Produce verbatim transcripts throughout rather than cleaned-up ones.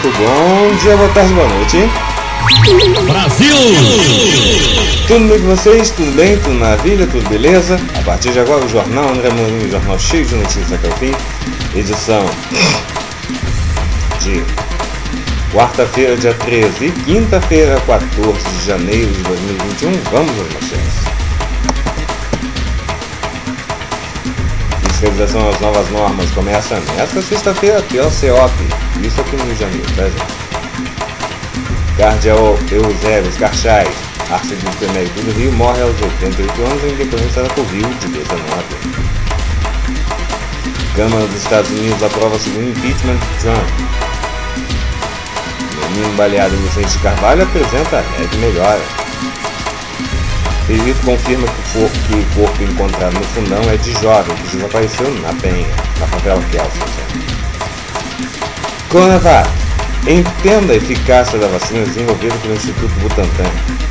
Muito bom dia, boa tarde, boa noite. Brasil! Tudo bem com vocês? Tudo bem? Tudo maravilha? Tudo beleza? A partir de agora o Jornal André Morinho, jornal cheio de notícias até o fim. Edição de quarta-feira, dia treze, e quinta-feira, quatorze de janeiro de dois mil e vinte e um. Vamos às notícias. Fiscalização às novas normas começa nesta sexta-feira pela C E O P. Isso aqui no Rio de Janeiro, tá, gente? Cardeal Eusébio Carchais, arcebispo emérito do Rio, morre aos oitenta e oito anos em decorrência da Covid dezenove. Câmara dos Estados Unidos aprova o segundo impeachment de Trump. Menino baleado em Vicente Carvalho apresenta leve melhora. Perito confirma que o, que o corpo encontrado no fundão é de jovem que desapareceu na Penha, na favela Kelsen. Coronavac. Entenda a eficácia da vacina desenvolvida pelo Instituto Butantan.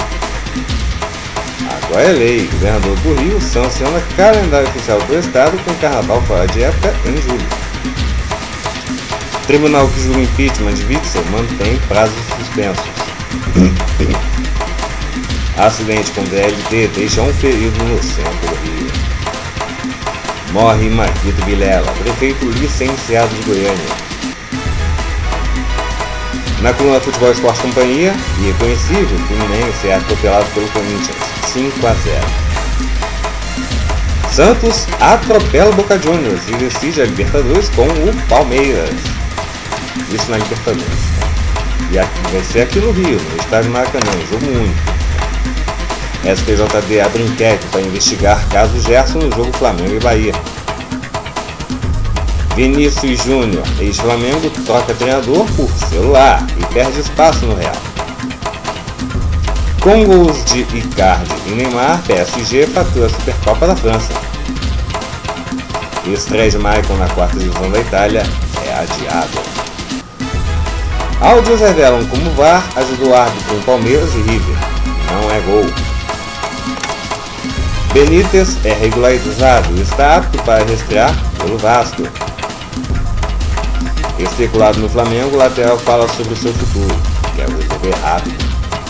Agora é lei. O governador do Rio sanciona calendário oficial do Estado com carnaval fora de época em julho. Tribunal que julga impeachment de Witzel mantém prazos suspensos. Acidente com D L T deixa um ferido no centro do Rio. Morre Marquito Vilela, prefeito licenciado de Goiânia. Na coluna Futebol Esporte Companhia, irreconhecível, o Fluminense é atropelado pelo Corinthians, cinco a zero. Santos atropela o Boca Juniors e decide a Libertadores com o Palmeiras. Isso na Libertadores. E aqui vai ser aqui no Rio, no estádio Maracanã, jogo único. S T J D abre enquete para investigar caso Gerson no jogo Flamengo e Bahia. Vinícius Júnior, ex-Flamengo, troca treinador por celular e perde espaço no Real. Com gols de Icardi e Neymar, P S G fatura a Supercopa da França. Estreia de Maicon na quarta divisão da Itália é adiada. Áudios revelam como o V A R ajudou o árbitro em Palmeiras e River. Não é gol. Benítez é regularizado e está apto para estrear pelo Vasco. Especulado no Flamengo, o lateral fala sobre o seu futuro, quer resolver rápido.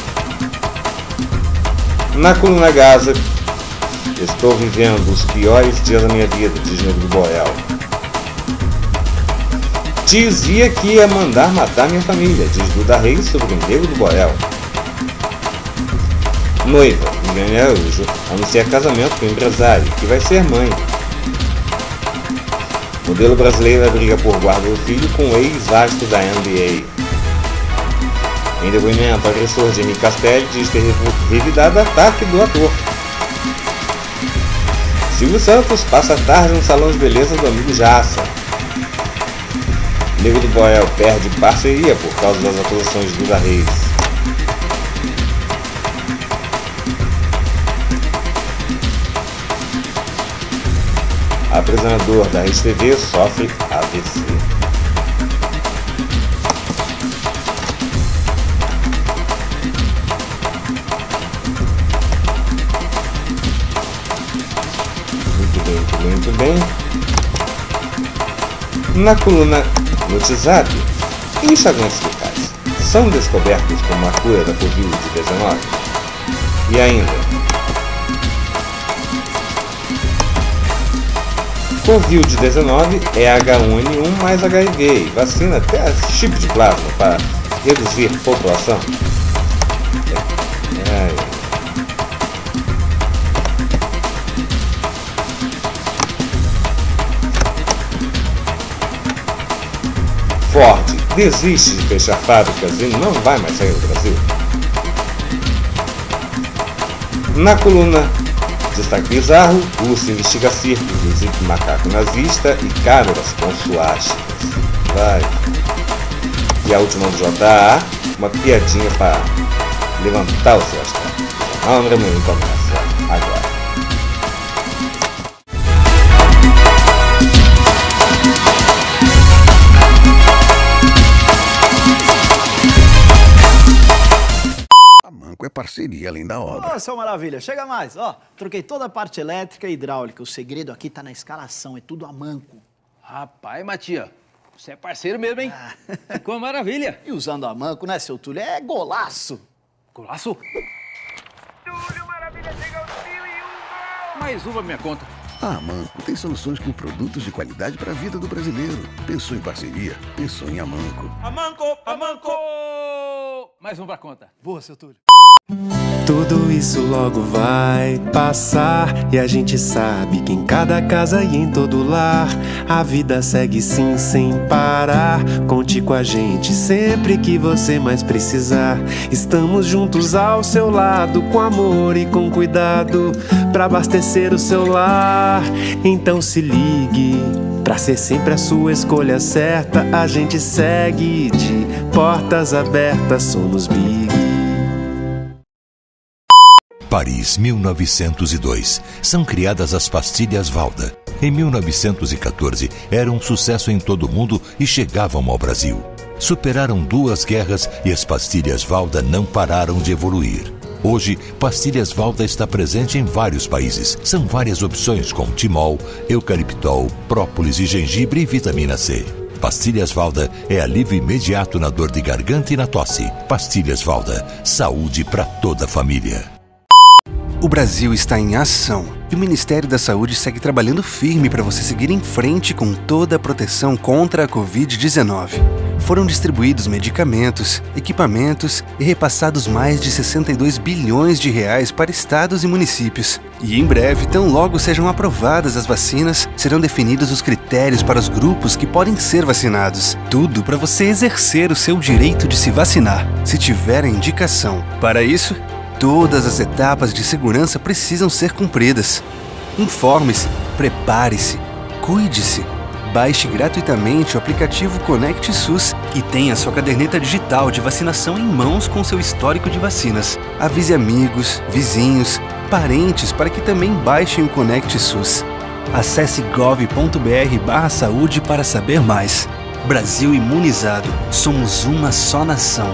Na coluna Gaza, estou vivendo os piores dias da minha vida, diz Nego do Borel. Dizia que ia mandar matar minha família, diz Duda Reis sobre o Nego do Borel. Noiva, Viviane Araújo, anuncia casamento com o empresário, que vai ser mãe. Modelo brasileira briga por guarda do filho com o ex-astro da N B A. Em depoimento, o agressor de Henrique Castelli diz ter revidado ataque do ator. Silvio Santos passa a tarde no salão de beleza do amigo Jassa. Nego do Borel perde parceria por causa das acusações de Duda Reis. Apresentador da Rede T V sofre A V C. Muito bem, muito bem, muito bem. Na coluna Notizap, enxaguantes fecais são descobertos como a cura da Covid dezenove. E ainda, Covid dezenove é H um N um mais H I V e vacina até chip de plasma para reduzir população. É, é. Ford desiste de fechar fábricas e não vai mais sair do Brasil. Na coluna Destaque bizarro, Rússia investiga circo, visita macaco nazista e câmeras com suásticas. Vai. E a última do J A, uma piadinha para levantar o seu astral. A André Morinho começa agora. É parceria além da obra. Ô, seu maravilha, chega mais, ó. Troquei toda a parte elétrica e hidráulica. O segredo aqui tá na escalação, é tudo a manco. Rapaz, Matia, Você é parceiro mesmo, hein? Ah. Ficou uma maravilha. E usando a Manco, né, seu Túlio? É golaço. Golaço? Túlio, maravilha, chega aos mil e um gol! Mais uma minha conta. A Amanco tem soluções com produtos de qualidade para a vida do brasileiro. Pensou em parceria? Pensou em Amanco. Amanco, Amanco! Mais um pra conta. Boa, seu Túlio. Tudo isso logo vai passar e a gente sabe que em cada casa e em todo lar a vida segue sim sem parar. Conte com a gente sempre que você mais precisar. Estamos juntos ao seu lado com amor e com cuidado pra abastecer o seu lar. Então se ligue, pra ser sempre a sua escolha certa. A gente segue de portas abertas, somos Big. Paris, mil novecentos e dois. São criadas as pastilhas Valda. Em mil novecentos e quatorze, eram um sucesso em todo o mundo e chegavam ao Brasil. Superaram duas guerras e as pastilhas Valda não pararam de evoluir. Hoje, pastilhas Valda está presente em vários países. São várias opções com timol, eucaliptol, própolis e gengibre e vitamina C. Pastilhas Valda é alívio imediato na dor de garganta e na tosse. Pastilhas Valda, saúde para toda a família. O Brasil está em ação e o Ministério da Saúde segue trabalhando firme para você seguir em frente com toda a proteção contra a covid dezenove. Foram distribuídos medicamentos, equipamentos e repassados mais de sessenta e dois bilhões de reais para estados e municípios. E em breve, tão logo sejam aprovadas as vacinas, serão definidos os critérios para os grupos que podem ser vacinados. Tudo para você exercer o seu direito de se vacinar, se tiver a indicação. Para isso, todas as etapas de segurança precisam ser cumpridas. Informe-se, prepare-se, cuide-se. Baixe gratuitamente o aplicativo Conect SUS e tenha sua caderneta digital de vacinação em mãos com seu histórico de vacinas. Avise amigos, vizinhos, parentes para que também baixem o Conect SUS. Acesse gov ponto br barra saúde para saber mais. Brasil imunizado. Somos uma só nação.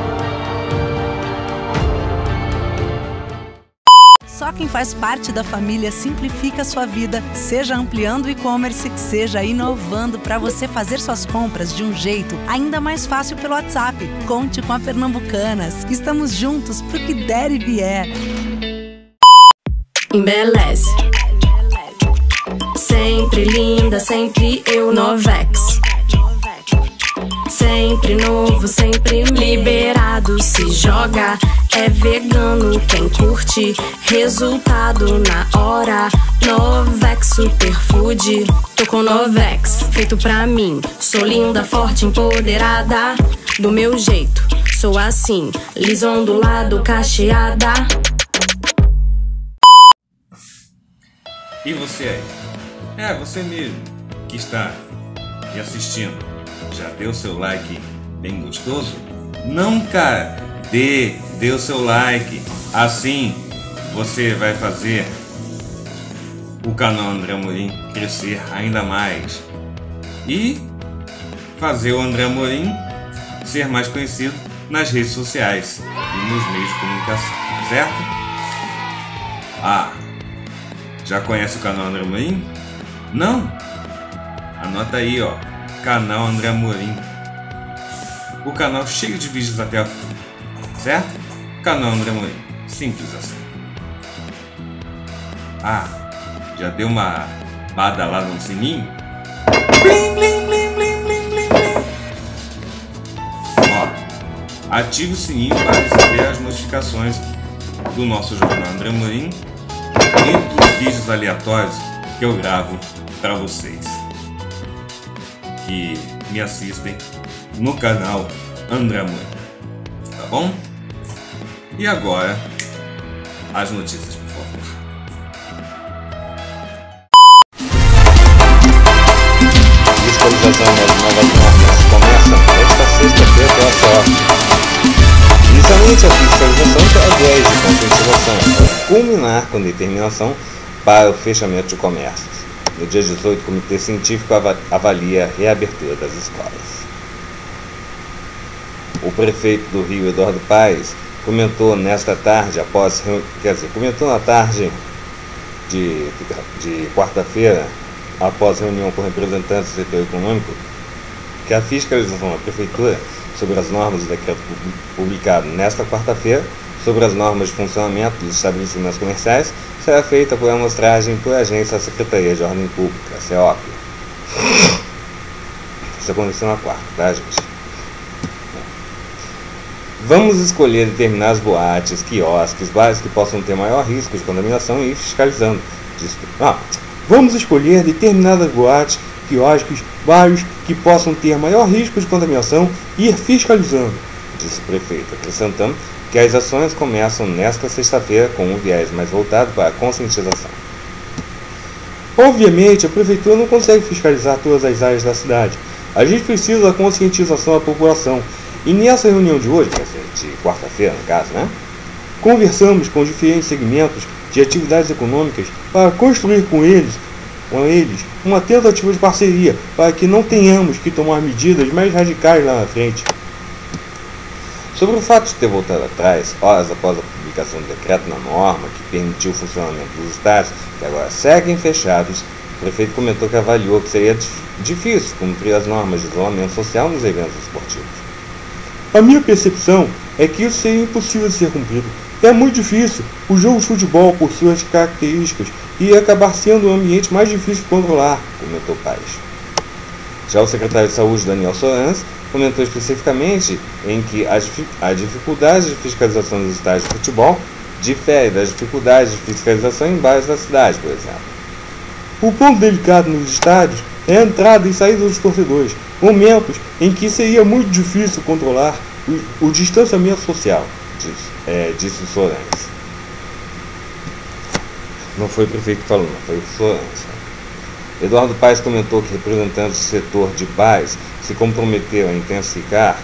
Só quem faz parte da família simplifica a sua vida, seja ampliando o e-commerce, seja inovando para você fazer suas compras de um jeito ainda mais fácil pelo WhatsApp. Conte com a Pernambucanas. Estamos juntos pro que der e vier. Embeleze. Sempre linda, sempre eu, Novex. Sempre novo, sempre liberado. Se joga, é vegano. Quem curte, resultado na hora. Novex Superfood. Tô com Novex, feito pra mim. Sou linda, forte, empoderada. Do meu jeito, sou assim. Lisa, ondulado, cacheada. E você aí? É, você mesmo que está me assistindo. Já deu seu like bem gostoso? Não, cara! Dê, dê o seu like. Assim você vai fazer o canal André Amorim crescer ainda mais. E fazer o André Amorim ser mais conhecido nas redes sociais e nos meios de comunicação, certo? Ah, já conhece o canal André Amorim? Não? Anota aí, ó. Canal André Amorim. O canal cheio de vídeos até a fim, certo? Canal André Amorim. Simples assim. Ah, já deu uma badalada no sininho? Blim, blim, blim, blim, blim, blim, blim. Ó, ative o sininho para receber as notificações do nosso jornal André Amorim e dos vídeos aleatórios que eu gravo para vocês que me assistem no canal André Amorim, tá bom? E agora, as notícias, por favor. Fiscalização das novas normas começa esta sexta-feira pela sorte. Inicialmente, a fiscalização terá viés de conscientização, para culminar com determinação para o fechamento de comércios. No dia dezoito, o Comitê Científico avalia a reabertura das escolas. O prefeito do Rio, Eduardo Paes, comentou nesta tarde, após, quer dizer, comentou na tarde de, de quarta-feira, após reunião com representantes do setor econômico, que a fiscalização da Prefeitura sobre as normas do decreto publicado nesta quarta-feira sobre as normas de funcionamento dos estabelecimentos comerciais será feita por amostragem por agência da Secretaria de Ordem Pública, C E O P. Isso aconteceu na quarta, tá, gente? Vamos escolher determinadas boates, quiosques, bares que possam ter maior risco de contaminação e ir fiscalizando. Ah, vamos escolher determinadas boates, quiosques, bares que possam ter maior risco de contaminação e ir fiscalizando, disse o prefeito, acrescentando que as ações começam nesta sexta-feira com um viés mais voltado para a conscientização. Obviamente, a prefeitura não consegue fiscalizar todas as áreas da cidade. A gente precisa da conscientização da população. E nessa reunião de hoje, de quarta-feira no caso, né, conversamos com diferentes segmentos de atividades econômicas para construir com eles, com eles uma tentativa de parceria para que não tenhamos que tomar medidas mais radicais lá na frente. Sobre o fato de ter voltado atrás, horas após a publicação do decreto na norma que permitiu o funcionamento dos estádios, que agora seguem fechados, o prefeito comentou que avaliou que seria difícil cumprir as normas de isolamento social nos eventos esportivos. A minha percepção é que isso seria impossível de ser cumprido. É muito difícil. O jogo de futebol, por suas características, ia acabar sendo um ambiente mais difícil de controlar, comentou Paes. Já o secretário de Saúde, Daniel Sorans, comentou especificamente em que a dificuldade de fiscalização dos estádios de futebol difere das dificuldades de fiscalização em bairros da cidade, por exemplo. O ponto delicado nos estádios é a entrada e saída dos torcedores, momentos em que seria muito difícil controlar o, o distanciamento social, disse, é, disse o Sorans. Não foi o prefeito que falou, não, foi o Sorans. Eduardo Paes comentou que representantes do setor de bares se comprometeram a intensificar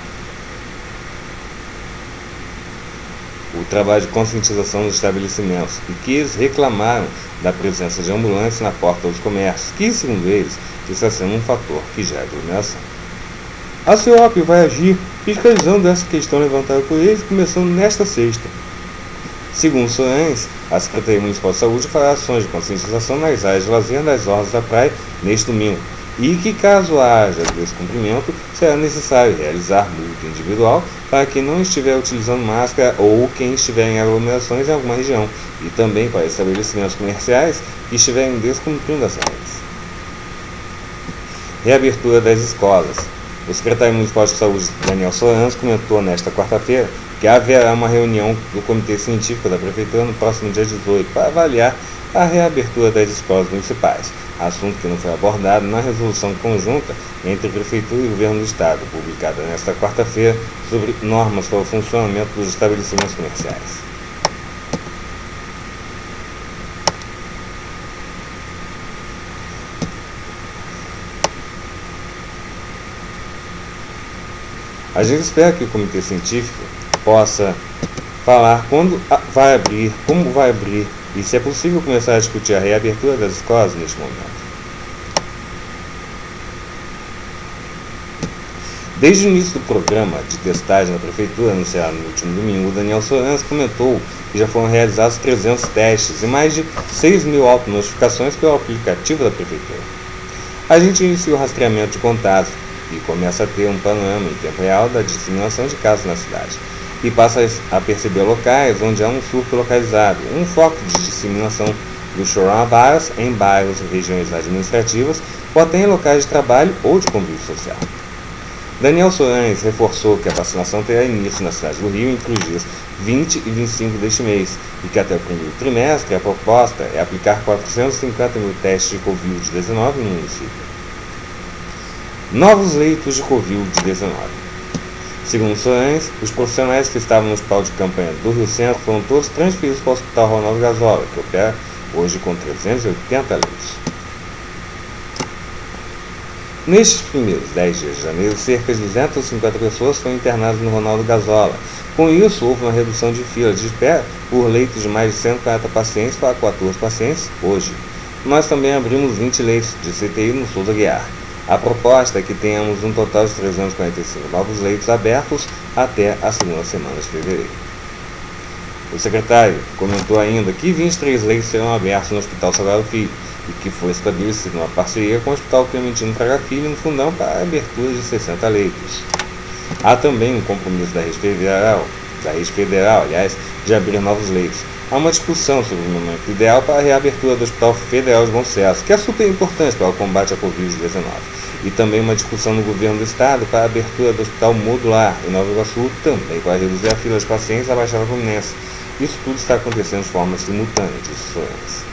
o trabalho de conscientização dos estabelecimentos e que eles reclamaram da presença de ambulantes na porta dos comércios, que, segundo eles, está sendo um fator que gera aglomeração. A C E O P vai agir fiscalizando essa questão levantada por eles, começando nesta sexta. Segundo Sorans, a Secretaria Municipal de Saúde fará ações de conscientização nas áreas de lazer das orlas da praia neste domingo, e que, caso haja descumprimento, será necessário realizar multa individual para quem não estiver utilizando máscara ou quem estiver em aglomerações em alguma região, e também para estabelecimentos comerciais que estiverem descumprindo as regras. Reabertura das escolas. O secretário municipal de saúde, Daniel Sorans, comentou nesta quarta-feira que haverá uma reunião do Comitê Científico da Prefeitura no próximo dia dezoito para avaliar a reabertura das escolas municipais, assunto que não foi abordado na resolução conjunta entre a Prefeitura e o Governo do Estado, publicada nesta quarta-feira, sobre normas para o funcionamento dos estabelecimentos comerciais. A gente espera que o Comitê Científico possa falar quando vai abrir, como vai abrir e se é possível começar a discutir a reabertura das escolas neste momento. Desde o início do programa de testagem da Prefeitura, anunciado no último domingo, o Daniel Sorans comentou que já foram realizados trezentos testes e mais de seis mil autonotificações pelo aplicativo da Prefeitura. A gente inicia o rastreamento de contatos e começa a ter um panorama em tempo real da disseminação de casos na cidade, e passa a perceber locais onde há um surto localizado, um foco de disseminação do coronavírus em bairros e regiões administrativas ou até em locais de trabalho ou de convívio social. Daniel Sorans reforçou que a vacinação terá início na cidade do Rio entre os dias vinte e vinte e cinco deste mês e que até o primeiro trimestre a proposta é aplicar quatrocentos e cinquenta mil testes de covid dezenove no município. Novos leitos de covid dezenove. Segundo Sorans, os profissionais que estavam no hospital de campanha do Rio Centro foram todos transferidos para o Hospital Ronaldo Gazola, que opera hoje com trezentos e oitenta leitos. Nestes primeiros dez dias de janeiro, cerca de duzentas e cinquenta pessoas foram internadas no Ronaldo Gazola. Com isso, houve uma redução de fila de espera por leitos de mais de cento e quarenta pacientes para quatorze pacientes hoje. Nós também abrimos vinte leitos de C T I no Souza Guiar. A proposta é que tenhamos um total de trezentos e quarenta e cinco novos leitos abertos até a segunda semana de fevereiro. O secretário comentou ainda que vinte e três leitos serão abertos no Hospital Salgado Filho, e que foi estabelecida uma parceria com o Hospital Clementino Fraga Filho no Fundão para a abertura de sessenta leitos. Há também um compromisso da Rede Federal, da Rede Federal, aliás, de abrir novos leitos. Há uma discussão sobre o momento ideal para a reabertura do Hospital Federal de Bom Sucesso, que é super importante para o combate à covid dezenove. E também uma discussão no governo do estado para a abertura do Hospital Modular em Nova Iguaçu, também para reduzir a fila de pacientes à Baixada Fluminense. Isso tudo está acontecendo de forma simultânea, disse Soares.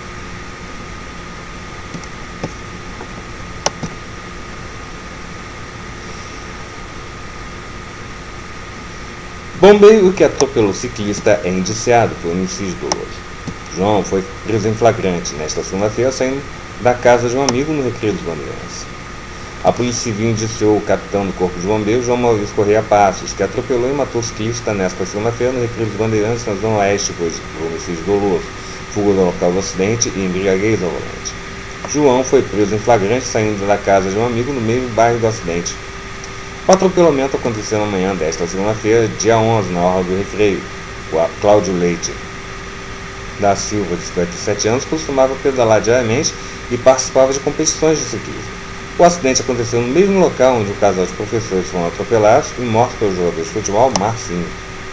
Bombeiro que atropelou ciclista é indiciado por homicídio doloso. João foi preso em flagrante nesta segunda-feira, saindo da casa de um amigo no Recreio dos Bandeirantes. A Polícia Civil indiciou o capitão do Corpo de Bombeiros, João Maurício Correia Passos, que atropelou e matou o ciclista nesta segunda-feira no Recreio dos Bandeirantes, na Zona Oeste, por homicídio doloso, fuga do local do acidente e embriaguez ao volante. João foi preso em flagrante, saindo da casa de um amigo no meio do bairro do acidente. O atropelamento aconteceu na manhã desta segunda-feira, dia onze, na Orla do Recreio. O Cláudio Leite da Silva, de cinquenta e sete anos, costumava pedalar diariamente e participava de competições de ciclismo. O acidente aconteceu no mesmo local onde o casal de professores foram atropelados e mortos pelo jogador de futebol Marcinho.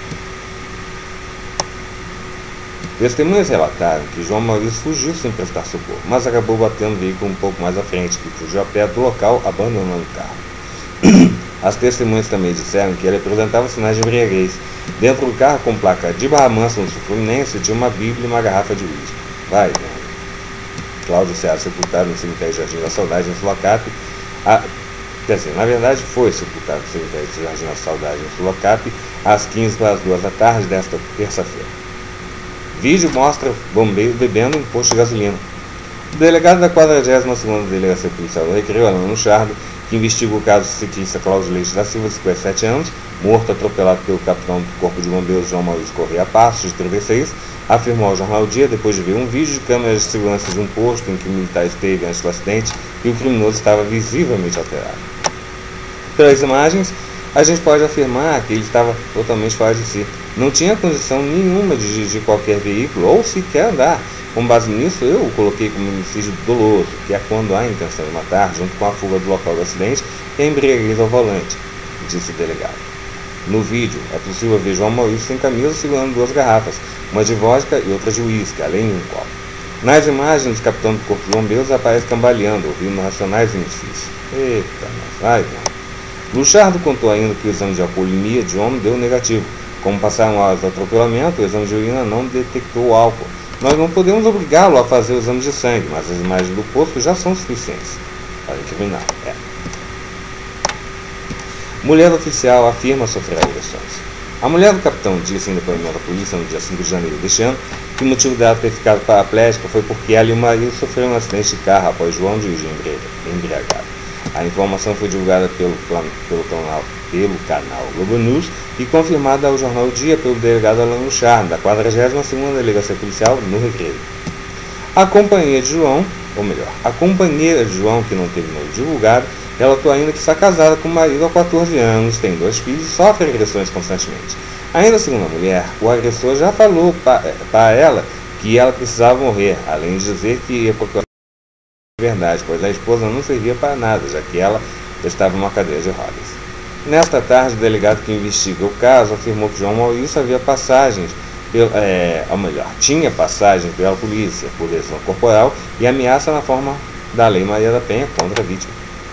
Testemunhas relataram que João Maurício fugiu sem prestar socorro, mas acabou batendo o veículo um pouco mais à frente e fugiu a pé do local, abandonando o carro. As testemunhas também disseram que ele apresentava sinais de embriaguez. Dentro do carro, com placa de Barra Mansa no Sul Fluminense, tinha uma bíblia e uma garrafa de uísque. Vai, né? Cláudio Ceará, sepultado no cemitério Jardim da Saudade, em Sulacap. A... Quer dizer, na verdade, foi sepultado no cemitério Jardim da Saudade, em Sulacap, às quinze para as duas da tarde desta terça-feira. Vídeo mostra bombeiro bebendo em posto de gasolina. O delegado da quadragésima segunda Delegacia Policial do Recreio, Alan Luchardo, que investiga o caso do ciclista Cláudio Leite da Silva, de cinquenta e sete anos, morto atropelado pelo capitão do Corpo de Bombeiros João Maurício Correia Passos, de trinta e seis, afirmou ao jornal O Dia, depois de ver um vídeo de câmeras de segurança de um posto em que o militar esteve antes do acidente e o criminoso estava visivelmente alterado. Pelas imagens, a gente pode afirmar que ele estava totalmente fora de si. Não tinha condição nenhuma de dirigir qualquer veículo ou sequer andar. Com base nisso, eu o coloquei como homicídio doloso, que é quando há a intenção de matar, junto com a fuga do local do acidente e a embriaguez ao volante, disse o delegado. No vídeo, é possível ver João Maurício sem camisa segurando duas garrafas, uma de vodka e outra de uísque, além de um copo. Nas imagens, o capitão do Corpo de Bombeiros aparece cambaleando, ouvindo racionais exercícios. Eita, mas vai, mano. Luchardo contou ainda que o exame de alcoolemia de homem deu negativo. Como passaram horas do atropelamento, o exame de urina não detectou álcool. Nós não podemos obrigá-lo a fazer o exame de sangue, mas as imagens do posto já são suficientes. Para incriminar, é. Mulher oficial afirma sofrer agressões. A mulher do capitão disse em depoimento à polícia no dia cinco de janeiro deste ano que o motivo dela ter ficado paraplégica foi porque ela e o marido sofreram um acidente de carro após João dirigir embriagado. A informação foi divulgada pelo, pelo, canal, pelo canal Globo News e confirmada ao jornal O Dia pelo delegado Alan Luchardo, da quadragésima segunda Delegacia Policial no Recreio. A companhia de João, ou melhor, a companheira de João, que não teve nome divulgado, relatou ainda que está casada com o marido há quatorze anos, tem dois filhos e sofre agressões constantemente. Ainda segundo a mulher, o agressor já falou para ela que ela precisava morrer, além de dizer que ia procurar verdade, pois a esposa não servia para nada, já que ela estava numa cadeira de rodas. Nesta tarde, o delegado que investiga o caso afirmou que João Maurício havia passagens, pelo, é, ou melhor, tinha passagem pela polícia por lesão corporal e ameaça na forma da Lei Maria da Penha contra a vítima.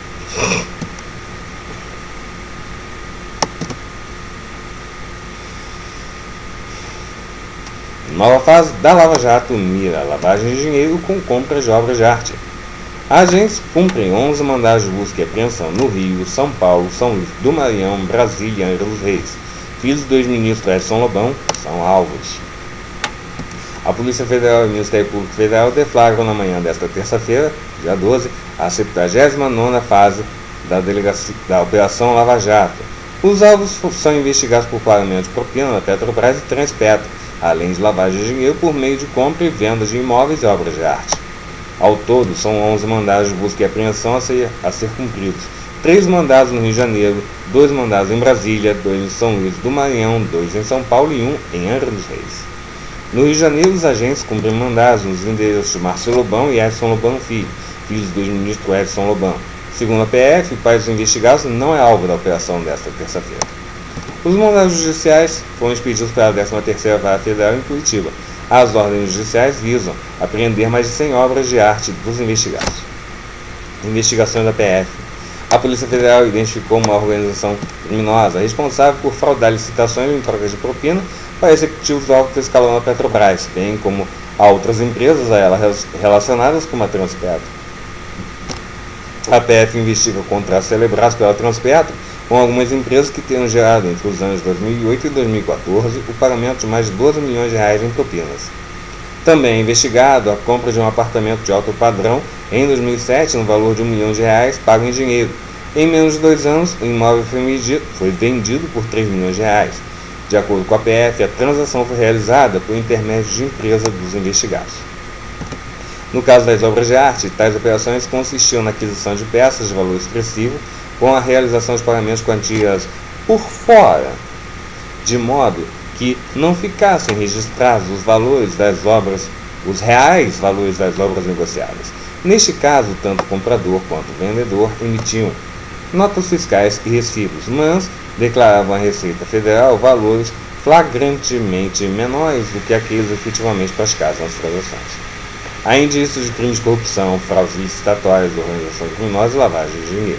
Nova fase da Lava Jato mira lavagem de dinheiro com compra de obras de arte. Agentes cumprem onze mandados de busca e apreensão no Rio, São Paulo, São Luís do Maranhão, Brasília e Angra dos Reis. Filhos dos dois ministros Edson Lobão são alvos. A Polícia Federal e o Ministério Público Federal deflagram na manhã desta terça-feira, dia doze, a septuagésima nona fase da, delegacia, da Operação Lava Jato. Os alvos são investigados por pagamento de propina da Petrobras e Transpetro, além de lavagem de dinheiro por meio de compra e venda de imóveis e obras de arte. Ao todo, são onze mandados de busca e apreensão a ser, a ser cumpridos. Três mandados no Rio de Janeiro, dois mandados em Brasília, dois em São Luís do Maranhão, dois em São Paulo e um em Angra dos Reis. No Rio de Janeiro, os agentes cumprem mandados nos endereços de Márcio Lobão e Edson Lobão Filho, filhos do ex-ministro Edson Lobão. Segundo a P F, o pai dos investigados não é alvo da operação desta terça-feira. Os mandados judiciais foram expedidos pela décima terceira Vara Federal em Curitiba. As ordens judiciais visam apreender mais de cem obras de arte dos investigados. Investigações da P F. A Polícia Federal identificou uma organização criminosa responsável por fraudar licitações em troca de propina para executivos do alto escalão da Petrobras, bem como a outras empresas a ela relacionadas como a Transpetro. A P F investiga contratos celebrados pela Transpetro com algumas empresas que tenham gerado entre os anos dois mil e oito e dois mil e quatorze o pagamento de mais de doze milhões de reais em propinas. Também é investigado a compra de um apartamento de alto padrão em dois mil e sete no valor de um milhão de reais pago em dinheiro. Em menos de dois anos, o imóvel foi, medido, foi vendido por três milhões de reais. De acordo com a P F, a transação foi realizada por intermédio de empresa dos investigados. No caso das obras de arte, tais operações consistiam na aquisição de peças de valor expressivo com a realização de pagamentos de quantias por fora, de modo que não ficassem registrados os valores das obras, os reais valores das obras negociadas. Neste caso, tanto o comprador quanto o vendedor emitiam notas fiscais e recibos, mas declaravam à Receita Federal valores flagrantemente menores do que aqueles efetivamente praticados nas transações. Há indícios de crimes de corrupção, fraudes licitatórias, organização criminosa e lavagem de dinheiro.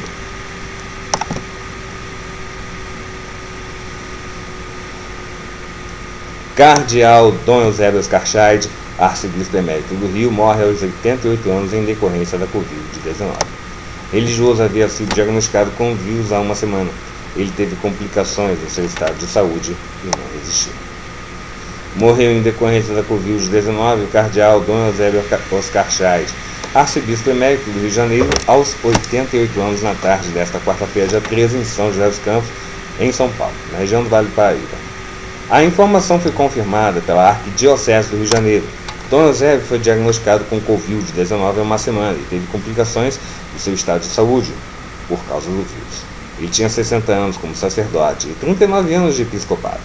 Cardeal Dom Eusébio Oscar Scheid, arcebispo emérito do Rio, morre aos oitenta e oito anos em decorrência da covid dezenove. Religioso havia sido diagnosticado com vírus há uma semana. Ele teve complicações no seu estado de saúde e não resistiu. Morreu em decorrência da covid dezenove o cardeal Dom Eusébio Oscar Scheid, arcebispo emérito do Rio de Janeiro, aos oitenta e oito anos na tarde desta quarta-feira, dia treze, em São José dos Campos, em São Paulo, na região do Vale do Paraíba. A informação foi confirmada pela Arquidiocese do Rio de Janeiro. Dom Eusébio foi diagnosticado com covid dezenove há uma semana e teve complicações do seu estado de saúde por causa do vírus. Ele tinha sessenta anos como sacerdote e trinta e nove anos de episcopado.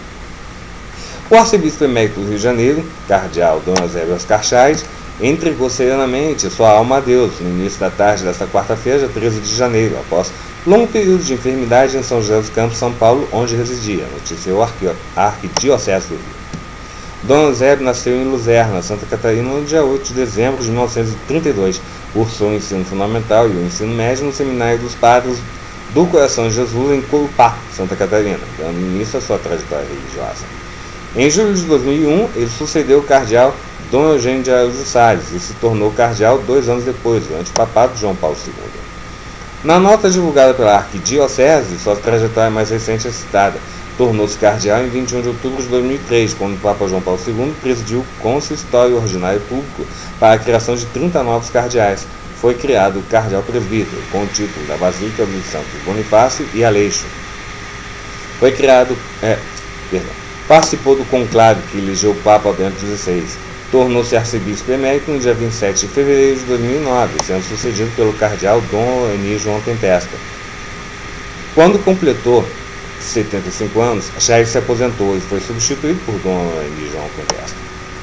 O arcebispo emérito do Rio de Janeiro, cardeal Dom Eusébio Oscar Scheid, entregou serenamente sua alma a Deus no início da tarde desta quarta-feira, dia treze de janeiro, após longo período de enfermidade em São José dos Campos, São Paulo, onde residia, noticiou a Arquidiocese do Rio. Dom Eusébio nasceu em Luzerna, Santa Catarina, no dia oito de dezembro de mil novecentos e trinta e dois. Cursou o ensino fundamental e o ensino médio no Seminário dos Padres do Coração de Jesus, em Corupá, Santa Catarina, dando início à sua trajetória religiosa. Em julho de dois mil e um, ele sucedeu o cardeal Dom Eugênio de Araújo Salles e se tornou cardeal dois anos depois, durante o papado de João Paulo segundo. Na nota divulgada pela Arquidiocese, sua trajetória mais recente é citada. Tornou-se cardeal em vinte e um de outubro de dois mil e três, quando o Papa João Paulo segundo presidiu o consistório ordinário público para a criação de trinta novos cardeais. Foi criado o cardeal presbítero, com o título da Basílica dos Santos Bonifácio e Aleixo. Foi criado... É, perdão. Participou do conclave que elegeu o Papa Bento dezesseis. Tornou-se arcebispo emérito no dia vinte e sete de fevereiro de dois mil e nove, sendo sucedido pelo cardeal Dom Eni João Tempesta. Quando completou setenta e cinco anos, Scheid se aposentou e foi substituído por Dom Eni João Tempesta.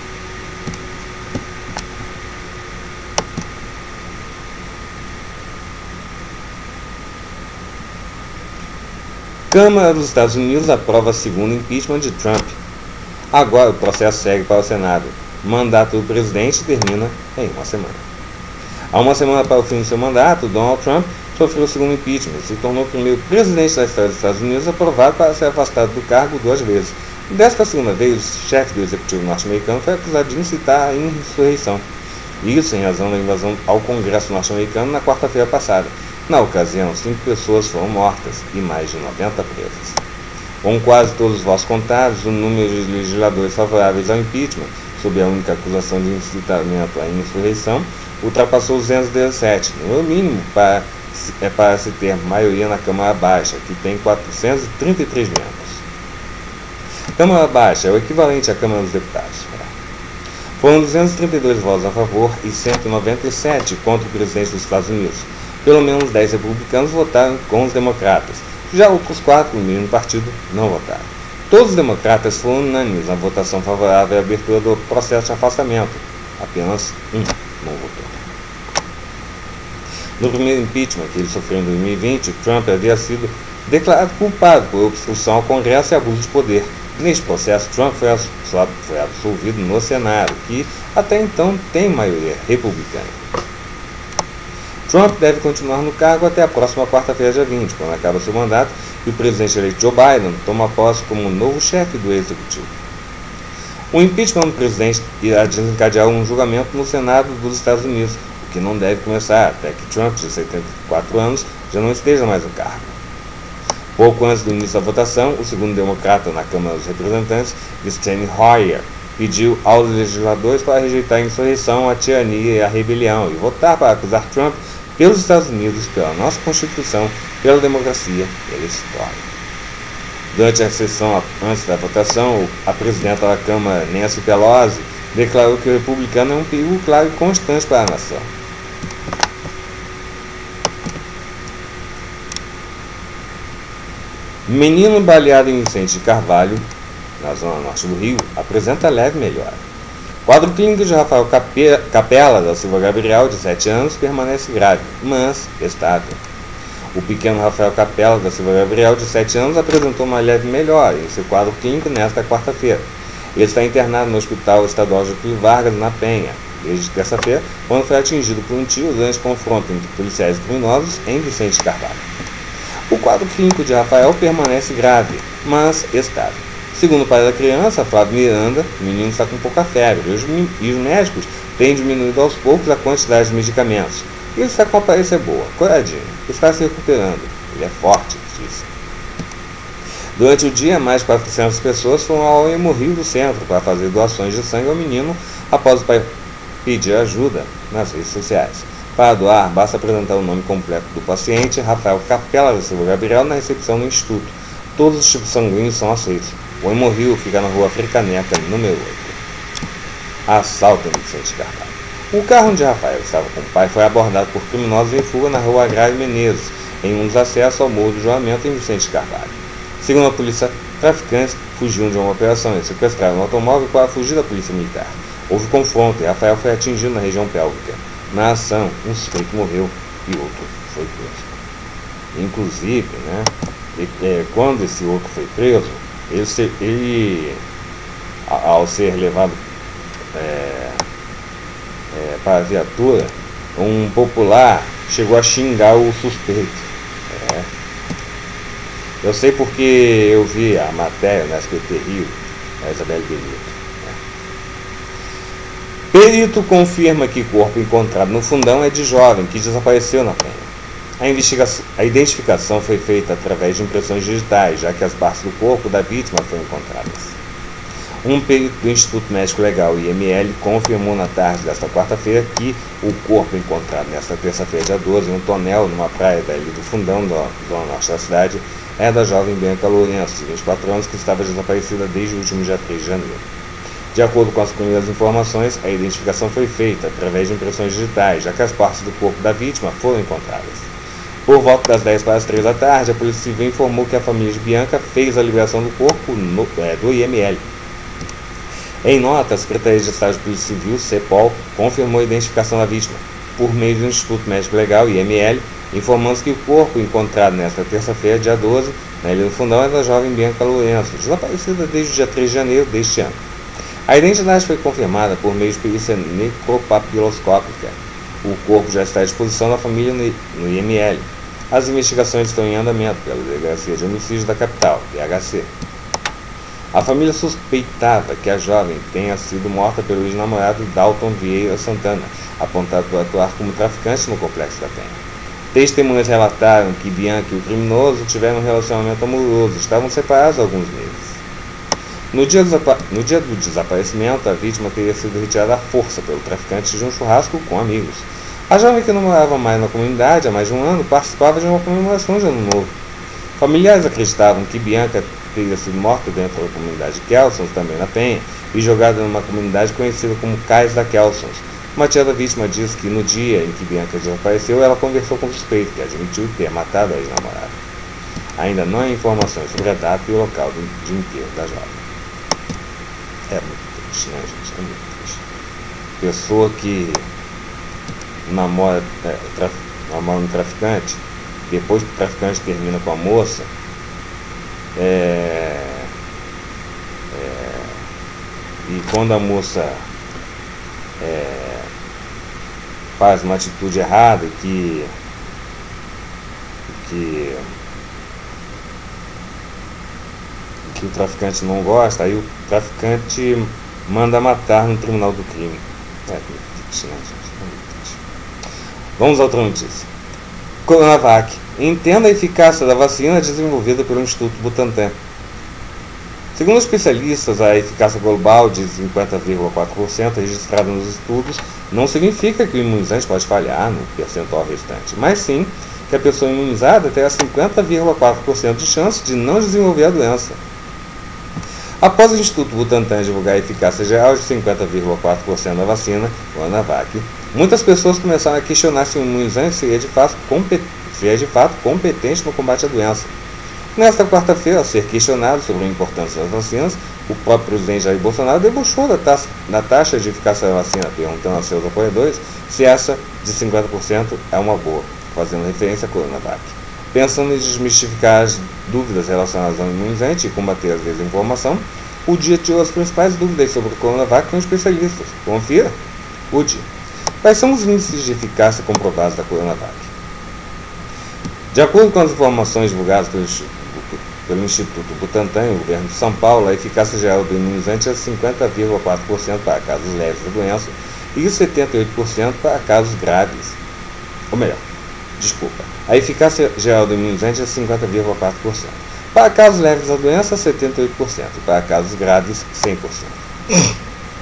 Câmara dos Estados Unidos aprova segundo impeachment de Trump. Agora o processo segue para o Senado. O mandato do presidente termina em uma semana. Há uma semana para o fim do seu mandato, Donald Trump sofreu o segundo impeachment e se tornou o primeiro presidente da história dos Estados Unidos aprovado para ser afastado do cargo duas vezes. Desta segunda vez, o chefe do executivo norte-americano foi acusado de incitar a insurreição. Isso em razão da invasão ao Congresso norte-americano na quarta-feira passada. Na ocasião, cinco pessoas foram mortas e mais de noventa presas. Com quase todos os votos contados, o número de legisladores favoráveis ao impeachment, sob a única acusação de incitamento à insurreição, ultrapassou os duzentos e dezessete, número mínimo para, é para se ter maioria na Câmara Baixa, que tem quatrocentos e trinta e três membros. Câmara Baixa é o equivalente à Câmara dos Deputados. Foram duzentos e trinta e dois votos a favor e cento e noventa e sete contra o presidente dos Estados Unidos. Pelo menos dez republicanos votaram com os democratas. Já outros quatro, no mesmo partido, não votaram. Todos os democratas foram unânimes na votação favorável à abertura do processo de afastamento. Apenas um não votou. No primeiro impeachment que ele sofreu em dois mil e vinte, Trump havia sido declarado culpado por obstrução ao Congresso e abuso de poder. Neste processo, Trump foi absolvido no Senado, que até então tem maioria republicana. Trump deve continuar no cargo até a próxima quarta-feira, dia vinte, quando acaba seu mandato e o presidente eleito Joe Biden toma posse como novo chefe do executivo. O impeachment do presidente irá desencadear um julgamento no Senado dos Estados Unidos, o que não deve começar até que Trump, de setenta e quatro anos, já não esteja mais no cargo. Pouco antes do início da votação, o segundo democrata na Câmara dos Representantes, Steny Hoyer, pediu aos legisladores para rejeitar a insurreição, a tirania e a rebelião e votar para acusar Trump pelos Estados Unidos, pela nossa Constituição, pela democracia e pela história. Durante a sessão antes da votação, a presidenta da Câmara, Nancy Pelosi, declarou que o republicano é um perigo claro e constante para a nação. Menino baleado em Vicente de Carvalho, na zona norte do Rio, apresenta leve melhora. Quadro clínico de Rafael Capela da Silva Gabriel, de sete anos, permanece grave, mas estável. O pequeno Rafael Capela da Silva Gabriel, de sete anos, apresentou uma leve melhora em seu quadro clínico nesta quarta-feira. Ele está internado no Hospital Estadual Getúlio Vargas, na Penha, desde terça-feira, quando foi atingido por um tiro durante confronto entre policiais e criminosos em Vicente de Carvalho. O quadro clínico de Rafael permanece grave, mas estável. Segundo o pai da criança, Flávio Miranda, o menino está com pouca febre e os, e os médicos têm diminuído aos poucos a quantidade de medicamentos. Ele está com a aparência boa, coradinho, está se recuperando. Ele é forte, disse. Durante o dia, mais de quatrocentas pessoas foram ao Hemorrio do Centro para fazer doações de sangue ao menino após o pai pedir ajuda nas redes sociais. Para doar, basta apresentar o nome completo do paciente, Rafael Capela da Silva Gabriel, na recepção do Instituto. Todos os tipos sanguíneos são aceitos. O Hemorrio fica na rua Africaneca, número oito. Assalto em Vicente de Carvalho. O carro onde Rafael estava com o pai foi abordado por criminosos em fuga na rua Agrário Menezes, em um dos acessos ao Morro do Joamento, em Vicente de Carvalho. Segundo a polícia, traficantes fugiam de uma operação e sequestraram um automóvel para fugir da polícia militar. Houve confronto e Rafael foi atingido na região pélvica. Na ação, um suspeito morreu e outro foi preso. Inclusive, né, é, quando esse outro foi preso, ele, ele ao ser levado é, é, para a viatura, um popular chegou a xingar o suspeito. É. Eu sei porque eu vi a matéria na S B T Rio, da Isabelle Benito. Perito confirma que corpo encontrado no fundão é de jovem que desapareceu na Penha. A, investigação, a identificação foi feita através de impressões digitais, já que as partes do corpo da vítima foram encontradas. Um perito do Instituto Médico Legal, I M L, confirmou na tarde desta quarta-feira que o corpo encontrado nesta terça-feira, dia doze, em um tonel numa praia da Ilha do Fundão, da zona norte da cidade, é da jovem Bianca Lourenço, de vinte e quatro anos, que estava desaparecida desde o último dia três de janeiro. De acordo com as primeiras informações, a identificação foi feita através de impressões digitais, já que as partes do corpo da vítima foram encontradas. Por volta das dez para as três da tarde, a Polícia Civil informou que a família de Bianca fez a liberação do corpo no, é, do I M L. Em nota, a Secretaria de Estado de Polícia Civil, CEPOL, confirmou a identificação da vítima, por meio do Instituto Médico Legal, I M L, informando que o corpo encontrado nesta terça-feira, dia doze, na Ilha do Fundão, é da jovem Bianca Lourenço, desaparecida desde o dia três de janeiro deste ano. A identidade foi confirmada por meio de perícia necropapiloscópica. O corpo já está à disposição da família no I M L. As investigações estão em andamento pela Delegacia de Homicídios da capital, D H C. A família suspeitava que a jovem tenha sido morta pelo ex-namorado Dalton Vieira Santana, apontado por atuar como traficante no Complexo da Penha. Testemunhas relataram que Bianca e o criminoso tiveram um relacionamento amoroso e estavam separados há alguns meses. No dia, no dia do desaparecimento, a vítima teria sido retirada à força pelo traficante de um churrasco com amigos. A jovem, que não morava mais na comunidade há mais de um ano, participava de uma comemoração de Ano Novo. Familiares acreditavam que Bianca teria sido morta dentro da comunidade de Kelsons, também na Penha, e jogada numa comunidade conhecida como Cais da Kelsons. Uma tia da vítima diz que no dia em que Bianca desapareceu, ela conversou com o suspeito, que admitiu ter matado a ex-namorada. ainda não há informações sobre a data e o local de enterro da jovem. É muito triste, né, gente? É muito triste. Pessoa que namora, é, traf, namora um traficante, depois que o traficante termina com a moça, é, é, e quando a moça é, faz uma atitude errada que, que, que o traficante não gosta, aí o traficante manda matar no tribunal do crime. É muito triste, né, gente? É muito triste. Vamos a outra notícia. Coronavac. Entenda a eficácia da vacina desenvolvida pelo Instituto Butantan. Segundo especialistas, a eficácia global de cinquenta vírgula quatro por cento registrada nos estudos não significa que o imunizante pode falhar no percentual restante, mas sim que a pessoa imunizada terá cinquenta vírgula quatro por cento de chance de não desenvolver a doença. Após o Instituto Butantan divulgar a eficácia geral de cinquenta vírgula quatro por cento da vacina, Coronavac, muitas pessoas começaram a questionar se o imunizante seria de fato competente, seria de fato competente no combate à doença. Nesta quarta-feira, ao ser questionado sobre a importância das vacinas, o próprio presidente Jair Bolsonaro debochou da taxa, da taxa de eficácia da vacina, perguntando aos seus apoiadores se essa de cinquenta por cento é uma boa, fazendo referência à Coronavac. Pensando em desmistificar as dúvidas relacionadas ao imunizante e combater a desinformação, o dia tirou as principais dúvidas sobre o Coronavac com especialistas. Confira o dia. Quais são os índices de eficácia comprovados da Coronavac? De acordo com as informações divulgadas pelo, pelo Instituto Butantan e o governo de São Paulo, a eficácia geral do imunizante é cinquenta vírgula quatro por cento para casos leves da doença e setenta e oito por cento para casos graves. Ou melhor, desculpa, a eficácia geral do imunizante é cinquenta vírgula quatro por cento. Para casos leves da doença, setenta e oito por cento. E para casos graves, cem por cento.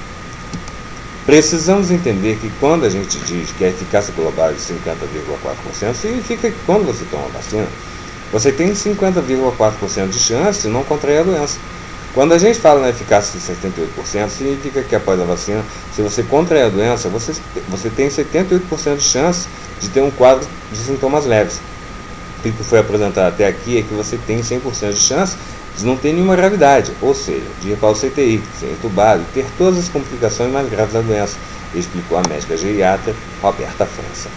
Precisamos entender que quando a gente diz que a eficácia global é de cinquenta vírgula quatro por cento, significa que quando você toma a vacina, você tem cinquenta vírgula quatro por cento de chance de não contrair a doença. Quando a gente fala na eficácia de setenta e oito por cento, significa que após a vacina, se você contrair a doença, você, você tem setenta e oito por cento de chance de ter um quadro de sintomas leves. O que foi apresentado até aqui é que você tem cem por cento de chance de não ter nenhuma gravidade, ou seja, de ir para o C T I, ser entubado e ter todas as complicações mais graves da doença, explicou a médica geriatra Roberta França.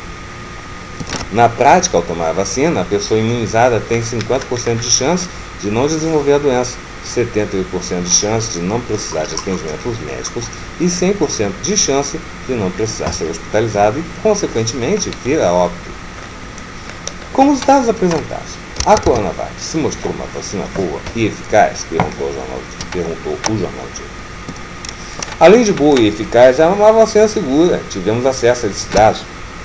Na prática, ao tomar a vacina, a pessoa imunizada tem cinquenta por cento de chance de não desenvolver a doença, setenta e oito por cento de chance de não precisar de atendimentos médicos e cem por cento de chance de não precisar ser hospitalizado e, consequentemente, vir a óbito. Como os dados apresentados, a Coronavac se mostrou uma vacina boa e eficaz? Perguntou o jornal, perguntou o jornal Dia. Além de boa e eficaz, é uma vacina segura. Tivemos acesso a esses dados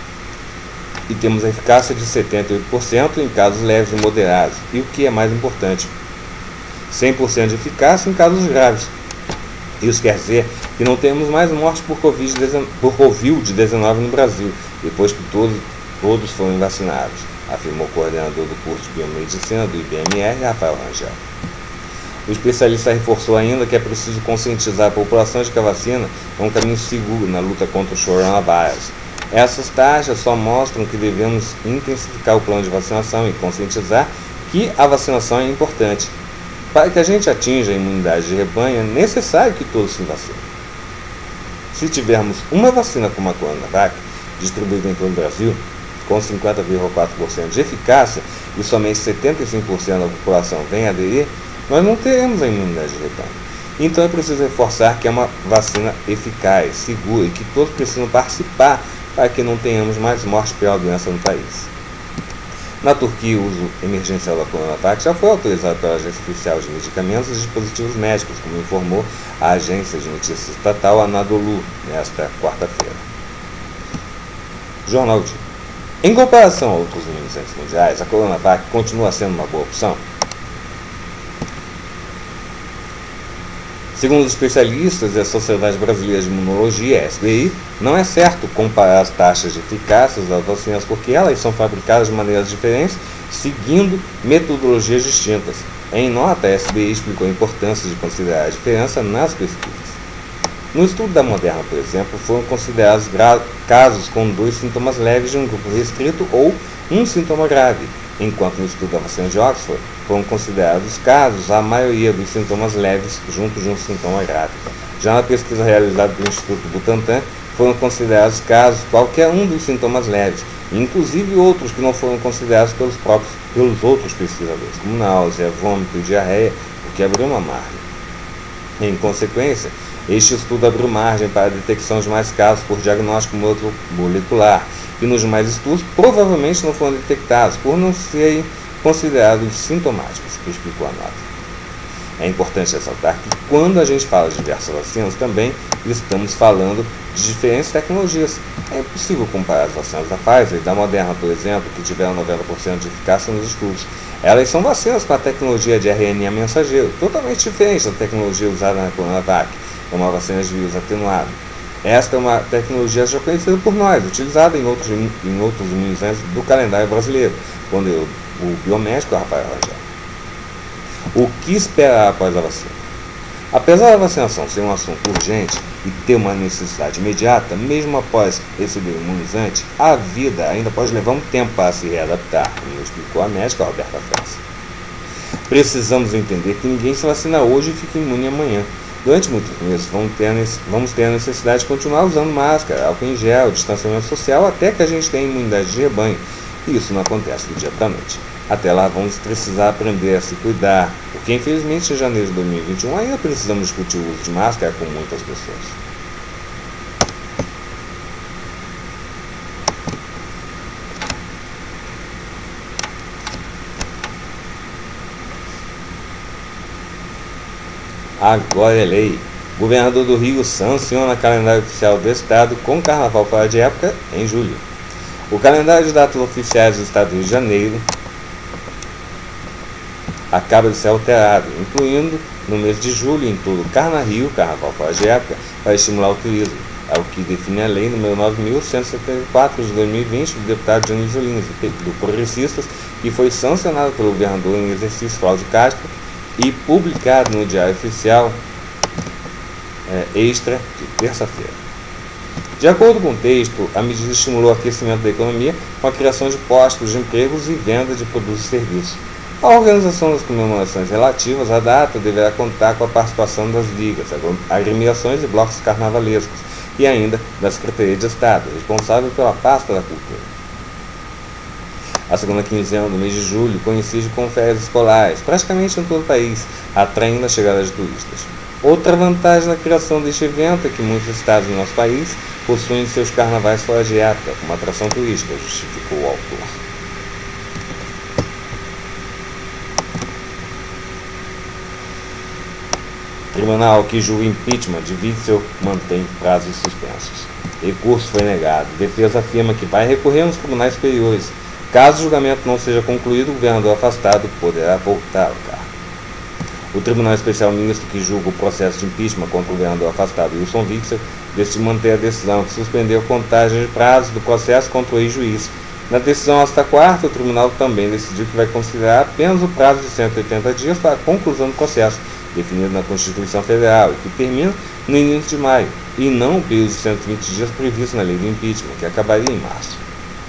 e temos a eficácia de setenta e oito por cento em casos leves e moderados. E o que é mais importante, cem por cento de eficácia em casos graves. Isso quer dizer que não temos mais mortes por covid dezenove no Brasil, depois que todos, todos foram vacinados, afirmou o coordenador do curso de Biomedicina do I B M R, Rafael Rangel. O especialista reforçou ainda que é preciso conscientizar a população de que a vacina é um caminho seguro na luta contra o coronavírus. Essas taxas só mostram que devemos intensificar o plano de vacinação e conscientizar que a vacinação é importante. Para que a gente atinja a imunidade de rebanho, é necessário que todos se vacinem. Se tivermos uma vacina como a Coronavac, distribuída em todo o Brasil, com cinquenta vírgula quatro por cento de eficácia e somente setenta e cinco por cento da população vem aderir, nós não teremos a imunidade de rebanho. Então é preciso reforçar que é uma vacina eficaz, segura e que todos precisam participar para que não tenhamos mais mortes pela doença no país. Na Turquia, o uso emergencial da Coronavac já foi autorizado pela Agência Oficial de Medicamentos e Dispositivos Médicos, como informou a agência de notícias estatal Anadolu nesta quarta-feira. Jornal Dia. Em comparação a outros imunizantes mundiais, a Coronavac continua sendo uma boa opção? Segundo os especialistas e a Sociedade Brasileira de Imunologia, S B I, não é certo comparar as taxas de eficácia das vacinas porque elas são fabricadas de maneiras diferentes, seguindo metodologias distintas. Em nota, a S B I explicou a importância de considerar a diferença nas pesquisas. No estudo da Moderna, por exemplo, foram considerados casos com dois sintomas leves de um grupo restrito ou um sintoma grave. enquanto no estudo da vacina de Oxford foram considerados casos a maioria dos sintomas leves junto de um sintoma grave. Já na pesquisa realizada pelo Instituto Butantan, foram considerados casos qualquer um dos sintomas leves, inclusive outros que não foram considerados pelos próprios pelos outros pesquisadores, como náusea, vômito e diarreia, o que abriu uma margem. Em consequência, este estudo abriu margem para a detecção de mais casos por diagnóstico molecular, e nos demais estudos provavelmente não foram detectados por não serem considerados sintomáticos, explicou a nota. É importante ressaltar que quando a gente fala de diversas vacinas também estamos falando de diferentes tecnologias. É impossível comparar as vacinas da Pfizer e da Moderna, por exemplo, que tiveram noventa por cento de eficácia nos estudos. Elas são vacinas com a tecnologia de R N A mensageiro, totalmente diferente da tecnologia usada na Coronavac, que é uma vacina de vírus atenuado. Esta é uma tecnologia já conhecida por nós, utilizada em outros, em outros imunizantes do calendário brasileiro, quando eu, o biomédico Rafael Rangel. O que esperar após a vacina? Apesar da vacinação ser um assunto urgente e ter uma necessidade imediata, mesmo após receber o imunizante, a vida ainda pode levar um tempo para se readaptar, como explicou a médica Roberta França. Precisamos entender que ninguém se vacina hoje e fica imune amanhã. Durante muitos meses vamos ter, vamos ter a necessidade de continuar usando máscara, álcool em gel, distanciamento social, até que a gente tenha imunidade de rebanho. E isso não acontece do dia para a noite. Até lá vamos precisar aprender a se cuidar, porque infelizmente em janeiro de dois mil e vinte e um ainda precisamos discutir o uso de máscara com muitas pessoas. Agora é lei. O governador do Rio sanciona calendário oficial do estado com carnaval fora de época em julho. O calendário de datas oficiais do estado do Rio de Janeiro acaba de ser alterado, incluindo no mês de julho em todo o Carna Rio, carnaval fora de época, para estimular o turismo. É o que define a lei número nove mil cento e setenta e quatro de dois mil e vinte do deputado Dionísio Lins, do Progressistas, que foi sancionado pelo governador em exercício Cláudio Castro e publicado no Diário Oficial é, Extra de terça-feira. De acordo com o texto, a medida estimulou o aquecimento da economia com a criação de postos de empregos e venda de produtos e serviços. A organização das comemorações relativas à data deverá contar com a participação das ligas, agremiações e blocos carnavalescos e ainda da Secretaria de Estado, responsável pela pasta da cultura. A segunda quinzena do mês de julho coincide com férias escolares, praticamente em todo o país, atraindo a chegada de turistas. Outra vantagem da criação deste evento é que muitos estados do nosso país possuem seus carnavais fora de época, como atração turística, justificou o autor. Tribunal que julga impeachment de Witzel mantém prazos suspensos. Recurso foi negado. Defesa afirma que vai recorrer nos tribunais superiores. Caso o julgamento não seja concluído, o governador afastado poderá voltar ao cargo. O Tribunal Especial Misto que julga o processo de impeachment contra o governador afastado Wilson Witzel decidiu manter a decisão que suspendeu a contagem de prazos do processo contra o ex-juiz. Na decisão esta quarta, o tribunal também decidiu que vai considerar apenas o prazo de cento e oitenta dias para a conclusão do processo, definido na Constituição Federal, e que termina no início de maio, e não o período de cento e vinte dias previsto na lei do impeachment, que acabaria em março.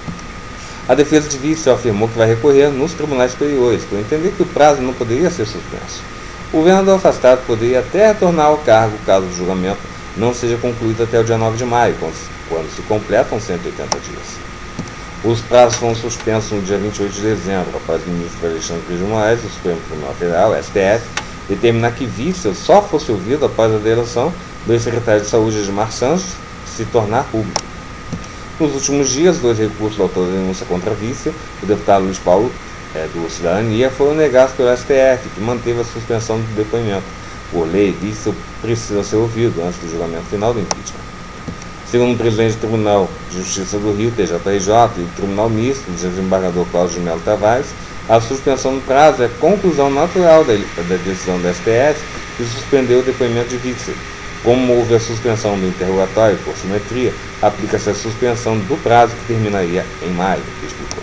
A defesa de Witzel afirmou que vai recorrer nos tribunais superiores, por entender que o prazo não poderia ser suspenso. O governador afastado poderia até retornar ao cargo caso o julgamento não seja concluído até o dia nove de maio, quando se completam cento e oitenta dias. Os prazos foram suspensos no dia vinte e oito de dezembro, após o ministro Alexandre de Moraes, do Supremo Tribunal Federal, S T F, determinar que Witzel só fosse ouvido após a delação do ex-secretário de Saúde, Edmar Santos, se tornar público. Nos últimos dias, dois recursos do autor da denúncia contra Witzel, o deputado Luiz Paulo, é, do Cidadania, foram negados pelo S T F, que manteve a suspensão do depoimento. Por lei, Witzel precisa ser ouvido antes do julgamento final do impeachment. Segundo o presidente do Tribunal de Justiça do Rio, T J R J, e o Tribunal Misto, do desembargador Cláudio de Melo Tavares, a suspensão do prazo é conclusão natural da, da decisão do S T F que suspendeu o depoimento de Witzel. Como houve a suspensão do interrogatório por simetria, aplica-se a suspensão do prazo que terminaria em maio, explicou.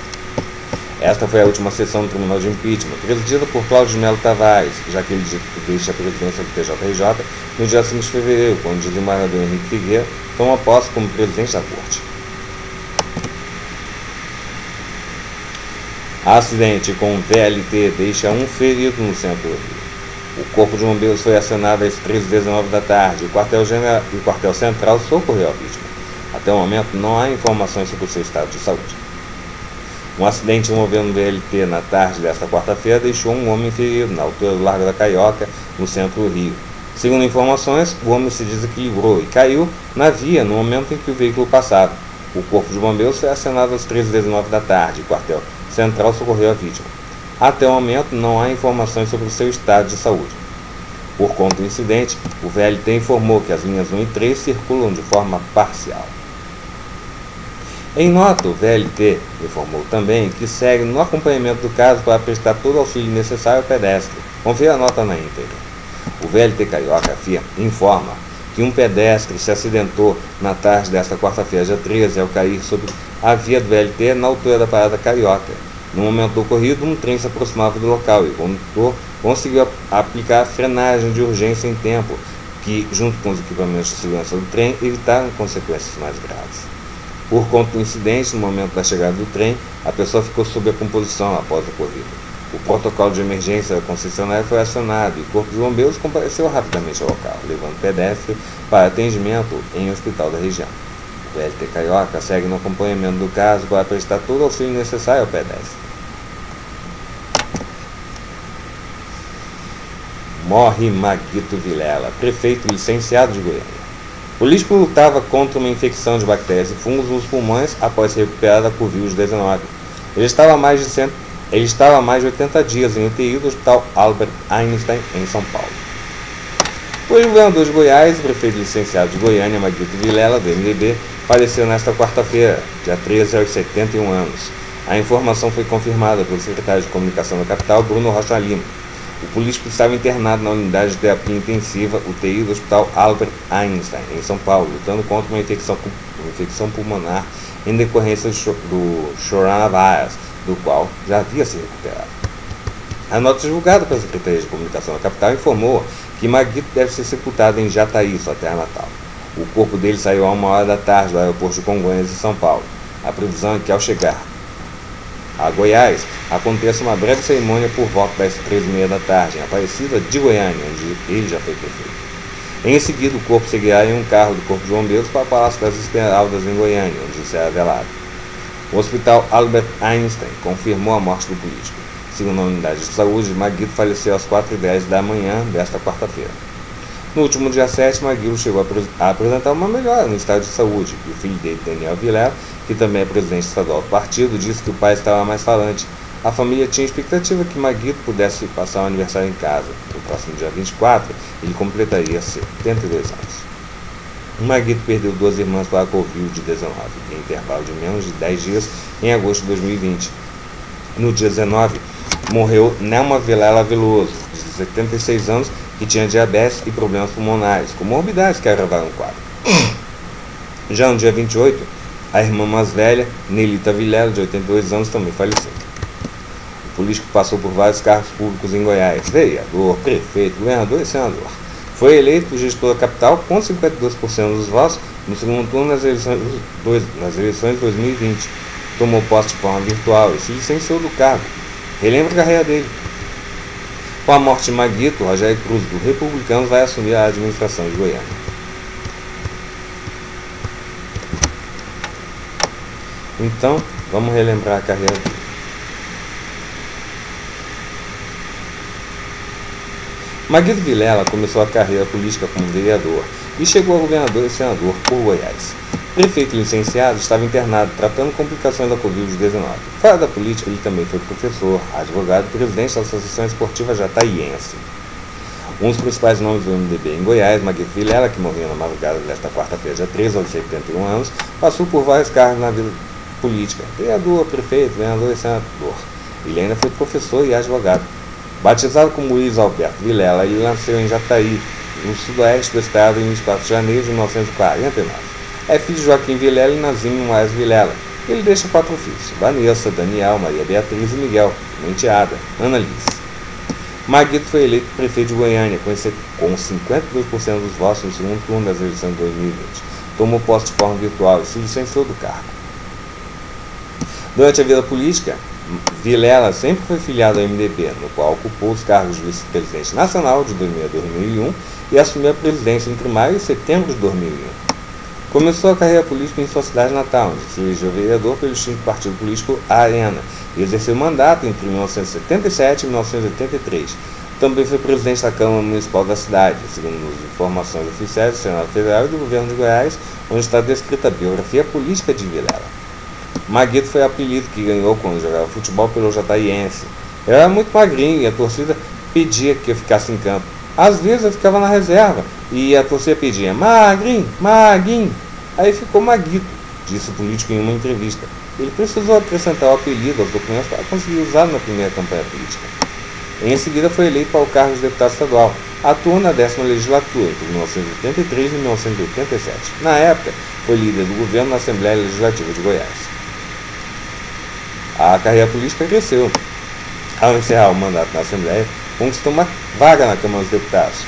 Esta foi a última sessão do Tribunal de Impeachment, presidida por Cláudio de Melo Tavares, já que ele deixa a presidência do T J R J no dia cinco de fevereiro, quando o desembargador Henrique Figueira toma posse como presidente da Corte. Acidente com um V L T deixa um ferido no centro do Rio. O Corpo de Bombeiros foi acionado às treze e dezenove da tarde e o quartel, general, e o quartel central socorreu a vítima. Até o momento não há informações sobre o seu estado de saúde. Um acidente envolvendo um V L T na tarde desta quarta-feira deixou um homem ferido na altura do Largo da Carioca, no centro do Rio. Segundo informações, o homem se desequilibrou e caiu na via no momento em que o veículo passava. O Corpo de Bombeiros foi acionado às treze e dezenove da tarde e o quartel central socorreu a vítima. Até o momento não há informações sobre o seu estado de saúde. Por conta do incidente, o V L T informou que as linhas um e três circulam de forma parcial. Em nota, o V L T informou também que segue no acompanhamento do caso para prestar todo o auxílio necessário ao pedestre. Confira a nota na íntegra. O V L T Carioca afirma, informa que um pedestre se acidentou na tarde desta quarta-feira, dia treze, ao cair sobre a via do V L T na altura da Parada Carioca. No momento do ocorrido, um trem se aproximava do local e o condutor conseguiu aplicar a frenagem de urgência em tempo, que, junto com os equipamentos de segurança do trem, evitaram consequências mais graves. Por conta do incidente, no momento da chegada do trem, a pessoa ficou sob a composição após o ocorrido. O protocolo de emergência da concessionária foi acionado e o Corpo de Bombeiros compareceu rapidamente ao local, levando o pedestre para atendimento em um hospital da região. O V L T Carioca segue no acompanhamento do caso para prestar todo o auxílio necessário ao pedestre. Morre Maguito Vilela, prefeito licenciado de Goiânia. O político lutava contra uma infecção de bactérias e fungos nos pulmões após se recuperar da covid dezenove. Ele estava há mais de, cento, ele estava há mais de oitenta dias em U T I do Hospital Albert Einstein, em São Paulo. O ex-governador de Goiás, o prefeito licenciado de Goiânia, Maguito Vilela, do M D B, faleceu nesta quarta-feira, dia treze, aos setenta e um anos. A informação foi confirmada pelo secretário de Comunicação da capital, Bruno Rocha Lima. O político estava internado na unidade de terapia intensiva U T I do Hospital Albert Einstein, em São Paulo, lutando contra uma infecção, uma infecção pulmonar em decorrência do coronavírus, do qual já havia se recuperado. A nota divulgada pela Secretaria de Comunicação da capital informou que Maguito deve ser sepultado em Jataí, sua terra natal. O corpo dele saiu a uma hora da tarde do aeroporto de Congonhas, em São Paulo. A previsão é que, ao chegar a Goiás, aconteça uma breve cerimônia por volta das treze e meia da tarde, em Aparecida de Goiânia, onde ele já foi prefeito. Em seguida, o corpo seguirá em um carro do Corpo de Bombeiros para o Palácio das Esmeraldas, em Goiânia, onde será velado. O Hospital Albert Einstein confirmou a morte do político. Segundo a unidade de saúde, Maguito faleceu às quatro e dez da manhã desta quarta-feira. No último dia sete, Maguito chegou a apresentar uma melhora no estado de saúde, e o filho dele, Daniel Vilela, que também é presidente estadual do partido, disse que o pai estava mais falante. A família tinha expectativa que Maguito pudesse passar o aniversário em casa. No próximo dia vinte e quatro, ele completaria setenta e dois anos. Maguito perdeu duas irmãs para a covid dezenove, em intervalo de menos de dez dias, em agosto de dois mil e vinte. No dia dezenove, morreu Nelma Vilela Veloso, de setenta e seis anos, que tinha diabetes e problemas pulmonares, comorbidades que agravaram o quadro. Já no dia vinte e oito, a irmã mais velha, Nelita Vilela, de oitenta e dois anos, também faleceu. O político passou por vários cargos públicos em Goiás, vereador, prefeito, governador e senador. Foi eleito gestor da capital com cinquenta e dois por cento dos votos no segundo turno nas eleições, dois, nas eleições de dois mil e vinte. Tomou posse de forma virtual e se licenciou do cargo. Relembra a carreira dele. Com a morte de Maguito, Rogério Cruz, do Republicanos, vai assumir a administração de Goiânia. Então, vamos relembrar a carreira dele. Maguito Vilela começou a carreira política como vereador e chegou a governador e senador por Goiás. Prefeito licenciado, estava internado tratando complicações da covid dezenove. Fora da política, ele também foi professor, advogado e presidente da Associação Esportiva Jataiense. Um dos principais nomes do M D B em Goiás, Maguito Vilela, que morreu na madrugada desta quarta-feira, dia treze, aos setenta e um anos, passou por vários cargos na vida política, vereador, prefeito, governador e senador. Ele ainda foi professor e advogado. Batizado como Luiz Alberto Vilela, ele nasceu em Jataí, no sudoeste do estado, em vinte e quatro de janeiro de mil novecentos e quarenta e nove. É filho de Joaquim Vilela e Nazinho Moraes Vilela. Ele deixa quatro filhos: Vanessa, Daniel, Maria Beatriz e Miguel, uma enteada, Ana Liz. Maguito foi eleito prefeito de Goiânia com cinquenta e dois por cento dos votos no segundo turno das eleições de dois mil e vinte. Tomou posse de forma virtual e se licenciou do cargo. Durante a vida política, Vilela sempre foi filiado ao M D B, no qual ocupou os cargos de vice-presidente nacional de dois mil a dois mil e um e assumiu a presidência entre maio e setembro de dois mil e um. Começou a carreira política em sua cidade natal, onde se elegeu vereador pelo extinto partido político Arena e exerceu mandato entre mil novecentos e setenta e sete e mil novecentos e oitenta e três. Também foi presidente da Câmara Municipal da cidade, segundo as informações oficiais do Senado Federal e do Governo de Goiás, onde está descrita a biografia política de Vilela. Maguito foi o apelido que ganhou quando jogava futebol pelo Jataiense. Eu era muito magrinho e a torcida pedia que eu ficasse em campo. Às vezes eu ficava na reserva e a torcida pedia Magrinho, Maguinho. Aí ficou Maguito, disse o político em uma entrevista. Ele precisou acrescentar o apelido aos documentos para conseguir usá-lo na primeira campanha política. Em seguida foi eleito para o cargo de deputado estadual. Atuou na décima legislatura, entre mil novecentos e oitenta e três e mil novecentos e oitenta e sete. Na época, foi líder do governo na Assembleia Legislativa de Goiás. A carreira política cresceu. Ao encerrar o mandato na Assembleia, conquistou uma vaga na Câmara dos Deputados,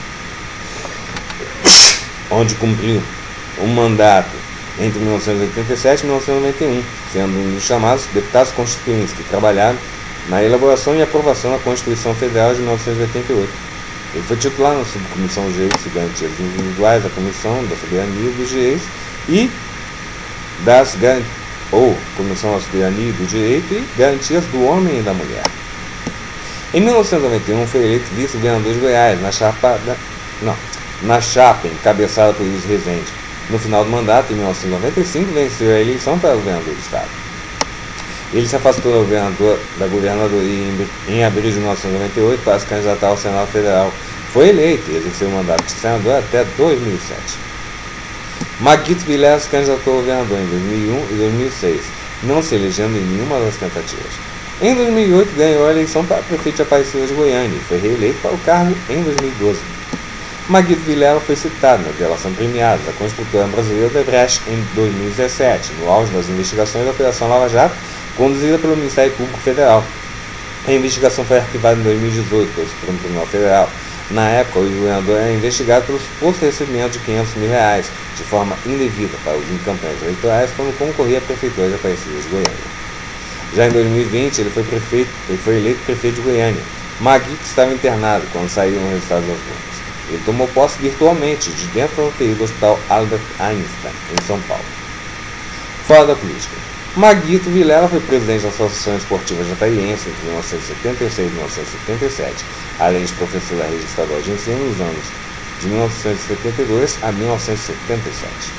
onde cumpriu um mandato entre mil novecentos e oitenta e sete e mil novecentos e noventa e um, sendo um dos chamados deputados constituintes que trabalharam na elaboração e aprovação da Constituição Federal de mil novecentos e oitenta e oito. Ele foi titular na Subcomissão de Direitos e Garantias Individuais da Comissão da Soberania dos Direitos e das Garantias ou Comissão da Soberania do Direito e Garantias do Homem e da Mulher. Em mil novecentos e noventa e um foi eleito vice-governador de Goiás, na chapa, da, não, na chapa encabeçada por Luiz Rezende. No final do mandato, em mil novecentos e noventa e cinco, venceu a eleição para governador do Estado. Ele se afastou da, governador, da governadoria em, em abril de mil novecentos e noventa e oito para se candidatar ao Senado Federal. Foi eleito e exerceu o mandato de senador até dois mil e sete. Maguito Vilela se candidatou ao governador em dois mil e um e dois mil e seis, não se elegendo em nenhuma das tentativas. Em dois mil e oito, ganhou a eleição para prefeito de Aparecida de Goiânia e foi reeleito para o cargo em dois mil e doze. Maguito Vilela foi citado na delação premiada da construtora brasileira Odebrecht em dois mil e dezessete, no auge das investigações da Operação Lava Jato, conduzida pelo Ministério Público Federal. A investigação foi arquivada em dois mil e dezoito pelo Supremo Tribunal Federal. Na época, o governador era investigado pelo suposto recebimento de quinhentos mil reais, de forma indevida, para uso em campanhas eleitorais, quando concorria à Prefeitura de Aparecida de Goiânia. Já em dois mil e vinte, ele foi, prefeito, ele foi eleito prefeito de Goiânia. Maguito estava internado quando saíram os resultados das urnas. Ele tomou posse virtualmente, de dentro da U T I do Hospital Albert Einstein, em São Paulo. Fora da política. Maguito Vilela foi presidente da Associação Esportiva Jataiense entre mil novecentos e setenta e seis e mil novecentos e setenta e sete, além de professor da Rede Estadual de Ensino nos anos de mil novecentos e setenta e dois a mil novecentos e setenta e sete.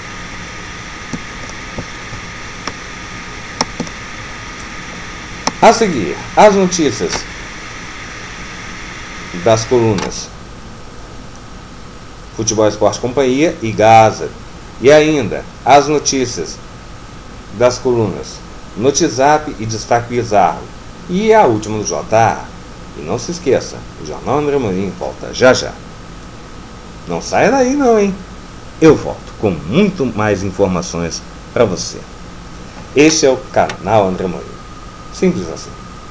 A seguir, as notícias das colunas Futebol Esporte Companhia e Gaza. E ainda, as notícias das colunas Notizap e Destaque Bizarro. E a última do J A. E não se esqueça, o Jornal André Amorim volta já já. Não saia daí não, hein? Eu volto com muito mais informações para você. Este é o canal André Amorim. Simples assim.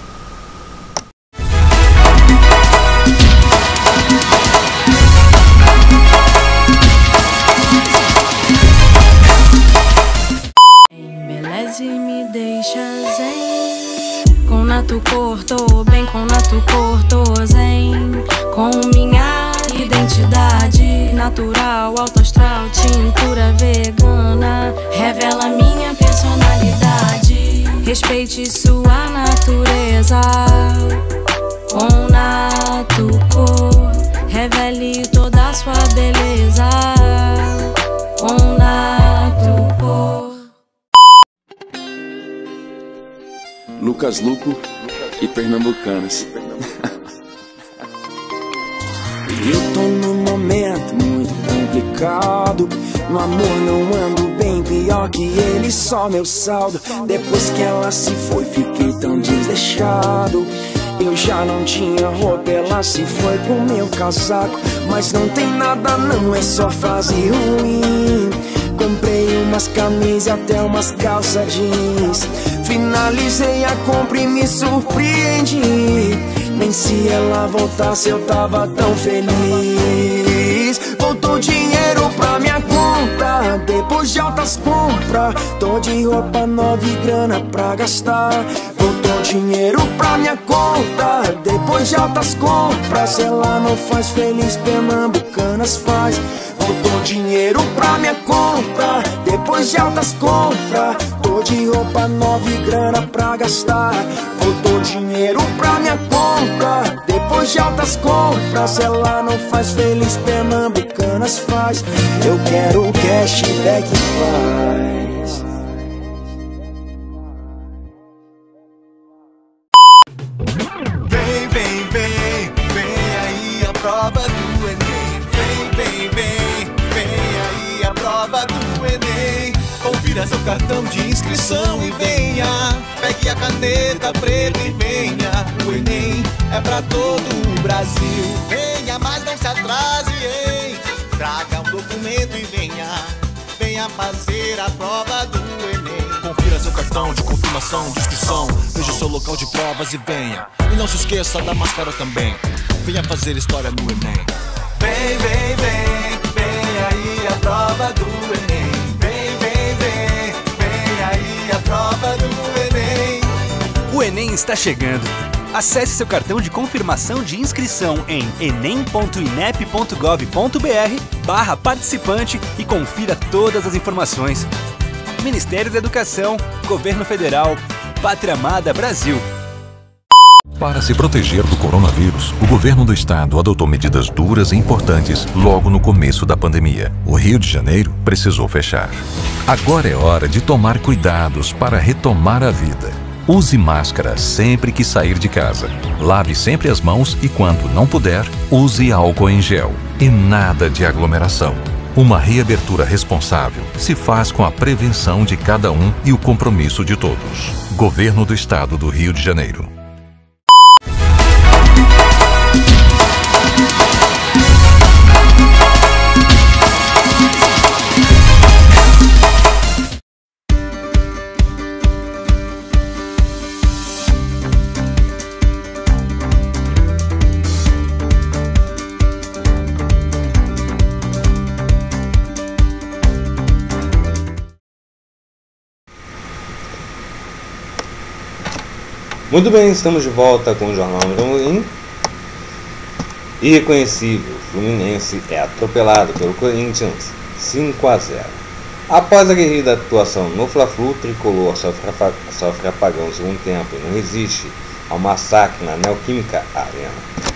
Embeleze e me deixa zen. Com nato cor, tô bem com nato cor, tô zen. Com minha identidade natural, alto astral, tintura vegana. Revela minha personalidade. Respeite sua natureza. Com nato cor, revele toda a sua beleza. Com nato cor. Lucas Luco e Pernambucanas. Eu tô num momento muito complicado. No amor não ando bem, pior que ele, só meu saldo. Depois que ela se foi, fiquei tão desleixado. Eu já não tinha roupa, ela se foi com meu casaco. Mas não tem nada não, é só fase ruim. Comprei umas camisas e até umas calças jeans. Finalizei a compra e me surpreendi. Nem se ela voltasse eu tava tão feliz. Voltou dinheiro pra minha conta, depois de altas compras. Tô de roupa nova e grana pra gastar. Voltou dinheiro minha conta. Depois de altas compras, se ela não faz feliz, Pernambucanas faz. Voltou dinheiro pra minha conta. Depois de altas compras, tô de roupa nova e grana pra gastar. Voltou dinheiro pra minha conta. Depois de altas compras, se ela não faz feliz, Pernambucanas faz. Eu quero o cashback faz. Vem, vem, vem, vem aí a prova do Enem. Vem, vem, vem, vem aí a prova do Enem. Confira seu cartão de inscrição e venha. Pegue a caneta preta e venha. O Enem é pra todo o Brasil. Venha, mas não se atrase, hein? Traga um documento e venha. Venha fazer a prova do Enem. Confira seu cartão de confirmação de inscrição. Veja o seu local de provas e venha. E não se esqueça da máscara também. Venha fazer história no Enem. Vem, vem, vem, vem aí a prova do Enem. Vem, vem, vem, vem aí a prova do Enem. O Enem está chegando. Acesse seu cartão de confirmação de inscrição em enem ponto inep ponto gov ponto br barra participante e confira todas as informações. Ministério da Educação, Governo Federal, Pátria Amada Brasil. Para se proteger do coronavírus, o governo do estado adotou medidas duras e importantes logo no começo da pandemia. O Rio de Janeiro precisou fechar. Agora é hora de tomar cuidados para retomar a vida. Use máscara sempre que sair de casa. Lave sempre as mãos e, quando não puder, use álcool em gel. E nada de aglomeração. Uma reabertura responsável se faz com a prevenção de cada um e o compromisso de todos. Governo do Estado do Rio de Janeiro. Muito bem, estamos de volta com o Jornal Mirim. Irreconhecível, Fluminense é atropelado pelo Corinthians cinco a zero. Após a guerreira atuação no Fla-Flu, o tricolor sofre, sofre apagão no segundo tempo e não resiste ao massacre na Neoquímica Arena.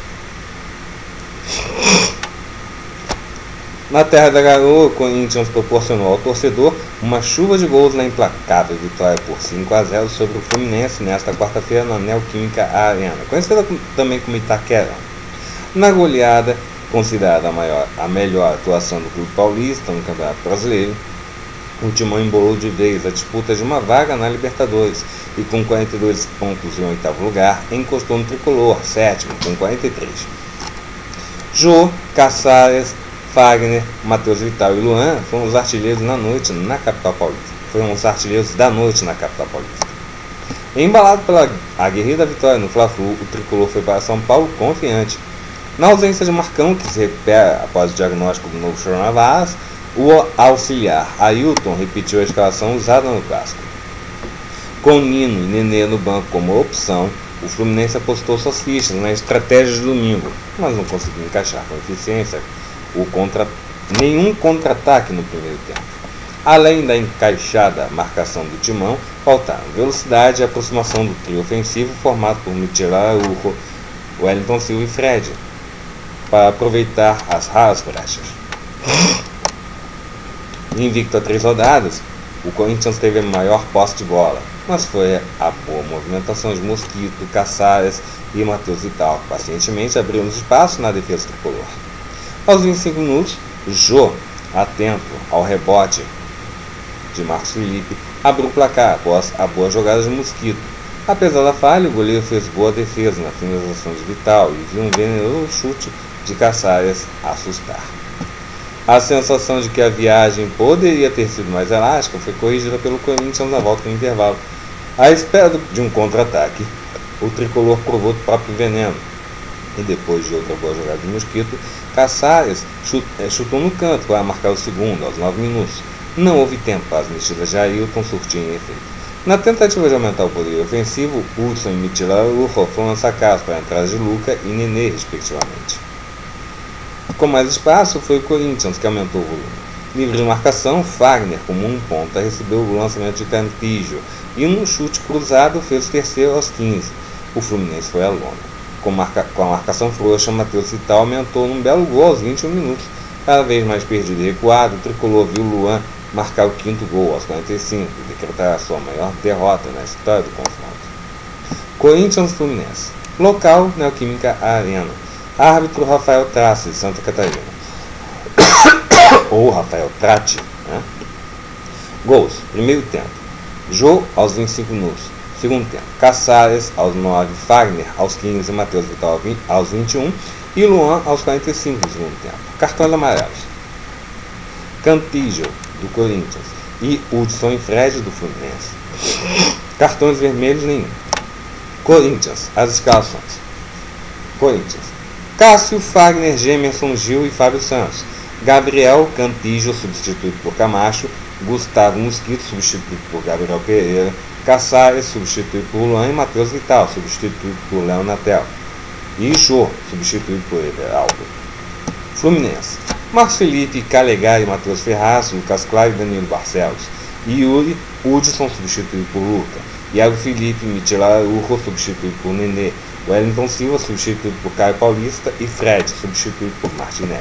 Na terra da garoa, o Corinthians proporcionou ao torcedor uma chuva de gols na implacável vitória por cinco a zero sobre o Fluminense nesta quarta-feira na Neoquímica Arena, conhecida também como Itaquera. Na goleada, considerada a, maior, a melhor atuação do clube paulista no Campeonato Brasileiro, o Timão embolou de vez a disputa de uma vaga na Libertadores e, com quarenta e dois pontos em oitavo lugar, encostou no tricolor, sétimo, com quarenta e três. Jô, Caçares, Fagner, Matheus Vital e Luan foram os artilheiros na noite na capital paulista. Foram os artilheiros da noite na capital paulista. Embalado pela aguerrida vitória no Fla-Flu, o tricolor foi para São Paulo confiante. Na ausência de Marcão, que se recupera após o diagnóstico do novo coronavírus, o auxiliar Ailton repetiu a escalação usada no clássico. Com Nino e Nenê no banco como opção, o Fluminense apostou suas fichas na estratégia de domingo, mas não conseguiu encaixar com eficiência o contra... nenhum contra-ataque no primeiro tempo. Além da encaixada marcação do Timão, faltaram velocidade e aproximação do trio ofensivo formado por Michel Araújo, Wellington Silva e Fred, para aproveitar as raras brechas. Invicto a três rodadas, o Corinthians teve a maior posse de bola, mas foi a boa movimentação de Mosquito, Caçares e Matheus Vital, que pacientemente abriram espaço na defesa tricolor. Aos vinte e cinco minutos, Jô, atento ao rebote de Marcos Felipe, abriu o placar após a boa jogada de Mosquito. Apesar da falha, o goleiro fez boa defesa na finalização de Vital e viu um venenoso chute de Caçares assustar. A sensação de que a viagem poderia ter sido mais elástica foi corrigida pelo Corinthians na volta no intervalo. À espera de um contra-ataque, o tricolor provou o próprio veneno. E depois de outra boa jogada de Mosquito, Caçares chutou no canto para marcar o segundo aos nove minutos. Não houve tempo para as mexidas de Ailton surtirem efeito. Na tentativa de aumentar o poder ofensivo, Hudson e Michel Araújo foram sacados para a entrada de Luca e Nenê, respectivamente. Com mais espaço, foi o Corinthians que aumentou o volume. Livre de marcação, Fagner, como um ponta, recebeu o lançamento de Cantillo e, num chute cruzado, fez o terceiro aos quinze. O Fluminense foi à lona. Com, marca, com a marcação frouxa, Matheus Vital aumentou num belo gol aos vinte e um minutos. Cada vez mais perdido e recuado, o tricolor viu Luan marcar o quinto gol aos quarenta e cinco e decretar a sua maior derrota na história do confronto. Corinthians Fluminense. Local, Neoquímica Arena. Árbitro Rafael Trace, de Santa Catarina. Ou Rafael Trate. Né? Gols. Primeiro tempo. Jô aos vinte e cinco minutos. Segundo tempo. Caçares aos nove, Fagner aos quinze, Matheus Vital aos vinte e um e Luan aos quarenta e cinco do segundo tempo. Cartões amarelos. Cantillo, do Corinthians, e Hudson e Fred, do Fluminense. Cartões vermelhos nenhum. Corinthians, as escalações. Corinthians. Cássio, Fagner, Gemerson, Gil e Fábio Santos. Gabriel, Cantillo, substituído por Camacho. Gustavo Mosquito, substituído por Gabriel Pereira. Caçares, substituído por Luan, e Matheus Vital, substituído por Léo Natel. E Jô, substituído por Everaldo. Fluminense. Marcos Felipe, Calegari, Matheus Ferraz, Lucas Claro e Danilo Barcelos. E Yuri, Hudson, substituído por Luca. Iago Felipe, Michel Araújo, substituído por Nenê. Wellington Silva, substituído por Caio Paulista. E Fred, substituído por Martinelli.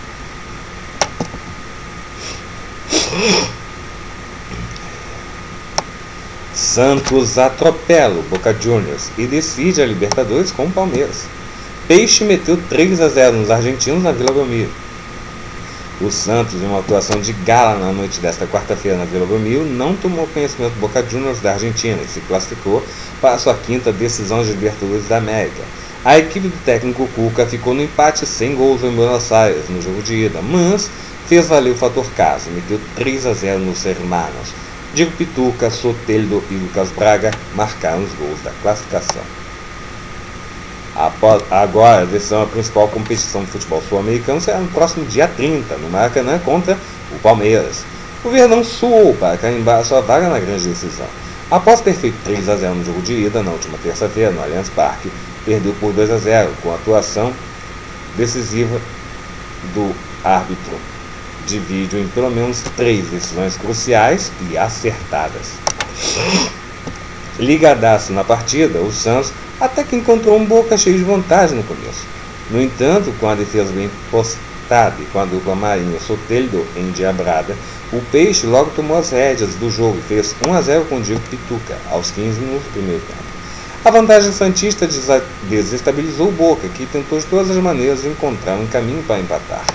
Santos atropela o Boca Juniors e decide a Libertadores com o Palmeiras. Peixe meteu três a zero nos argentinos na Vila Belmiro. O Santos, em uma atuação de gala na noite desta quarta-feira na Vila Belmiro, não tomou conhecimento do Boca Juniors da Argentina e se classificou para a sua quinta decisão de Libertadores da América. A equipe do técnico Cuca ficou no empate sem gols em Buenos Aires no jogo de ida, mas fez valer o fator casa e meteu três a zero nos hermanos. Diego Pituca, Soteldo e Lucas Braga marcaram os gols da classificação. Após, agora, a decisão da principal competição de futebol sul-americano será no próximo dia trinta, no Maracanã, contra o Palmeiras. O Verdão suou para carimbar sua vaga na grande decisão. Após ter feito três a zero no jogo de ida, na última terça-feira, no Allianz Parque, perdeu por dois a zero, com a atuação decisiva do árbitro de vídeo em pelo menos três decisões cruciais e acertadas. Ligadaço na partida, o Santos até que encontrou um Boca cheio de vantagem no começo. No entanto, com a defesa bem postada e com a dupla Marinho Soteldo endiabrada, o Peixe logo tomou as rédeas do jogo e fez um a zero com o Diego Pituca aos quinze minutos do primeiro tempo. A vantagem santista desestabilizou o Boca, que tentou de todas as maneiras encontrar um caminho para empatar.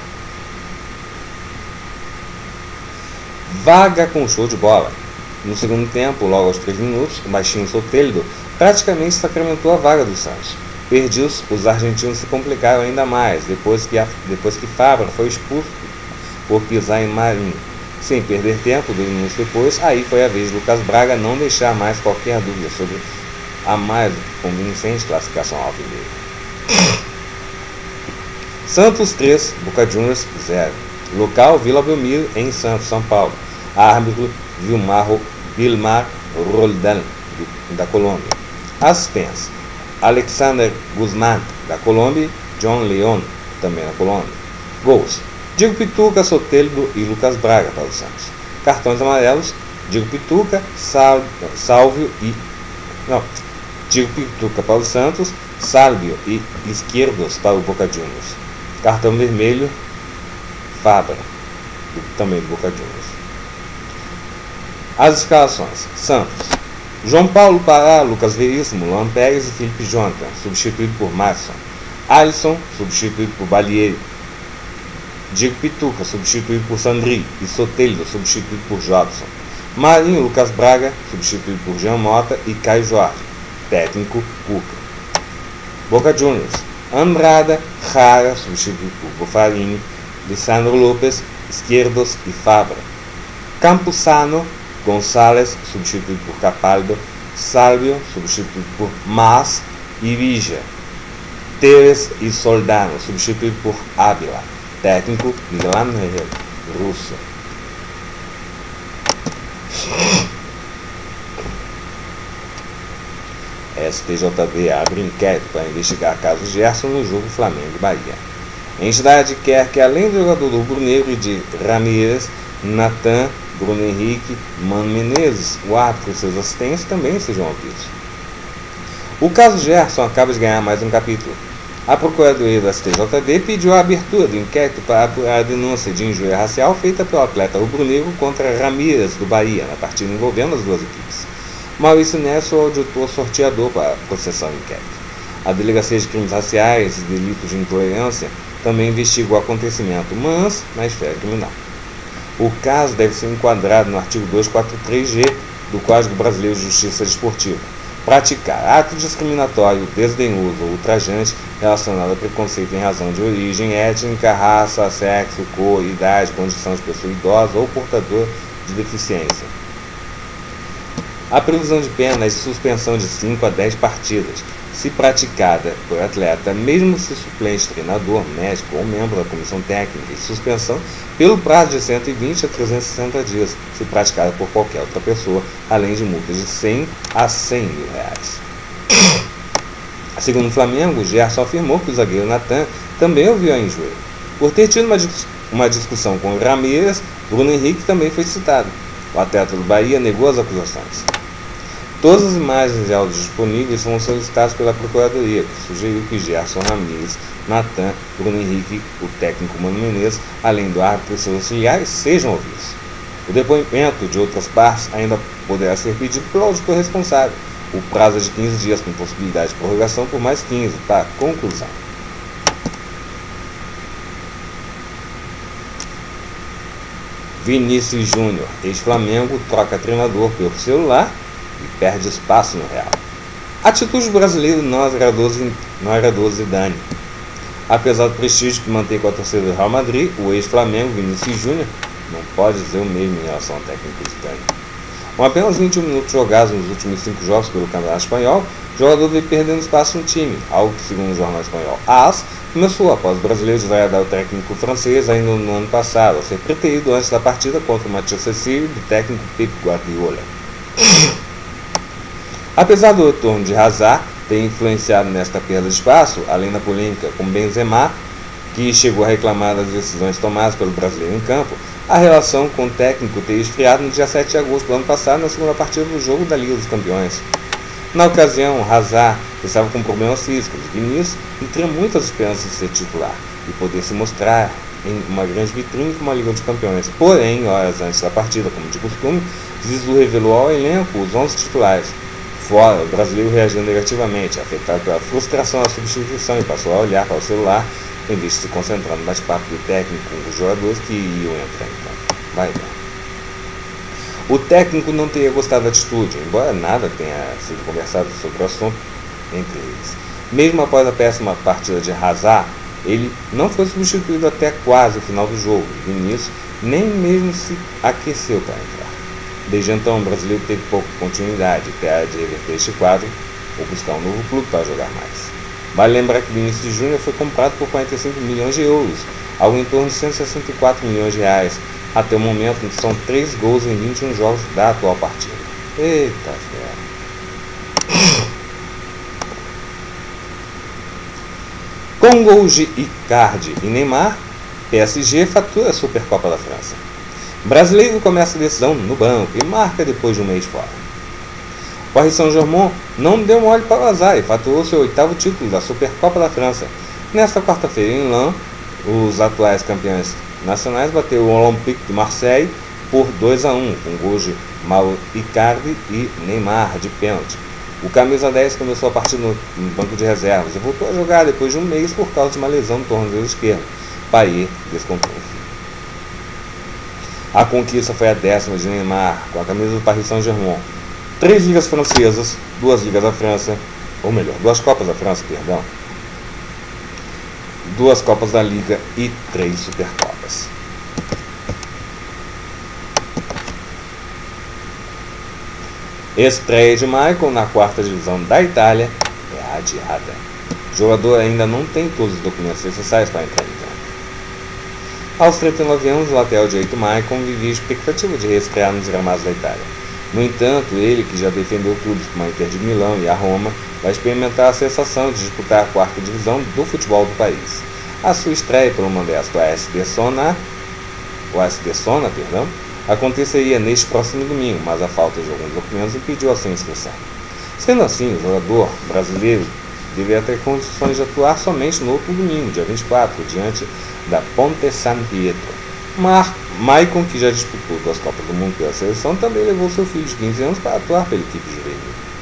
Vaga com show de bola. No segundo tempo, logo aos três minutos, o baixinho Soteldo praticamente sacramentou a vaga do Santos. Perdidos, os argentinos se complicaram ainda mais, depois que, a, depois que Fabra foi expulso por pisar em Marinho. Sem perder tempo, dois minutos depois, aí foi a vez de Lucas Braga não deixar mais qualquer dúvida sobre a mais do que convincente classificação alvinegra. Santos três, Boca Juniors zero. Local, Vila Belmiro, em Santos, São Paulo. Árbitro, Vilmar, Vilmar Roldan, da Colômbia. Assistência, Alexander Guzmán, da Colômbia, e John Leon, também da Colômbia. Gols, Diego Pituca, Soteldo e Lucas Braga para o Santos. Cartões amarelos, Diego Pituca, Sal, Salvio e... Não, Diego Pituca para o Santos, Salvio e Izquierdos para o Boca Juniors. Cartão vermelho, Fabra, também do Boca Juniors. As escalações. Santos. João Paulo Pará, Lucas Veríssimo, Luan Pérez e Felipe Jonathan, substituído por Madison. Alisson, substituído por Balieri. Diego Pituca, substituído por Sandri. E Soteldo, substituído por Jobson. Marinho, Lucas Braga, substituído por Jean Mota e Caio Jorge. Técnico, Cuca. Boca Juniors. Andrada, Jara, substituído por Bufarini. Lisandro Lopes, Izquierdos e Fabra. Campuzano, Gonçalves, substituído por Capaldo. Salvio, substituído por Mas e Vija. Teres e Soldano, substituído por Ávila. Técnico, Miguel Ángel Russo. S T J D abre inquérito para investigar caso Gerson no jogo Flamengo e Bahia. A entidade quer que, além do jogador rubro-negro de Ramírez, Natan, Bruno Henrique, Mano Menezes, o árbitro e seus assistentes também sejam ouvidos. O caso Gerson acaba de ganhar mais um capítulo. A Procuradoria do S T J D pediu a abertura do inquérito para apurar a denúncia de injúria racial feita pelo atleta rubro-negro contra Ramírez, do Bahia, na partida envolvendo as duas equipes. Maurício Nesso é o auditor sorteador para processar o inquérito. A Delegacia de Crimes Raciais e Delitos de Intolerância também investiga o acontecimento, mas na esfera criminal. O caso deve ser enquadrado no artigo duzentos e quarenta e três G do Código Brasileiro de Justiça Desportiva. Praticar ato discriminatório, desdenhoso ou ultrajante relacionado a preconceito em razão de origem étnica, raça, sexo, cor, idade, condição de pessoa idosa ou portador de deficiência. A previsão de pena é de suspensão de cinco a dez partidas, se praticada por atleta, mesmo se suplente, treinador, médico ou membro da comissão técnica, e suspensão pelo prazo de cento e vinte a trezentos e sessenta dias, se praticada por qualquer outra pessoa, além de multas de cem a cem mil reais. Segundo o Flamengo, Gerson afirmou que o zagueiro Natan também ouviu a injúria. Por ter tido uma, uma discussão com o Ramírez, Bruno Henrique também foi citado. O atleta do Bahia negou as acusações. Todas as imagens e áudios disponíveis foram solicitadas pela Procuradoria, que sugeriu que Gerson, Ramírez, Natan, Bruno Henrique, o técnico Mano Menezes, além do árbitro e seus auxiliares, sejam ouvidos. O depoimento de outras partes ainda poderá ser pedido pelo auditor responsável. O prazo é de quinze dias, com possibilidade de prorrogação por mais quinze, para conclusão. Vinícius Júnior, ex-Flamengo, troca treinador pelo celular e perde espaço no Real. A atitude do brasileiro não agradou, não agradou Zidane. Apesar do prestígio que mantém com a torcida do Real Madrid, o ex-Flamengo Vinícius Júnior não pode dizer o mesmo em relação ao técnico Zidane. Com apenas vinte e um minutos jogados nos últimos cinco jogos pelo Campeonato Espanhol, o jogador veio perdendo espaço no time, algo que, segundo o jornal espanhol AS, começou após o brasileiro desagradar o técnico francês ainda no ano passado, ao ser preterido antes da partida contra o Manchester City do técnico Pep Guardiola. Apesar do retorno de Hazard ter influenciado nesta perda de espaço, além da polêmica com Benzema, que chegou a reclamar das decisões tomadas pelo brasileiro em campo, a relação com o técnico ter esfriado no dia sete de agosto do ano passado, na segunda partida do jogo da Liga dos Campeões. Na ocasião, Hazard estava com problemas físicos, e nisso nutria muitas esperanças de ser titular e poder se mostrar em uma grande vitrine como a Liga dos Campeões. Porém, horas antes da partida, como de costume, Zizou revelou ao elenco os onze titulares. Fora, o brasileiro reagiu negativamente, afetado pela frustração da substituição, e passou a olhar para o celular em vez de se concentrar no bate-papo do técnico com os jogadores que iam entrar em campo. Vai ver. O técnico não teria gostado da atitude, embora nada tenha sido conversado sobre o assunto entre eles. Mesmo após a péssima partida de Hazard, ele não foi substituído até quase o final do jogo, e nisso nem mesmo se aqueceu para entrar. Desde então, o brasileiro teve pouca continuidade, terá de reverter este quadro ou buscar um novo clube para jogar mais. Vale lembrar que Vinícius Júnior foi comprado por quarenta e cinco milhões de euros, algo em torno de cento e sessenta e quatro milhões de reais. Até o momento, são três gols em vinte e um jogos da atual partida. Eita ferro! Com gols de Icardi e Neymar, P S G fatura a Supercopa da França. Brasileiro começa a decisão no banco e marca depois de um mês fora. O Paris Saint-Germain não deu mole para o azar e faturou seu oitavo título da Supercopa da França. Nesta quarta-feira em Lens, os atuais campeões nacionais bateram o Olympique de Marseille por dois a um, com gols de Mauro Icardi e Neymar de pênalti. O camisa dez começou a partida no, no banco de reservas e voltou a jogar depois de um mês por causa de uma lesão no tornozelo esquerdo. Payet descontou. A conquista foi a décima de Neymar com a camisa do Paris Saint-Germain. Três ligas francesas, duas ligas da França, ou melhor, duas Copas da França, perdão. Duas Copas da Liga e três Supercopas. Estreia de Michael na quarta divisão da Itália é adiada. O jogador ainda não tem todos os documentos necessários para entrar em campo. Aos trinta e nove anos, o lateral direito Maicon vivia a expectativa de reestrear nos gramados da Itália. No entanto, ele, que já defendeu clubes como a Inter de Milão e a Roma, vai experimentar a sensação de disputar a quarta divisão do futebol do país. A sua estreia pelo modesto A S D Sona, o A S D Sona, perdão, aconteceria neste próximo domingo, mas a falta de alguns documentos impediu a sua inscrição. Sendo assim, o jogador brasileiro deveria ter condições de atuar somente no outro domingo, dia vinte e quatro, diante da Ponte San Pietro. Mar Maicon, que já disputou duas Copas do Mundo pela seleção, também levou seu filho de quinze anos para atuar pela equipe juvenil.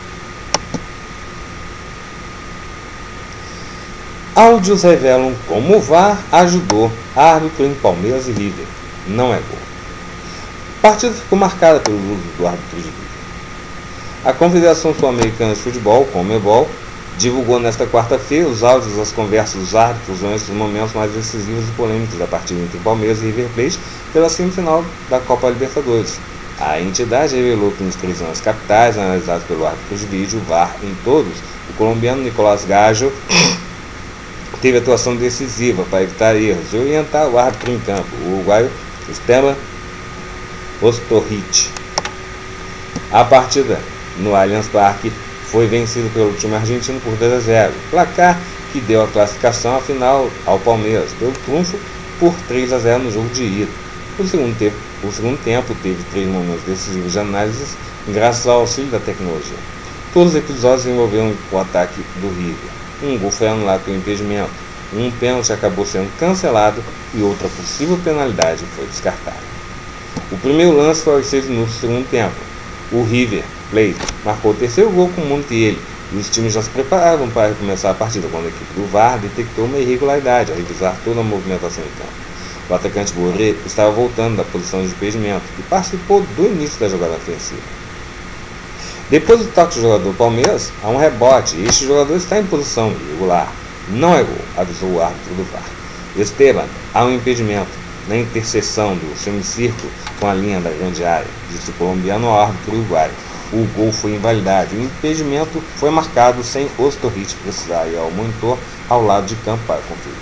Áudios revelam como o V A R ajudou árbitro em Palmeiras e River. Não é gol. A partida ficou marcada pelo uso do árbitro de vídeo. A Confederação Sul-Americana de Futebol, Conmebol, divulgou nesta quarta-feira os áudios das conversas dos árbitros durante os momentos mais decisivos e polêmicos da partida entre Palmeiras e River Plate pela semifinal da Copa Libertadores. A entidade revelou que nos três anos capitais analisados pelo árbitro de vídeo, V A R, em todos, o colombiano Nicolás Gajo teve atuação decisiva para evitar erros e orientar o árbitro em campo, o uruguaio Esteban Ostorrich. A partida no Allianz Parque foi vencido pelo time argentino por dois a zero, placar que deu a classificação à final ao Palmeiras, pelo triunfo por três a zero no jogo de ida. O segundo tempo, o segundo tempo teve três momentos decisivos de análises graças ao auxílio da tecnologia. Todos os episódios envolveram o ataque do River. Um gol foi anulado pelo impedimento, um pênalti acabou sendo cancelado e outra possível penalidade foi descartada. O primeiro lance foi aos seis minutos do segundo tempo. O River Plate marcou o terceiro gol com Montiel e os times já se preparavam para recomeçar a partida quando a equipe do V A R detectou uma irregularidade ao revisar toda a movimentação em campo. O atacante Borré estava voltando da posição de impedimento e participou do início da jogada ofensiva. Depois do toque do jogador Palmeiras, há um rebote e este jogador está em posição irregular. Não é gol, avisou o árbitro do V A R. Esteban, há um impedimento na interseção do semicírculo com a linha da grande área, disse o colombiano ao árbitro uruguaio. O gol foi invalidado e o impedimento foi marcado sem Ostorrich precisar ir ao monitor ao lado de campo para conferir.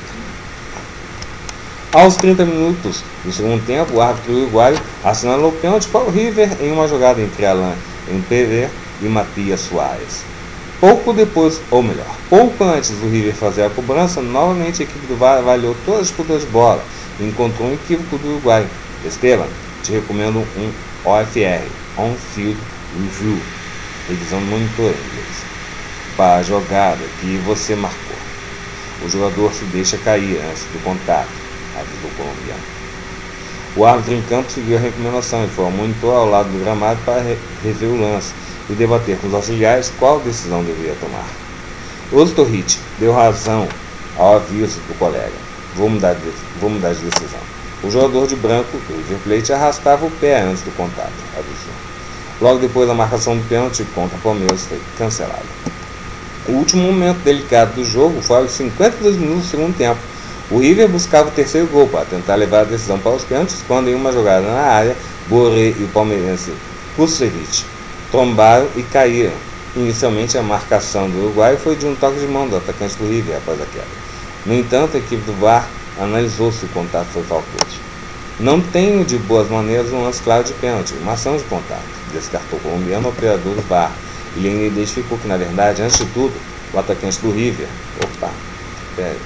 Aos trinta minutos do segundo tempo, o árbitro uruguaio assinalou o pênalti para o River em uma jogada entre Alain Mpever e Matias Soares. Pouco depois, ou melhor, pouco antes do River fazer a cobrança, novamente a equipe do V A R avaliou todas as disputas de bola e encontrou um equívoco do uruguaio. Esteban, te recomendo um O F R, On-Field Review, revisão do monitor em inglês, para a jogada que você marcou. O jogador se deixa cair antes do contato, avisou o colombiano. O árbitro em campo seguiu a recomendação e foi ao monitor ao lado do gramado para re rever o lance e debater com os auxiliares qual decisão deveria tomar. Ostorrich deu razão ao aviso do colega. Vou mudar, de, vou mudar de decisão. O jogador de branco do River Plate arrastava o pé antes do contato, avisou. Logo depois, a marcação do pênalti contra o Palmeiras foi cancelada. O último momento delicado do jogo foi aos cinquenta e dois minutos do segundo tempo. O River buscava o terceiro gol para tentar levar a decisão para os pênaltis, quando em uma jogada na área, Borré e o palmeirense Kusevich trombaram e caíram. Inicialmente, a marcação do uruguaio foi de um toque de mão do atacante do River após a queda. No entanto, a equipe do V A R analisou se o contato foi faltoso. Não tenho de boas maneiras um lance claro de pênalti, uma ação de contato, descartou o colombiano operador do V A R. Ele ainda identificou que, na verdade, antes de tudo, o atacante do River... Opa, pera.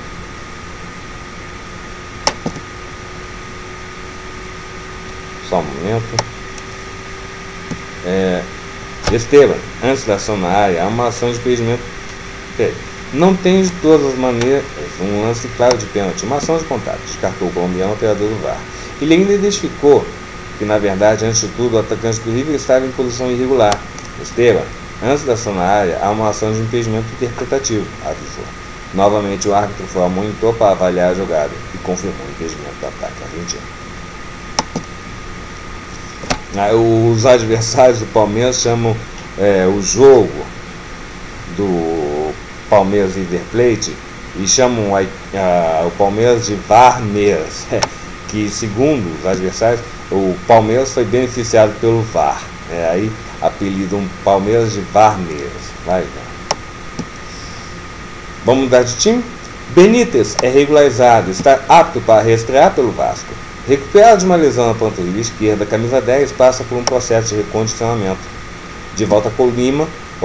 Só um momento. É, Esteban, antes da ação na área, há uma ação de impedimento. Pera. Não tem de todas as maneiras um lance claro de pênalti, uma ação de contato, descartou o colombiano operador do V A R. Ele ainda identificou que, na verdade, antes de tudo, o atacante do River estava em posição irregular. Esteban, antes da ação na área, há uma ação de impedimento interpretativo, avisou. Novamente, o árbitro foi ao monitor para avaliar a jogada e confirmou o impedimento do ataque argentino. Os adversários do Palmeiras chamam é, o jogo do Palmeiras e River Plate e chamam a, a, o Palmeiras de Varmeiras, que segundo os adversários, o Palmeiras foi beneficiado pelo V A R, é, aí apelidam Palmeiras de Varmeiras. Vai, vai. Vamos mudar de time? Benítez é regularizado, está apto para reestrear pelo Vasco. Recuperado de uma lesão na panturrilha esquerda, camisa dez passa por um processo de recondicionamento. De volta a Colima, ou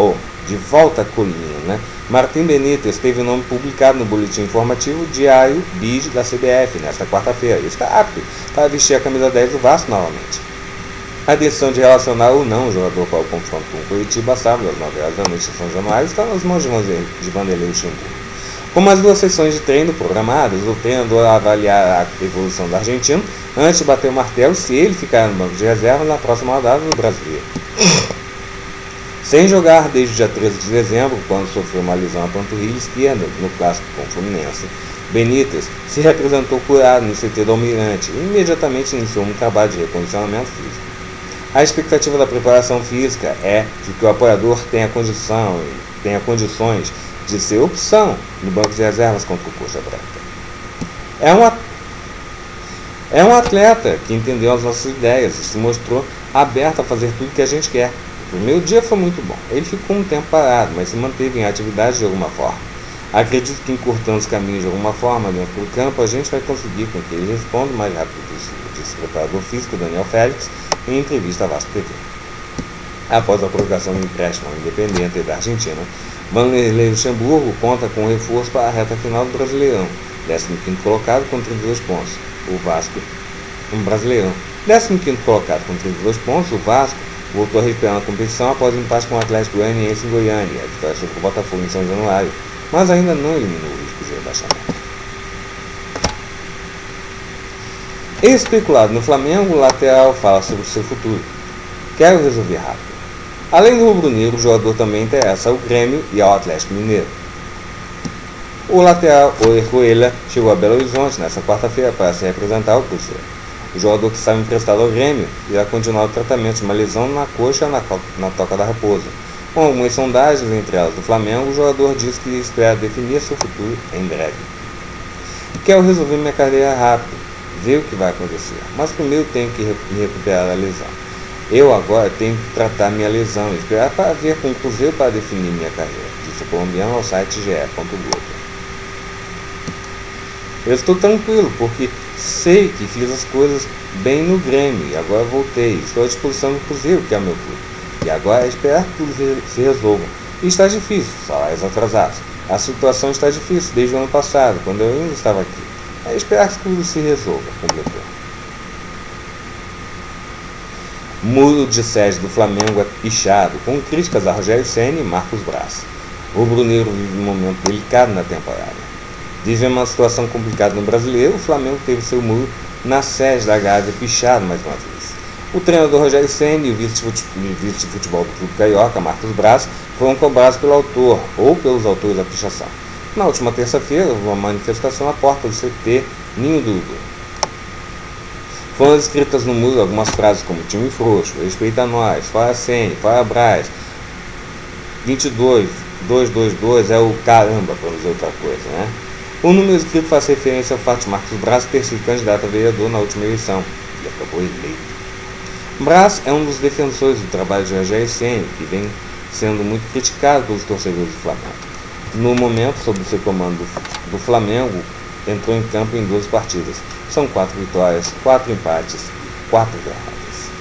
de volta à colina, né? Martim Benítez teve o nome publicado no boletim informativo Diário B I D da C B F nesta quarta-feira. Está apto para vestir a camisa dez do Vasco novamente. A decisão de relacionar ou não o jogador para o confronto com o Curitiba sábado às nove horas da noite em São Januário está nas mãos de Vanderlei Luxemburgo. Com as duas sessões de treino programadas, o treinador avaliar a evolução do argentino antes de bater o martelo se ele ficar no banco de reserva na próxima rodada do Brasileiro. Sem jogar desde o dia treze de dezembro, quando sofreu uma lesão à panturrilha esquerda no clássico com o Fluminense, Benítez se representou curado no C T do Almirante e imediatamente iniciou um trabalho de recondicionamento físico. A expectativa da preparação física é de que o apoiador tenha, condição, tenha condições de ser opção no banco de reservas contra o Coxa Branca. É um, é um atleta que entendeu as nossas ideias e se mostrou aberto a fazer tudo que a gente quer. O primeiro dia foi muito bom. Ele ficou um tempo parado, mas se manteve em atividade de alguma forma. Acredito que encurtando os caminhos de alguma forma dentro do campo, a gente vai conseguir com que ele responda o mais rápido possível, disse o preparador físico Daniel Félix em entrevista à Vasco T V. Após a colocação do empréstimo ao Independente da Argentina, Vanderlei Luxemburgo conta com um reforço para a reta final do Brasileirão, décimo quinto colocado com trinta e dois pontos. O Vasco, um Brasileirão, décimo quinto colocado com trinta e dois pontos, o Vasco voltou a recuperar na competição após o empate com o Atlético Goianiense em Goiânia, a vitória sobre o Botafogo em São Januário, mas ainda não eliminou o risco de rebaixamento. Especulado no Flamengo, o lateral fala sobre o seu futuro. Quero resolver rápido. Além do rubro-negro, o jogador também interessa ao Grêmio e ao Atlético Mineiro. O lateral Orejuela chegou a Belo Horizonte nesta quarta-feira para se representar ao Cruzeiro. O jogador que estava emprestado ao Grêmio irá continuar o tratamento de uma lesão na coxa na, na Toca da Raposa. Com algumas sondagens, entre elas do Flamengo, o jogador diz que espera definir seu futuro em breve. Quero resolver minha carreira rápido, ver o que vai acontecer, mas primeiro tenho que me recuperar a lesão. Eu agora tenho que tratar minha lesão e esperar para ver com o Cruzeiro para definir minha carreira, disse o colombiano ao site G E ponto Globo. Eu estou tranquilo porque sei que fiz as coisas bem no Grêmio e agora voltei. Estou à disposição do Cruzeiro, que é o meu clube. E agora é esperar que tudo se resolva. E está difícil, salários atrasados. A situação está difícil desde o ano passado, quando eu ainda estava aqui. É esperar que tudo se resolva, completou. Muro de sede do Flamengo é pichado, com críticas a Rogério Ceni e Marcos Braz. O rubro-negro vive um momento delicado na temporada. Vive uma situação complicada no Brasileiro, o Flamengo teve seu muro na sede da Gávea pichado mais uma vez. O treinador Rogério Ceni e o vice de futebol do clube carioca, Marcos Braz, foram cobrados pelo autor ou pelos autores da pichação. Na última terça-feira, houve uma manifestação à porta do C T Ninho do Urubu. Foram escritas no muro algumas frases como time frouxo, respeita nós, fora Ceni, fora Braz, vinte e dois, duzentos e vinte e dois é o caramba, para não dizer outra coisa, né? O número escrito faz referência ao fato de Marcos Braz ter sido candidato a vereador na última eleição e acabou eleito. Braz é um dos defensores do trabalho de Rogério Ceni, que vem sendo muito criticado pelos torcedores do Flamengo. No momento, sob o seu comando do Flamengo, entrou em campo em duas partidas. São quatro vitórias, quatro empates, quatro derrotas.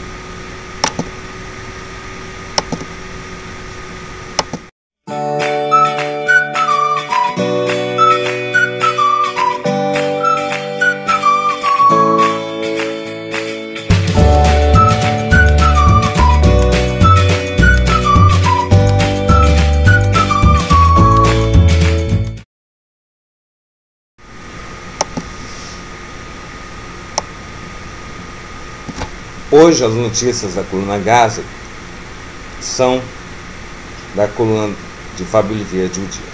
Hoje as notícias da coluna Gaza são da coluna de Fábio Oliveira de O Dia.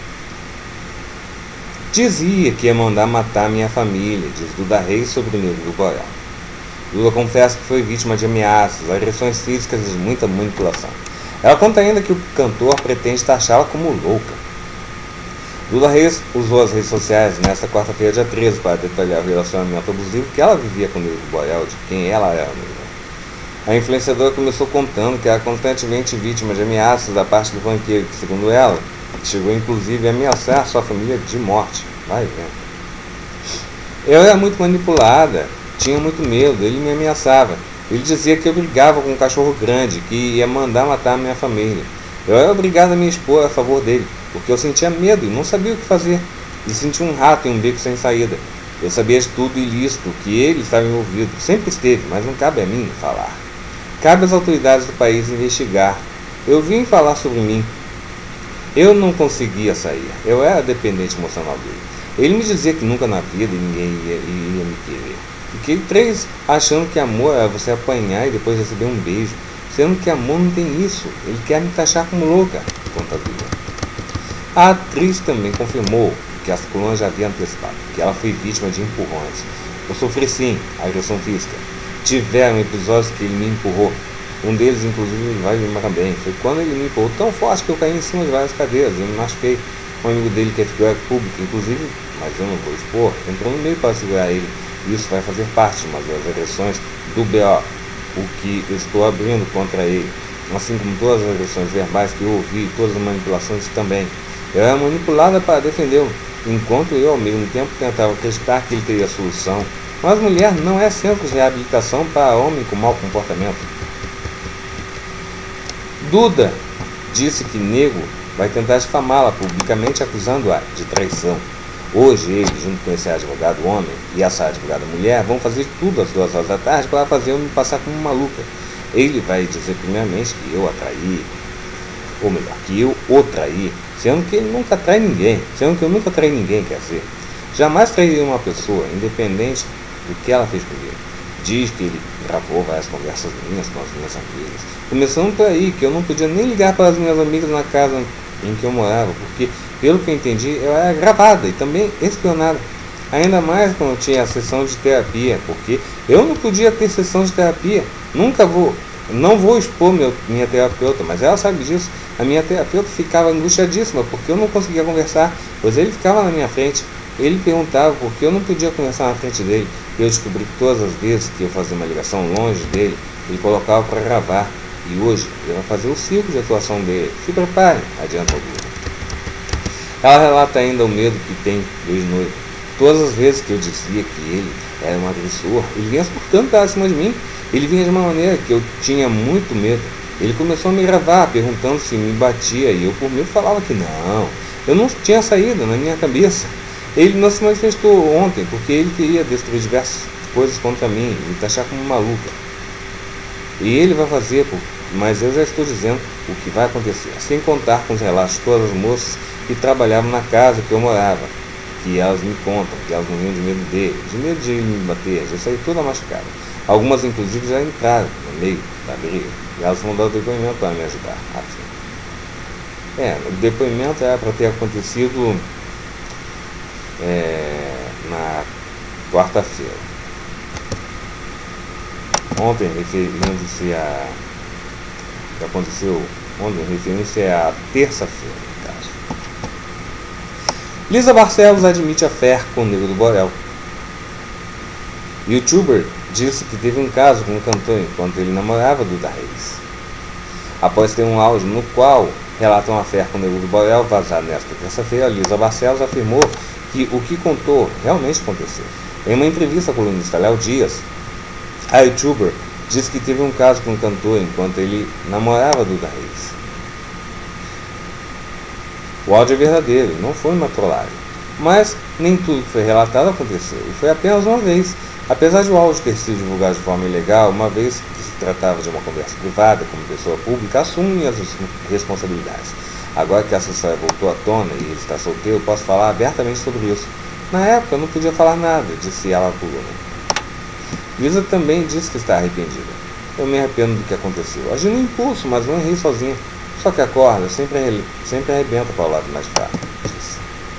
Dizia que ia mandar matar minha família, diz Duda Reis sobre o Negro do Borel. Lula confessa que foi vítima de ameaças, agressões físicas e de muita manipulação. Ela conta ainda que o cantor pretende taxá-la como louca. Duda Reis usou as redes sociais nesta quarta-feira, dia treze, para detalhar o relacionamento abusivo que ela vivia com o Negro do Borel, de quem ela era amiga. A influenciadora começou contando que era constantemente vítima de ameaças da parte do banqueiro, que, segundo ela, chegou inclusive a ameaçar sua família de morte. Vai vendo. Eu era muito manipulada, tinha muito medo, ele me ameaçava. Ele dizia que eu brigava com um cachorro grande, que ia mandar matar a minha família. Eu era obrigado a me expor a favor dele, porque eu sentia medo e não sabia o que fazer. Me sentia um rato em um beco sem saída. Eu sabia de tudo ilícito, que ele estava envolvido, sempre esteve, mas não cabe a mim falar. Cabe às autoridades do país investigar. Eu vim falar sobre mim. Eu não conseguia sair, eu era dependente emocional dele. Ele me dizia que nunca na vida ninguém ia, ia me querer. Fiquei três achando que amor era você apanhar e depois receber um beijo, sendo que amor não tem isso. Ele quer me taxar como louca, conta a Duda. A atriz também confirmou que as colunas já haviam antecipado, que ela foi vítima de empurrões. Eu sofri sim, agressão física. Tiveram episódios que ele me empurrou. Um deles, inclusive, vai me lembrar bem. Foi quando ele me empurrou tão forte que eu caí em cima de várias cadeiras. Eu me machuquei. Um amigo dele que é figura pública, inclusive, mas eu não vou expor, entrou no meio para segurar ele. Isso vai fazer parte de uma das agressões do B O, o que eu estou abrindo contra ele. Assim como todas as agressões verbais que eu ouvi, todas as manipulações também. Eu era manipulada para defendê-lo, enquanto eu, ao mesmo tempo, tentava acreditar que ele teria solução. Mas mulher não é centro de reabilitação para homem com mau comportamento. Duda disse que Nego vai tentar difamá-la publicamente, acusando-a de traição. Hoje ele, junto com esse advogado homem e essa advogada mulher, vão fazer tudo às duas horas da tarde para fazer eu me passar como maluca. Ele vai dizer primeiramente que eu a traí, ou melhor, que eu o traí, sendo que ele nunca trai ninguém, sendo que eu nunca traí ninguém, quer dizer. Jamais trairia uma pessoa, independente do que ela fez comigo. Diz que ele gravou várias conversas minhas com as minhas amigas. Começando por aí, que eu não podia nem ligar para as minhas amigas na casa em que eu morava, porque, pelo que eu entendi, eu era gravada e também espionada. Ainda mais quando eu tinha a sessão de terapia, porque eu não podia ter sessão de terapia. Nunca vou, não vou expor meu, minha terapeuta, mas ela sabe disso. A minha terapeuta ficava angustiadíssima, porque eu não conseguia conversar, pois ele ficava na minha frente. Ele perguntava por que eu não podia conversar na frente dele. Eu descobri que todas as vezes que eu fazia uma ligação longe dele, ele colocava para gravar. E hoje ele vai fazer o ciclo de atuação dele. Se prepare, adianta ouvir. Ela relata ainda o medo que tem do ex-noivo. Todas as vezes que eu dizia que ele era um agressor, ele vinha surtando para cima de mim. Ele vinha de uma maneira que eu tinha muito medo. Ele começou a me gravar, perguntando se me batia, e eu por medo falava que não. Eu não tinha saída na minha cabeça. Ele não se manifestou ontem, porque ele queria destruir diversas coisas contra mim, me taxar como maluca. E ele vai fazer, mas eu já estou dizendo o que vai acontecer, sem contar com os relatos de todas as moças que trabalhavam na casa que eu morava, que elas me contam, que elas morriam de medo dele, de medo de ele me bater, de sair toda machucada. Algumas, inclusive, já entraram no meio da briga, e elas vão dar o depoimento para me ajudar. Assim. É, o depoimento era para ter acontecido é, na quarta-feira. Ontem, referindo-se a... que aconteceu ontem, referindo-se à terça-feira, no caso. Lisa Barcelos admite a fé com o Nego do Borel. YouTuber disse que teve um caso com um cantor enquanto ele namorava Duda Reis. Após ter um áudio no qual relata uma fé com o Nego do Borel vazado nesta terça-feira, Lisa Barcelos afirmou que o que contou realmente aconteceu. Em uma entrevista com o colunista Léo Dias, a YouTuber disse que teve um caso com um cantor enquanto ele namorava Duda Reis. O áudio é verdadeiro, não foi uma trollagem. Mas nem tudo que foi relatado aconteceu, e foi apenas uma vez. Apesar de o áudio ter sido divulgado de forma ilegal, uma vez que se tratava de uma conversa privada, como pessoa pública, assume as responsabilidades. Agora que essa história voltou à tona e ele está solteiro, eu posso falar abertamente sobre isso. Na época eu não podia falar nada, disse ela à coluna. Lisa também disse que está arrependida. Eu me arrependo do que aconteceu. Agi no impulso, mas não errei sozinha. Só que a corda sempre, sempre arrebenta para o lado mais fraco, disse.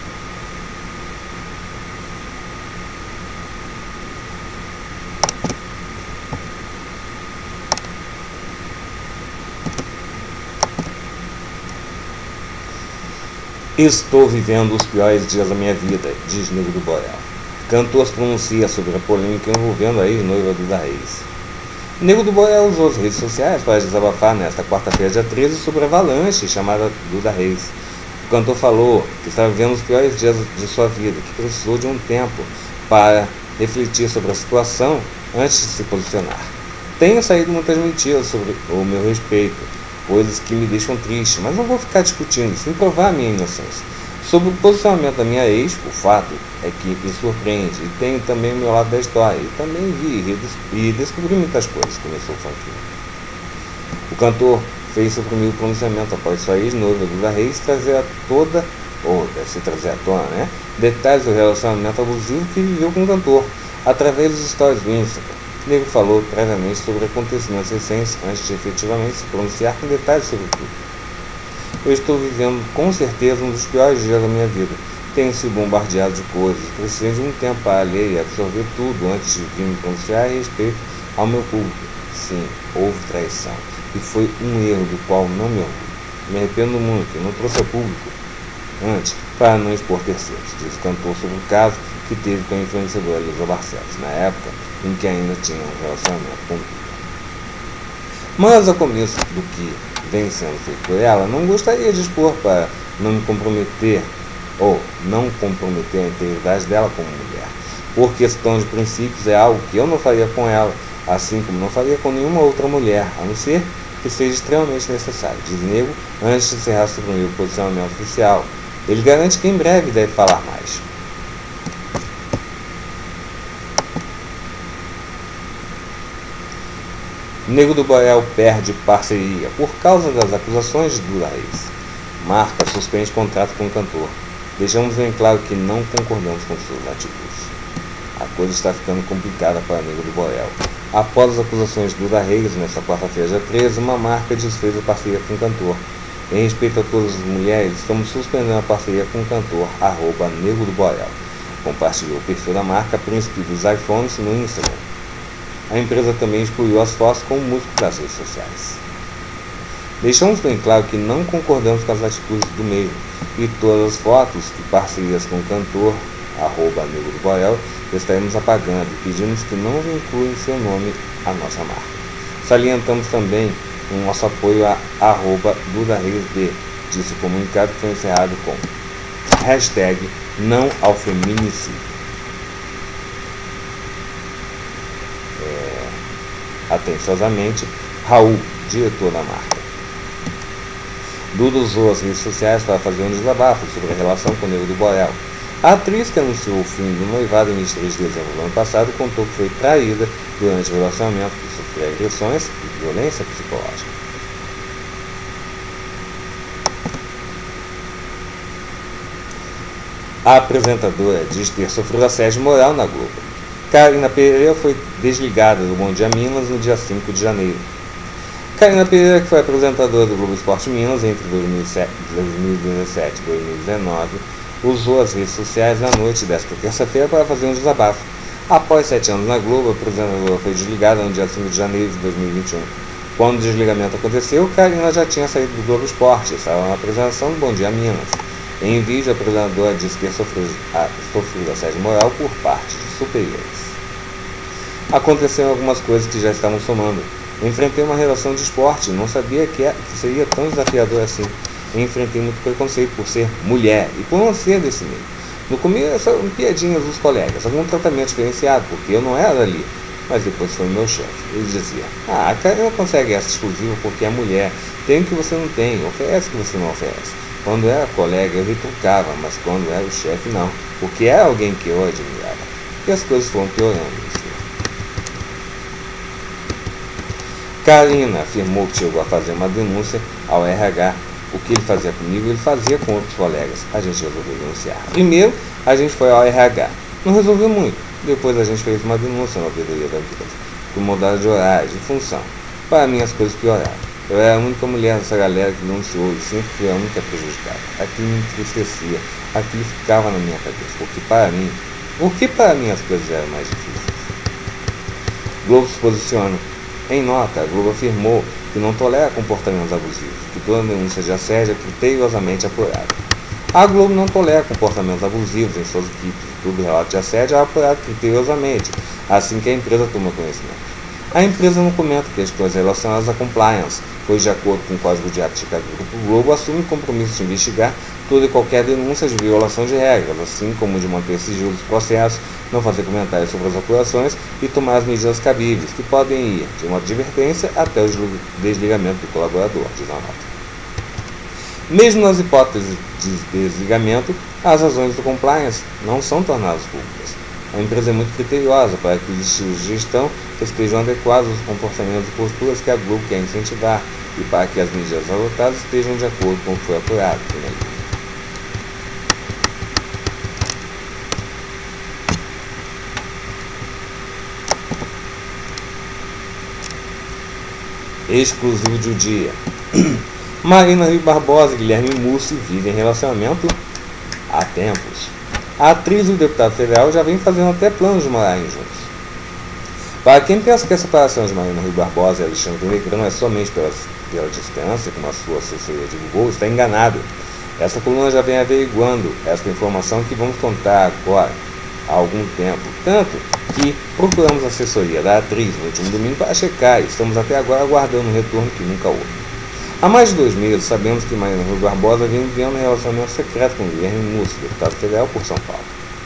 Estou vivendo os piores dias da minha vida, diz Nego do Borel. Cantor se pronuncia sobre a polêmica envolvendo a ex-noiva Duda Reis. Nego do Borel usou as redes sociais para desabafar nesta quarta-feira, dia treze, sobre a avalanche chamada Duda Reis. O cantor falou que estava vivendo os piores dias de sua vida, que precisou de um tempo para refletir sobre a situação antes de se posicionar. Tenho saído muitas mentiras sobre o meu respeito. coisas que me deixam triste, mas não vou ficar discutindo, sem provar a minha inocência. Sobre o posicionamento da minha ex, o fato é que me surpreende, e tenho também o meu lado da história, e também vi e descobri muitas coisas, começou o funkeiro. O cantor fez seu primeiro pronunciamento após sua ex-noiva Duda Reis trazer a toda, ou deve se trazer à tona, né, detalhes do relacionamento abusivo que viveu com o cantor, através dos stories do Instagram. O Negro falou previamente sobre acontecimentos recentes antes de efetivamente se pronunciar com detalhes sobre tudo. Eu estou vivendo com certeza um dos piores dias da minha vida. Tenho sido bombardeado de coisas, precisei de um tempo para ler e absorver tudo antes de vir me pronunciar a respeito ao meu público. Sim, houve traição, e foi um erro do qual não me orgulho. Me arrependo muito e não trouxe ao público antes para não expor terceiros, disse o cantor sobre o caso que teve com a influenciadora Elisa Barcelos, na época em que ainda tinha um relacionamento com o Duda. Mas ao começo do que vem sendo feito por ela, não gostaria de expor para não me comprometer ou não comprometer a integridade dela como mulher. Por questão de princípios, é algo que eu não faria com ela, assim como não faria com nenhuma outra mulher, a não ser que seja extremamente necessário, diz Negro antes de encerrar seu primeiro posicionamento oficial. Ele garante que em breve deve falar mais. Nego do Borel perde parceria por causa das acusações de Duda Reis. Marca suspende contrato com o cantor. Deixamos bem claro que não concordamos com suas atitudes. A coisa está ficando complicada para Nego do Borel. Após as acusações de Duda Reis, nesta quarta-feira, dia treze, uma marca desfez a parceria com o cantor. Em respeito a todas as mulheres, estamos suspendendo a parceria com o cantor, arroba Nego do Borel. Compartilhou o perfil da marca Príncipe dos iPhones no Instagram. A empresa também excluiu as fotos com o músico das redes sociais. Deixamos bem claro que não concordamos com as atitudes do mesmo, e todas as fotos e parcerias com o cantor, arroba Nego do Borel, estaremos apagando e pedimos que não vinculem seu nome à nossa marca. Salientamos também o nosso apoio a arroba Duda Reis D, disse o comunicado que foi encerrado com hashtag não ao feminicídio. É, atenciosamente, Raul, diretor da marca. Duda usou as redes sociais para fazer um desabafo sobre a relação com o Nego do Borel. A atriz, que anunciou o fim do noivado em vinte e três de dezembro do ano passado, contou que foi traída durante o relacionamento, que sofreu agressões e violência psicológica. A apresentadora diz ter sofrido assédio moral na Globo. Karina Pereira foi desligada do Bom Dia Minas no dia cinco de janeiro. Karina Pereira, que foi apresentadora do Globo Esporte Minas entre dois mil e dezessete e dois mil e dezenove, usou as redes sociais na noite desta terça-feira para fazer um desabafo. Após sete anos na Globo, a apresentadora foi desligada no dia cinco de janeiro de dois mil e vinte e um. Quando o desligamento aconteceu, Karina já tinha saído do Globo Esporte e estava na apresentação do Bom Dia Minas. Em vídeo, a apresentadora disse ter sofrido, sofrido assédio moral por parte de superiores. Aconteceram algumas coisas que já estavam somando. Enfrentei uma relação de esporte, não sabia que seria tão desafiador assim. Enfrentei muito preconceito por ser mulher e por não ser desse meio. No começo eram piadinhas dos colegas, algum tratamento diferenciado, porque eu não era ali. Mas depois foi o meu chefe. Ele dizia: ah, a Karina consegue essa exclusiva porque é mulher, tem o que você não tem, oferece o que você não oferece. Quando era colega eu retrucava, mas quando era o chefe não, porque era alguém que eu admirava. E as coisas foram piorando. Karina afirmou que chegou a fazer uma denúncia ao R H. O que ele fazia comigo, ele fazia com outros colegas. A gente resolveu denunciar. Primeiro, a gente foi ao R H. Não resolveu muito. Depois a gente fez uma denúncia na ouvidoria da empresa, por mudar de horário, de função. Para mim as coisas pioraram. Eu era a única mulher dessa galera que denunciou e sempre fui a única prejudicada. Aquilo me entristecia, aquilo ficava na minha cabeça. Porque para mim, porque para mim as coisas eram mais difíceis. Globo se posiciona. Em nota, a Globo afirmou que não tolera comportamentos abusivos, que toda denúncia de assédio é criteriosamente apurada. A Globo não tolera comportamentos abusivos em suas equipes, e todo relato de assédio é apurado criteriosamente, assim que a empresa toma conhecimento. A empresa não comenta questões relacionadas à compliance, pois, de acordo com o Código de Ética do Grupo Globo, assume o compromisso de investigar toda e qualquer denúncia de violação de regras, assim como de manter sigilo dos processos, não fazer comentários sobre as apurações e tomar as medidas cabíveis, que podem ir de uma advertência até o desligamento do colaborador, diz a nota. Mesmo nas hipóteses de desligamento, as razões do compliance não são tornadas públicas. A empresa é muito criteriosa para que os estilos de gestão estejam adequados aos comportamentos e posturas que a Globo quer incentivar e para que as medidas adotadas estejam de acordo com o que foi apurado. Exclusivo de O Dia. Marina Rui Barbosa e Guilherme Mussi vivem relacionamento há tempos. A atriz e o deputado federal já vem fazendo até planos de morarem juntos. Para quem pensa que a separação de Marina Rui Barbosa e Alexandre Negrão é somente pela, pela distância, como a sua assessoria divulgou, está enganado. Essa coluna já vem averiguando essa informação que vamos contar agora há algum tempo. Tanto que procuramos a assessoria da atriz no último domingo para checar e estamos até agora aguardando um retorno que nunca houve. Há mais de dois meses, sabemos que Marina Rui Barbosa vem vivendo um relacionamento secreto com Guilherme Mussi, deputado federal por São Paulo.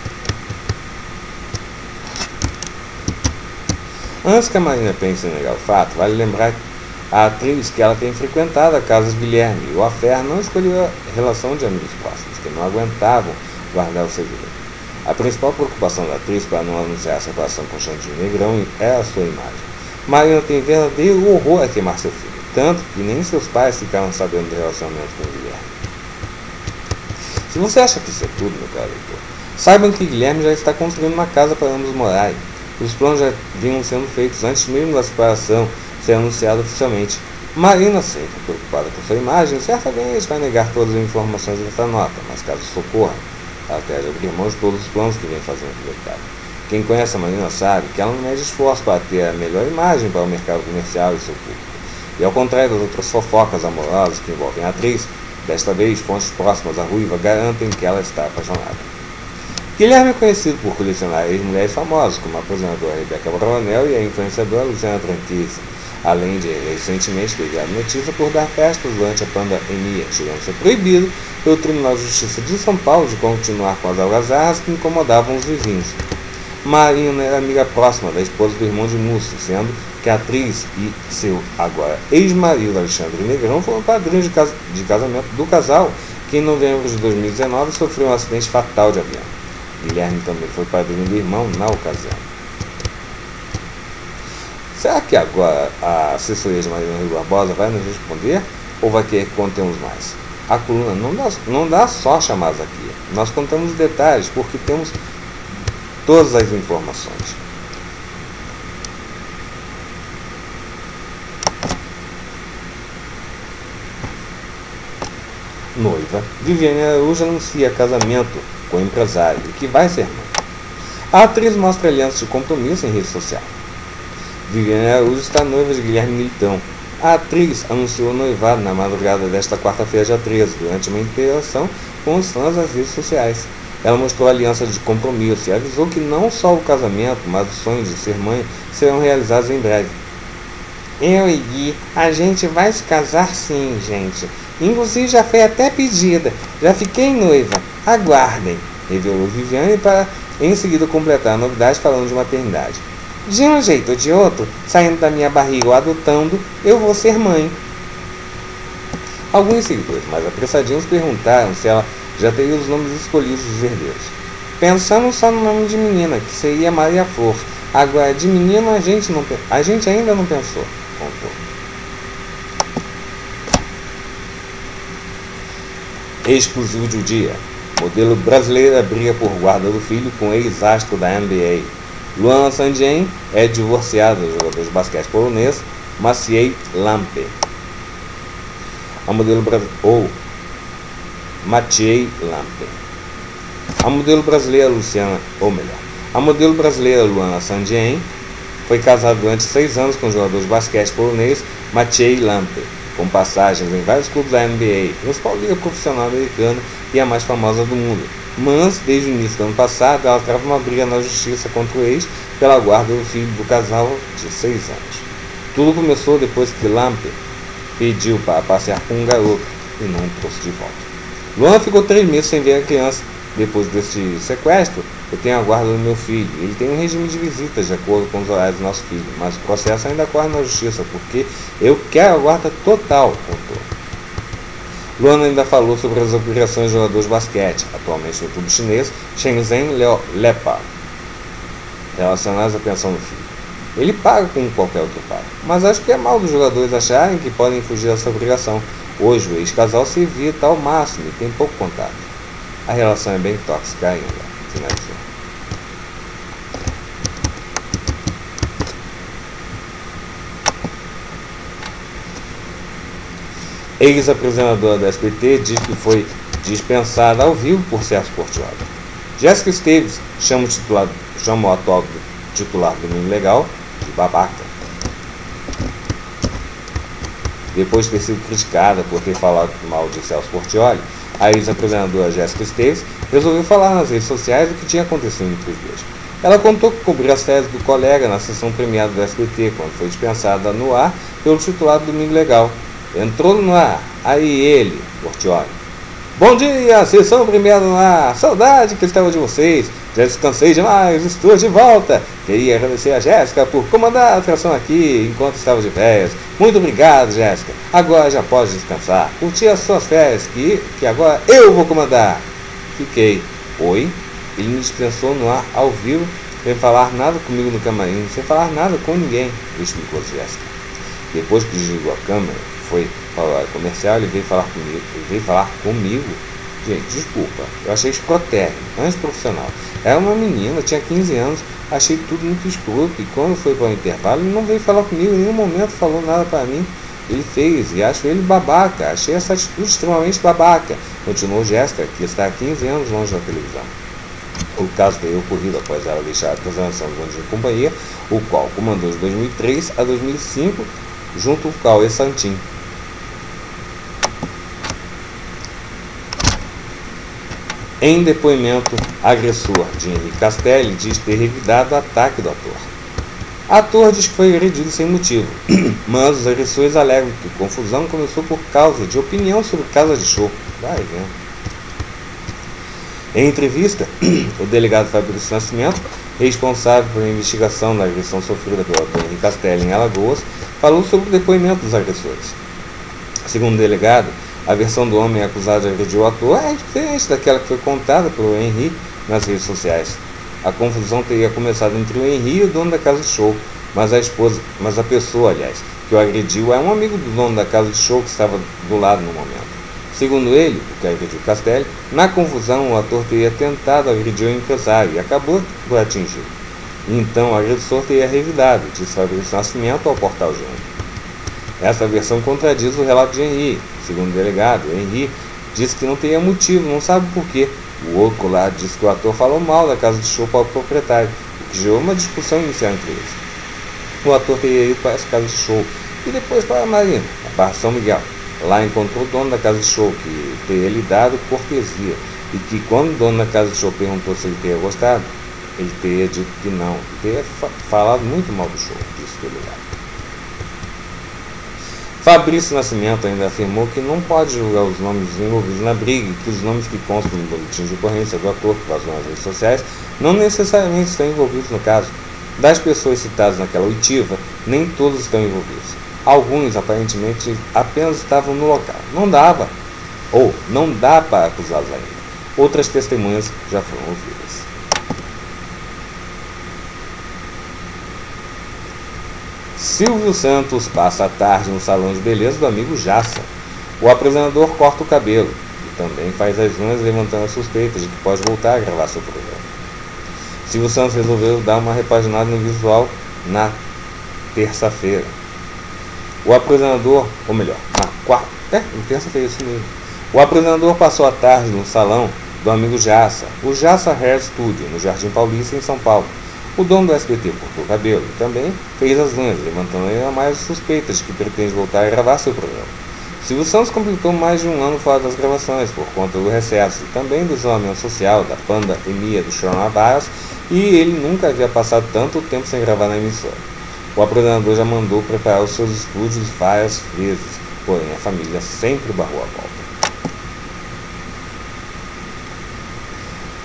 Antes que a Marina pense em negar o fato, vale lembrar a atriz que ela tem frequentado a casa de Guilherme e o affair não escolheu a relação de amigos próximos, que não aguentavam guardar o segredo. A principal preocupação da atriz para não anunciar a separação com Xandinho Negrão é a sua imagem. Marina tem verdadeiro horror a queimar seu filho, tanto que nem seus pais ficaram sabendo do relacionamento com o Guilherme. Se você acha que isso é tudo, meu caro leitor, saibam que Guilherme já está construindo uma casa para ambos morarem. Os planos já vinham sendo feitos antes mesmo da separação ser anunciada oficialmente. Marina, sempre preocupada com sua imagem, certa vez vai negar todas as informações dessa nota, mas caso isso ocorra, ela deve abrir mão de todos os planos que vem fazendo no mercado. Quem conhece a Marina sabe que ela não mede esforço para ter a melhor imagem para o mercado comercial e seu público. E ao contrário das outras fofocas amorosas que envolvem a atriz, desta vez fontes próximas à ruiva garantem que ela está apaixonada. Guilherme é conhecido por colecionar ex-mulheres famosas, como a apresentadora Rebeca Bravanel e a influenciadora Luciana Tranquisa, além de recentemente ter dado notícia por dar festas durante a pandemia, chegando a ser proibido pelo Tribunal de Justiça de São Paulo de continuar com as algazarras que incomodavam os vizinhos. Marina era amiga próxima da esposa do irmão de Mussi, sendo que a atriz e seu agora ex-marido Alexandre Negrão foram padrinhos de, cas de casamento do casal, que em novembro de dois mil e dezenove sofreu um acidente fatal de avião. Guilherme também foi padrinho do irmão na ocasião. Será que agora a assessoria de Marina Rui Barbosa vai nos responder ou vai querer que contemos mais? A coluna não dá, não dá só chamadas aqui. Nós contamos os detalhes porque temos todas as informações. Noiva, Viviane Araújo anuncia casamento com o empresário que vai ser mãe. A atriz mostra aliança de compromisso em rede social. Viviane Araújo está noiva de Guilherme Militão. A atriz anunciou o noivado na madrugada desta quarta-feira, dia treze, durante uma interação com os fãs das redes sociais. Ela mostrou a aliança de compromisso e avisou que não só o casamento, mas o sonho de ser mãe serão realizados em breve. Eu e Gui, a gente vai se casar sim, gente. Inclusive já foi até pedida. Já fiquei noiva. Aguardem, revelou Viviane para em seguida completar a novidade falando de maternidade. De um jeito ou de outro, saindo da minha barriga ou adotando, eu vou ser mãe. Alguns seguidores mais apressadinhos perguntaram se ela já teria os nomes escolhidos dos herdeiros. Pensamos só no nome de menina, que seria Maria Flor. Agora, de menino, a gente, não, a gente ainda não pensou, contou. Exclusivo de O Dia. Modelo brasileira briga por guarda do filho com ex-astro da N B A. Luana Sandien é divorciada do jogador de basquete polonês Maciej Lampe. A modelo brasileira... ou Maciej Lampe. A modelo brasileira Luciana, ou melhor, a modelo brasileira Luana Sandien foi casada durante seis anos com o jogador de basquete polonês Maciej Lampe, com passagens em vários clubes da N B A, principal liga profissional americana e a mais famosa do mundo. Mas, desde o início do ano passado, ela trava uma briga na justiça contra o ex pela guarda do filho do casal de seis anos. Tudo começou depois que Lampe pediu para passear com um garoto e não o trouxe de volta. Luana ficou três meses sem ver a criança. Depois deste sequestro, eu tenho a guarda do meu filho. Ele tem um regime de visitas de acordo com os horários do nosso filho, mas o processo ainda corre na justiça, porque eu quero a guarda total, contou. Luana ainda falou sobre as obrigações de jogadores de basquete, atualmente no clube chinês Shenzhen Leopard, relacionadas à pensão do filho. Ele paga como qualquer outro pai, mas acho que é mal dos jogadores acharem que podem fugir dessa obrigação. Hoje o ex-casal se evita ao máximo e tem pouco contato. A relação é bem tóxica ainda, finalizou. Ex-apresentadora da S B T diz que foi dispensada ao vivo por Celso Portiolli. Jéssica Esteves chama o, titular, chama o atual titular do Domingo Legal de babaca. Depois de ter sido criticada por ter falado mal de Celso Portiolli, a ex-apresentadora Jéssica Esteves resolveu falar nas redes sociais o que tinha acontecido entre os dois. Ela contou que cobriu as férias do colega na sessão premiada do S B T, quando foi dispensada no ar pelo titular do Domingo Legal. Entrou no ar, aí ele, Portiolli. Bom dia, sessão premiada no ar, saudade que estava de vocês, já descansei demais, estou de volta. Queria agradecer a Jéssica por comandar a atração aqui enquanto estava de férias. Muito obrigado, Jéssica. Agora já pode descansar, curtir as suas férias, que, que agora eu vou comandar. Fiquei. Oi? Ele me dispensou no ar ao vivo, sem falar nada comigo no camarim, sem falar nada com ninguém, explicou Jéssica. Depois que desligou a câmera, foi para o horário comercial, ele veio falar comigo. Ele veio falar comigo. Gente, desculpa, eu achei escrotérrimo, antiprofissional. Era uma menina, tinha quinze anos, achei tudo muito escroto. E quando foi para o intervalo, ele não veio falar comigo, em nenhum momento falou nada para mim. Ele fez, e acho ele babaca, achei essa atitude extremamente babaca. Continuou Jéssica, que está há quinze anos longe da televisão. O caso teria ocorrido após ela deixar a apresentação do Bom Dia e Companhia, o qual comandou de dois mil e três a dois mil e cinco, junto com o Cauê Santin. Em depoimento, agressor de Henrique Castelli diz ter revidado o ataque do ator. O ator diz que foi agredido sem motivo, mas os agressores alegam que a confusão começou por causa de opinião sobre casa de show. Vai vendo. Em entrevista, o delegado Fabrício Nascimento, responsável pela investigação da agressão sofrida pelo ator Henrique Castelli em Alagoas, falou sobre o depoimento dos agressores. Segundo o delegado, a versão do homem acusado de agredir o ator é diferente daquela que foi contada pelo Henrique nas redes sociais. A confusão teria começado entre o Henrique e o dono da casa de show, mas a esposa, mas a pessoa, aliás, que o agrediu é um amigo do dono da casa de show que estava do lado no momento. Segundo ele, o que agrediu Castelli, na confusão o ator teria tentado agredir o empresário e acabou por atingir. Então o agressor teria revidado, disse Fabrício Nascimento ao portal G um. Essa versão contradiz o relato de Henrique. Segundo o delegado, Henrique disse que não teria motivo, não sabe por quê. O outro lado disse que o ator falou mal da casa de show para o proprietário, o que gerou uma discussão inicial entre eles. O ator teria ido para essa casa de show e depois para a Marina, a Barra São Miguel. Lá encontrou o dono da casa de show, que teria lhe dado cortesia, e que quando o dono da casa de show perguntou se ele teria gostado, ele teria dito que não, e teria fa falado muito mal do show, disse o delegado. Fabrício Nascimento ainda afirmou que não pode julgar os nomes envolvidos na briga e que os nomes que constam no boletim de ocorrência do ator que vazou nas redes sociais não necessariamente estão envolvidos no caso. Das pessoas citadas naquela oitiva, nem todos estão envolvidos. Alguns, aparentemente, apenas estavam no local. Não dava, ou não dá para acusá-los ainda. Outras testemunhas já foram ouvidas. Silvio Santos passa a tarde no salão de beleza do amigo Jassa. O apresentador corta o cabelo e também faz as unhas, levantando a suspeita de que pode voltar a gravar seu programa. Silvio Santos resolveu dar uma repaginada no visual na terça-feira. O apresentador, ou melhor, na quarta, é, na terça-feira, isso mesmo. O apresentador passou a tarde no salão do amigo Jassa, o Jassa Hair Studio, no Jardim Paulista, em São Paulo. O dono do S B T cortou o cabelo e também fez as unhas, levantando ainda mais suspeitas de que pretende voltar a gravar seu programa. Silvio Santos completou mais de um ano fora das gravações por conta do recesso e também do isolamento social, da pandemia do coronavírus, e ele nunca havia passado tanto tempo sem gravar na emissora. O apresentador já mandou preparar os seus estúdios várias vezes, porém a família sempre barrou a volta.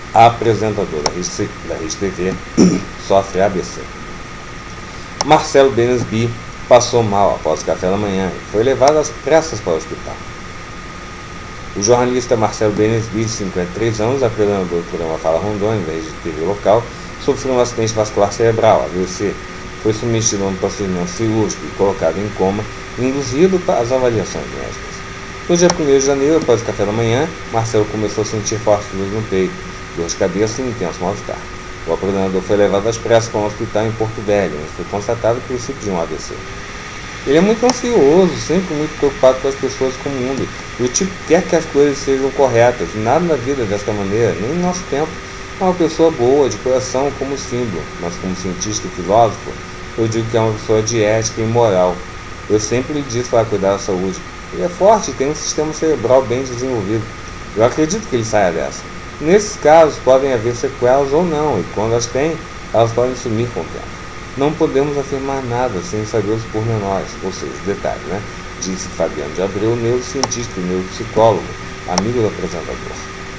A apresentadora da Rede T V sofre A V C. Marcelo Benesby passou mal após o café da manhã e foi levado às pressas para o hospital. O jornalista Marcelo Benesby, de cinquenta e três anos, apresentador do programa Fala Rondônia, da Rede T V local, sofreu um acidente vascular cerebral, A V C. Foi submetido a um procedimento cirúrgico e colocado em coma, induzido para as avaliações médicas. No dia primeiro de janeiro, após o café da manhã, Marcelo começou a sentir fortes dores no peito, dor de cabeça e intenso mal-estar. O apresentador foi levado às pressas para um hospital em Porto Velho, onde foi constatado o princípio de um A V C. Ele é muito ansioso, sempre muito preocupado com as pessoas como o mundo. E o tipo quer que as coisas sejam corretas. Nada na vida desta maneira, nem no nosso tempo. É uma pessoa boa, de coração, como símbolo. Mas como cientista e filósofo, eu digo que é uma pessoa de ética e moral. Eu sempre lhe disse para cuidar da saúde. Ele é forte e tem um sistema cerebral bem desenvolvido. Eu acredito que ele saia dessa. Nesses casos, podem haver sequelas ou não, e quando as têm, elas podem sumir com o tempo. Não podemos afirmar nada sem saber os pormenores, ou seja, os detalhes, né? Disse Fabiano de Abreu, neurocientista e neuropsicólogo, amigo do apresentador.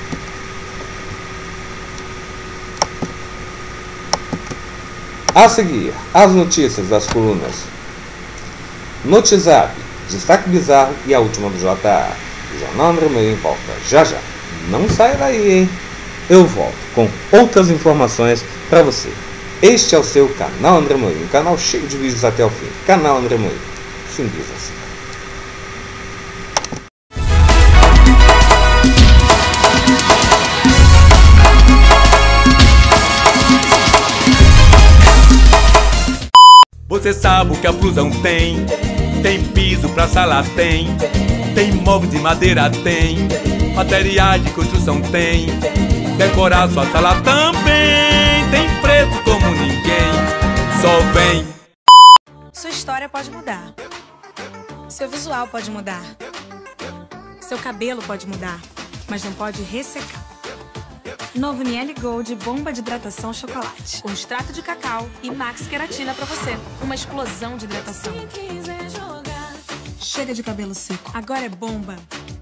A seguir, as notícias das colunas Notizap, Destaque Bizarro e a última do J A. O Jornal André Moinho volta já já. Não saia daí, hein? Eu volto com outras informações para você. Este é o seu canal André Moinho, um canal cheio de vídeos até o fim. Canal André Moinho, simples assim. Você sabe o que a Flusão tem? Tem piso pra sala, tem. Tem móveis de madeira, tem. Materiais de construção, tem. Decorar sua sala também. Tem preço como ninguém. Só vem. Sua história pode mudar. Seu visual pode mudar. Seu cabelo pode mudar, mas não pode ressecar. Novo Niele Gold Bomba de Hidratação Chocolate. Com extrato de cacau e Max Queratina pra você. Uma explosão de hidratação. Chega de cabelo seco. Agora é bomba.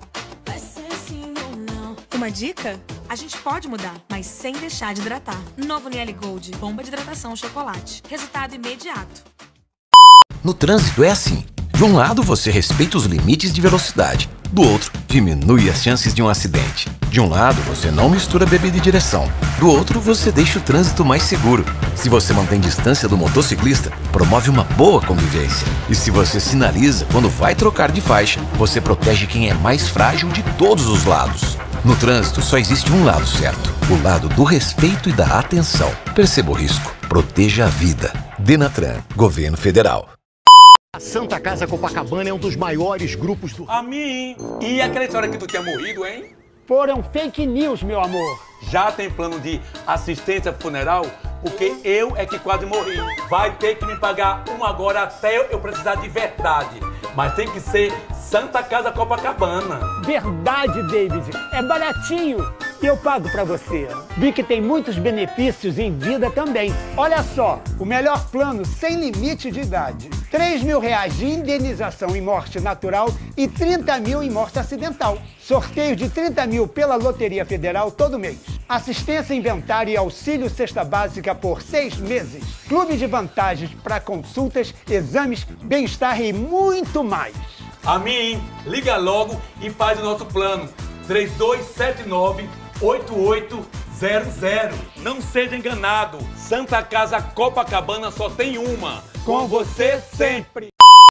Uma dica? A gente pode mudar, mas sem deixar de hidratar. Novo Niele Gold Bomba de Hidratação Chocolate. Resultado imediato. No trânsito é assim. De um lado, você respeita os limites de velocidade. Do outro, diminui as chances de um acidente. De um lado, você não mistura bebida e direção. Do outro, você deixa o trânsito mais seguro. Se você mantém distância do motociclista, promove uma boa convivência. E se você sinaliza quando vai trocar de faixa, você protege quem é mais frágil de todos os lados. No trânsito, só existe um lado certo. O lado do respeito e da atenção. Perceba o risco. Proteja a vida. Denatran, Governo Federal. A Santa Casa Copacabana é um dos maiores grupos do... A mim! E aquela história que tu tinha morrido, hein? Foram fake news, meu amor. Já tem plano de assistência funeral? Porque eu é que quase morri. Vai ter que me pagar um agora até eu precisar de verdade. Mas tem que ser Santa Casa Copacabana. Verdade, David. É baratinho. E eu pago pra você. Vi que tem muitos benefícios em vida também. Olha só, o melhor plano sem limite de idade. três mil reais de indenização em morte natural e trinta mil em morte acidental. Sorteio de trinta mil pela Loteria Federal todo mês. Assistência, inventário e auxílio cesta básica por seis meses. Clube de vantagens para consultas, exames, bem-estar e muito mais. A mim, liga logo e faz o nosso plano. três dois sete nove, oito oito zero zero. Não seja enganado. Santa Casa Copacabana só tem uma. Com você sempre.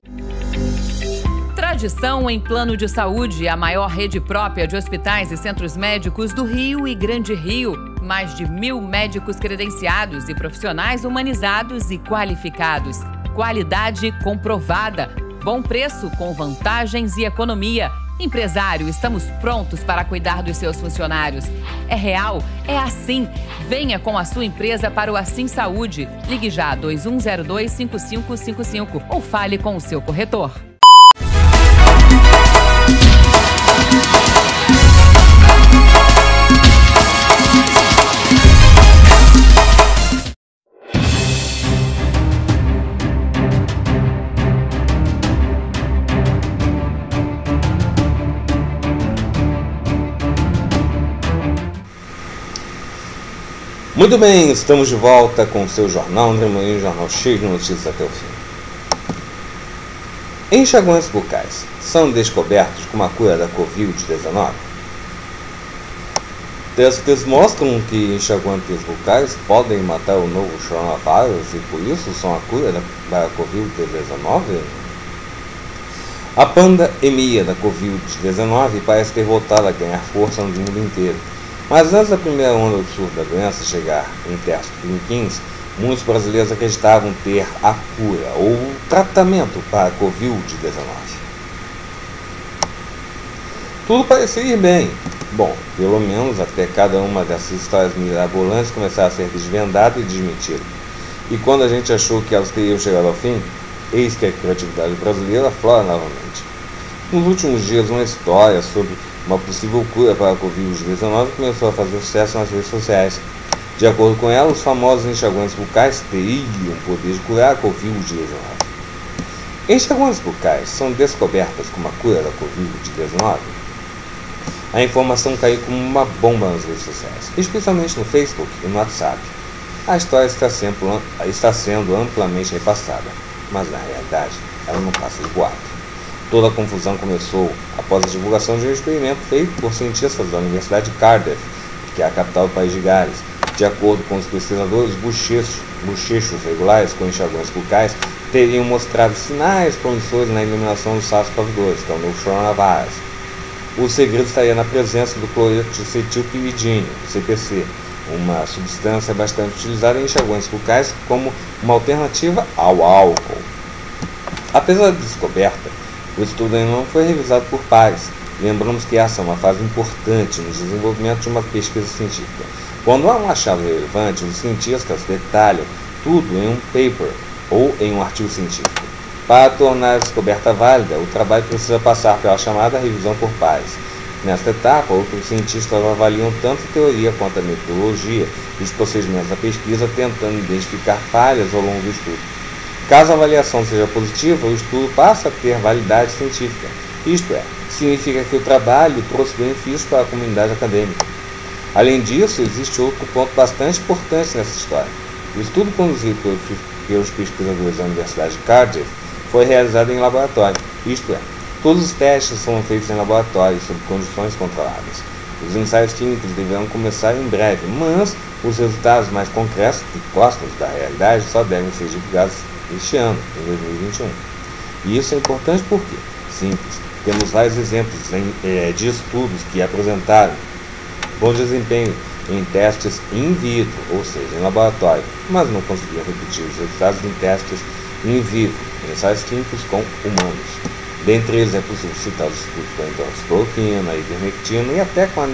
Tradição em plano de saúde, a maior rede própria de hospitais e centros médicos do Rio e Grande Rio. Mais de mil médicos credenciados e profissionais humanizados e qualificados. Qualidade comprovada. Bom preço com vantagens e economia. Empresário, estamos prontos para cuidar dos seus funcionários. É real? É assim. Venha com a sua empresa para o Assim Saúde. Ligue já dois um zero dois, cinco cinco cinco cinco ou fale com o seu corretor. Muito bem, estamos de volta com o seu Jornal André Moinho, jornal cheio de notícias até o fim. Enxaguantes bucais são descobertos com a cura da covid dezenove? Testes mostram que enxaguantes bucais podem matar o novo coronavírus e por isso são a cura da covid dezenove? A pandemia da covid dezenove parece ter voltado a ganhar força no mundo inteiro. Mas antes da primeira onda do surto da doença chegar em testes clínicos, muitos brasileiros acreditavam ter a cura ou o tratamento para a covid dezenove. Tudo parecia ir bem. Bom, pelo menos até cada uma dessas histórias mirabolantes começar a ser desvendada e desmentida. E quando a gente achou que elas teriam chegado ao fim, eis que a criatividade brasileira aflora novamente. Nos últimos dias, uma história sobre uma possível cura para a covid dezenove começou a fazer sucesso nas redes sociais. De acordo com ela, os famosos enxaguantes bucais teriam o poder de curar a covid dezenove. Enxaguantes bucais são descobertas como a cura da covid dezenove? A informação caiu como uma bomba nas redes sociais, especialmente no Facebook e no WhatsApp. A história está sendo, está sendo amplamente repassada, mas na realidade ela não passa de boato. Toda a confusão começou após a divulgação de um experimento feito por cientistas da Universidade de Cardiff, que é a capital do país de Gales. De acordo com os pesquisadores, bochechos, bochechos regulares com enxaguantes bucais teriam mostrado sinais promissores na eliminação do SARS CoV dois, que é o novo coronavírus. O segredo estaria na presença do cloreto de cetilpiridínio, C P C, uma substância bastante utilizada em enxaguantes bucais como uma alternativa ao álcool. Apesar da descoberta, o estudo ainda não foi revisado por pares. Lembramos que essa é uma fase importante no desenvolvimento de uma pesquisa científica. Quando há um achado relevante, os cientistas detalham tudo em um paper ou em um artigo científico. Para tornar a descoberta válida, o trabalho precisa passar pela chamada revisão por pares. Nesta etapa, outros cientistas avaliam tanto a teoria quanto a metodologia e os procedimentos da pesquisa, tentando identificar falhas ao longo do estudo. Caso a avaliação seja positiva, o estudo passa a ter validade científica. Isto é, significa que o trabalho trouxe benefícios para a comunidade acadêmica. Além disso, existe outro ponto bastante importante nessa história. O estudo conduzido pelos pesquisadores da Universidade de Cardiff foi realizado em laboratório, isto é, todos os testes foram feitos em laboratório sob condições controladas. Os ensaios clínicos deverão começar em breve, mas os resultados mais concretos e próximos da realidade só devem ser divulgados este ano, em dois mil e vinte e um. E isso é importante porque, simples, temos vários exemplos em, é, de estudos que apresentaram bom desempenho em testes in vitro, ou seja, em laboratório, mas não conseguiram repetir os resultados em testes in vivo, em ensaios clínicos com humanos. Dentre eles é possível citar os estudos com a hidroxicloroquina, a ivermectina e até com a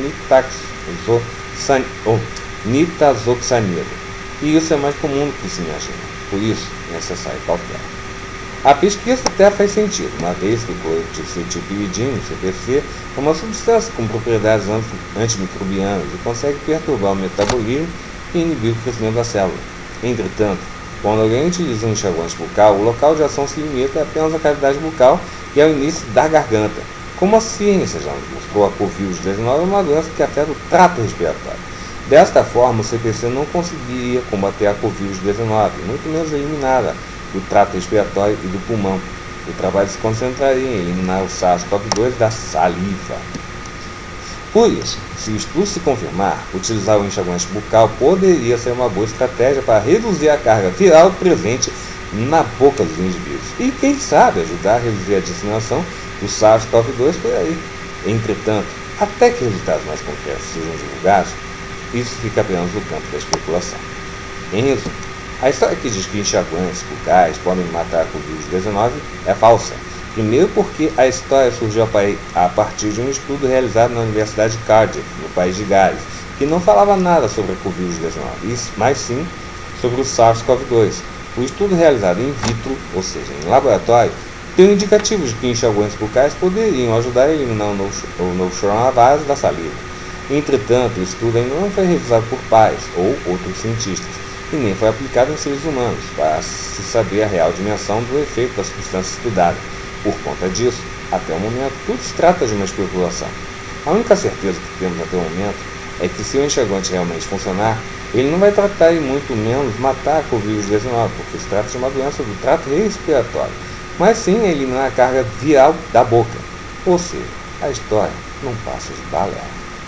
nitazoxanida. E isso é mais comum do que se imagina, por isso é necessário cautela. A pesquisa até faz sentido, uma vez que o cloreto de cetilpiridínio, C P C, é uma substância com propriedades antimicrobianas e consegue perturbar o metabolismo e inibir o crescimento da célula. Entretanto, quando alguém utiliza um enxaguante bucal, o local de ação se limita apenas à cavidade bucal e ao início da garganta. Como a ciência já nos mostrou, a covid dezenove é uma doença que afeta o trato respiratório. Desta forma, o C P C não conseguiria combater a covid dezenove, muito menos eliminada do trato respiratório e do pulmão. O trabalho se concentraria em eliminar o SARS CoV dois da saliva. Por isso, se o estudo se confirmar, utilizar o enxaguante bucal poderia ser uma boa estratégia para reduzir a carga viral presente na boca dos indivíduos e, quem sabe, ajudar a reduzir a disseminação do SARS CoV dois por aí. Entretanto, até que resultados mais concretos sejam divulgados, isso fica apenas no campo da especulação. Em resumo, a história que diz que enxaguantes bucais podem matar a covid dezenove é falsa. Primeiro porque a história surgiu a partir de um estudo realizado na Universidade de Cardiff, no país de Gales, que não falava nada sobre a covid dezenove, mas sim sobre o SARS CoV dois. O estudo realizado in vitro, ou seja, em laboratório, deu indicativos de que enxaguantes bucais poderiam ajudar a eliminar o novo, o novo coronavírus da saliva. Entretanto, o estudo ainda não foi revisado por pares ou outros cientistas, e nem foi aplicado em seres humanos, para se saber a real dimensão do efeito da substância estudada. Por conta disso, até o momento, tudo se trata de uma especulação. A única certeza que temos até o momento é que se o enxaguante realmente funcionar, ele não vai tratar e muito menos matar a covid dezenove, porque se trata de uma doença do trato respiratório, mas sim eliminar a carga viral da boca. Ou seja, a história não passa de balela.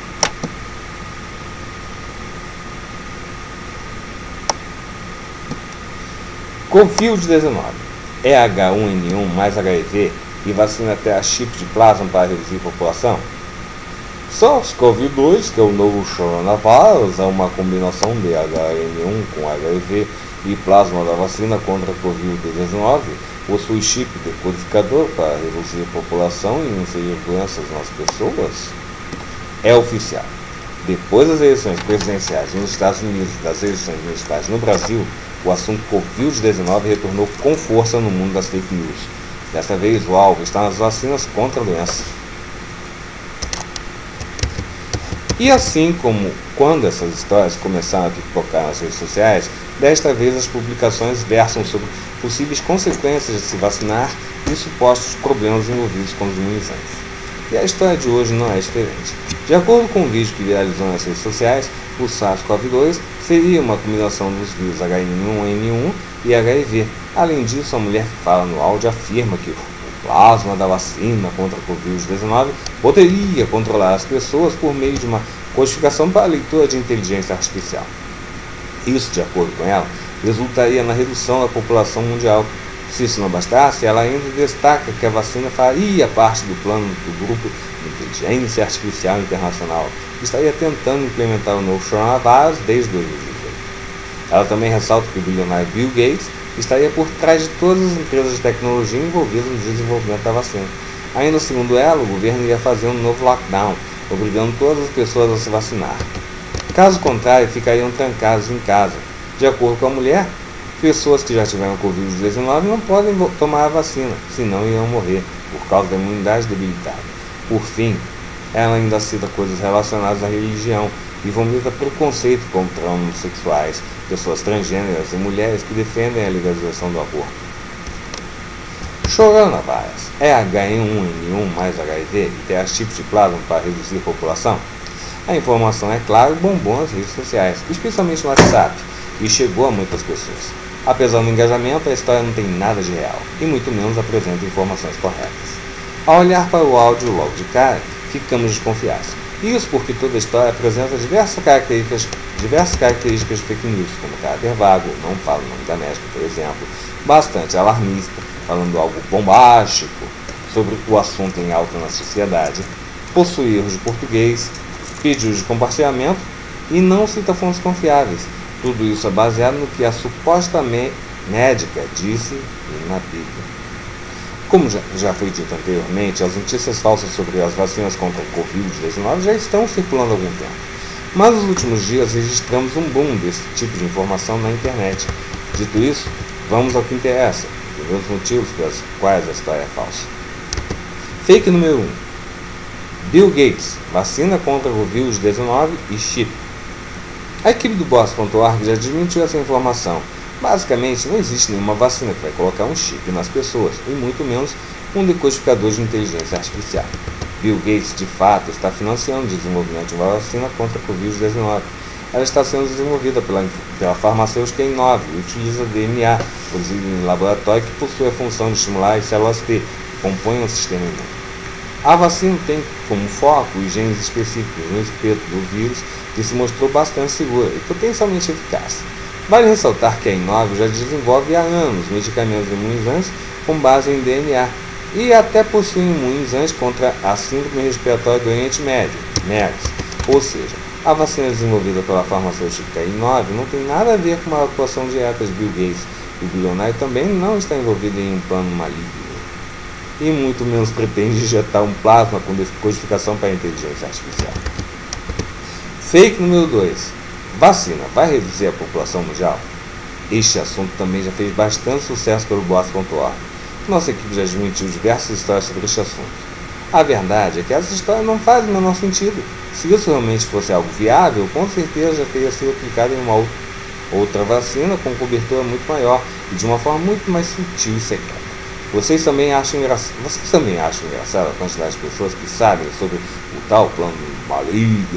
covid dezenove é H um N um mais H I V e vacina até a chip de plasma para reduzir a população? SARS-CoV dois, que é o novo coronavírus, é uma combinação de H N um com H I V e plasma da vacina contra a covid dezenove, possui chip decodificador para reduzir a população e inserir doenças nas pessoas? É oficial. Depois das eleições presidenciais nos Estados Unidos e das eleições municipais no Brasil, o assunto covid dezenove retornou com força no mundo das fake news. Desta vez, o alvo está nas vacinas contra a doença. E assim como quando essas histórias começaram a pipocar nas redes sociais, desta vez as publicações versam sobre possíveis consequências de se vacinar e supostos problemas envolvidos com os imunizantes. E a história de hoje não é diferente. De acordo com um vídeo que viralizou nas redes sociais, o SARS-CoV dois seria uma combinação dos vírus H um N um e H I V. Além disso, a mulher que fala no áudio afirma que o plasma da vacina contra a covid dezenove poderia controlar as pessoas por meio de uma codificação para a leitura de inteligência artificial. Isso, de acordo com ela, resultaria na redução da população mundial. Se isso não bastasse, ela ainda destaca que a vacina faria parte do plano do Grupo de Inteligência Artificial Internacional, que estaria tentando implementar o novo coronavírus desde dois mil e dezoito. Ela também ressalta que o bilionário Bill Gates estaria por trás de todas as empresas de tecnologia envolvidas no desenvolvimento da vacina. Ainda segundo ela, o governo ia fazer um novo lockdown, obrigando todas as pessoas a se vacinar. Caso contrário, ficariam trancados em casa. De acordo com a mulher, pessoas que já tiveram covid dezenove não podem tomar a vacina, senão irão morrer, por causa da imunidade debilitada. Por fim, ela ainda cita coisas relacionadas à religião e vomita preconceito contra homossexuais, pessoas transgêneras e mulheres que defendem a legalização do aborto. Coronavírus é H um N um mais H I V e tem as tipos de plasma para reduzir a população? A informação, é claro, bombou nas redes sociais, especialmente no WhatsApp, e chegou a muitas pessoas. Apesar do engajamento, a história não tem nada de real, e muito menos apresenta informações corretas. Ao olhar para o áudio logo de cara, ficamos desconfiados. Isso porque toda a história apresenta diversas características, diversas características de fake news, como caráter vago, não fala o nome da médica, por exemplo, bastante alarmista, falando algo bombástico sobre o assunto em alta na sociedade, possui erros de português, pedidos de compartilhamento e não cita fontes confiáveis. Tudo isso é baseado no que a suposta médica disse na Bíblia. Como já, já foi dito anteriormente, as notícias falsas sobre as vacinas contra o covid dezenove já estão circulando há algum tempo. Mas nos últimos dias registramos um boom desse tipo de informação na internet. Dito isso, vamos ao que interessa, e os motivos pelos quais a história é falsa. Fake número um. Bill Gates, vacina contra o covid dezenove e chip. A equipe do Boss ponto org já desmentiu essa informação. Basicamente, não existe nenhuma vacina que vai colocar um chip nas pessoas, e muito menos um decodificador de inteligência artificial. Bill Gates, de fato, está financiando o desenvolvimento de uma vacina contra a covid dezenove. Ela está sendo desenvolvida pela, pela farmacêutica I nove e utiliza D N A, produzido em laboratório, que possui a função de estimular as células T, que compõem o sistema imune. A vacina tem como foco os genes específicos no espeto do vírus, que se mostrou bastante segura e potencialmente eficaz. Vale ressaltar que a I nove já desenvolve há anos medicamentos imunizantes com base em D N A e até possui imunizantes contra a síndrome respiratória do Oriente Médio, MERS. Ou seja, a vacina desenvolvida pela farmacêutica I nove não tem nada a ver com uma atuação direta de Bill Gates. O bilionário também não está envolvido em um plano maligno e muito menos pretende injetar um plasma com codificação para a inteligência artificial. Fake número dois. Vacina vai reduzir a população mundial? Este assunto também já fez bastante sucesso pelo Boss ponto org. Nossa equipe já desmentiu diversas histórias sobre este assunto. A verdade é que essa história não faz o menor sentido. Se isso realmente fosse algo viável, com certeza já teria sido aplicado em uma outra vacina com cobertura muito maior e de uma forma muito mais sutil e secreta. Vocês também acham engraçado, vocês também acham engraçado a quantidade de pessoas que sabem sobre o tal plano maligno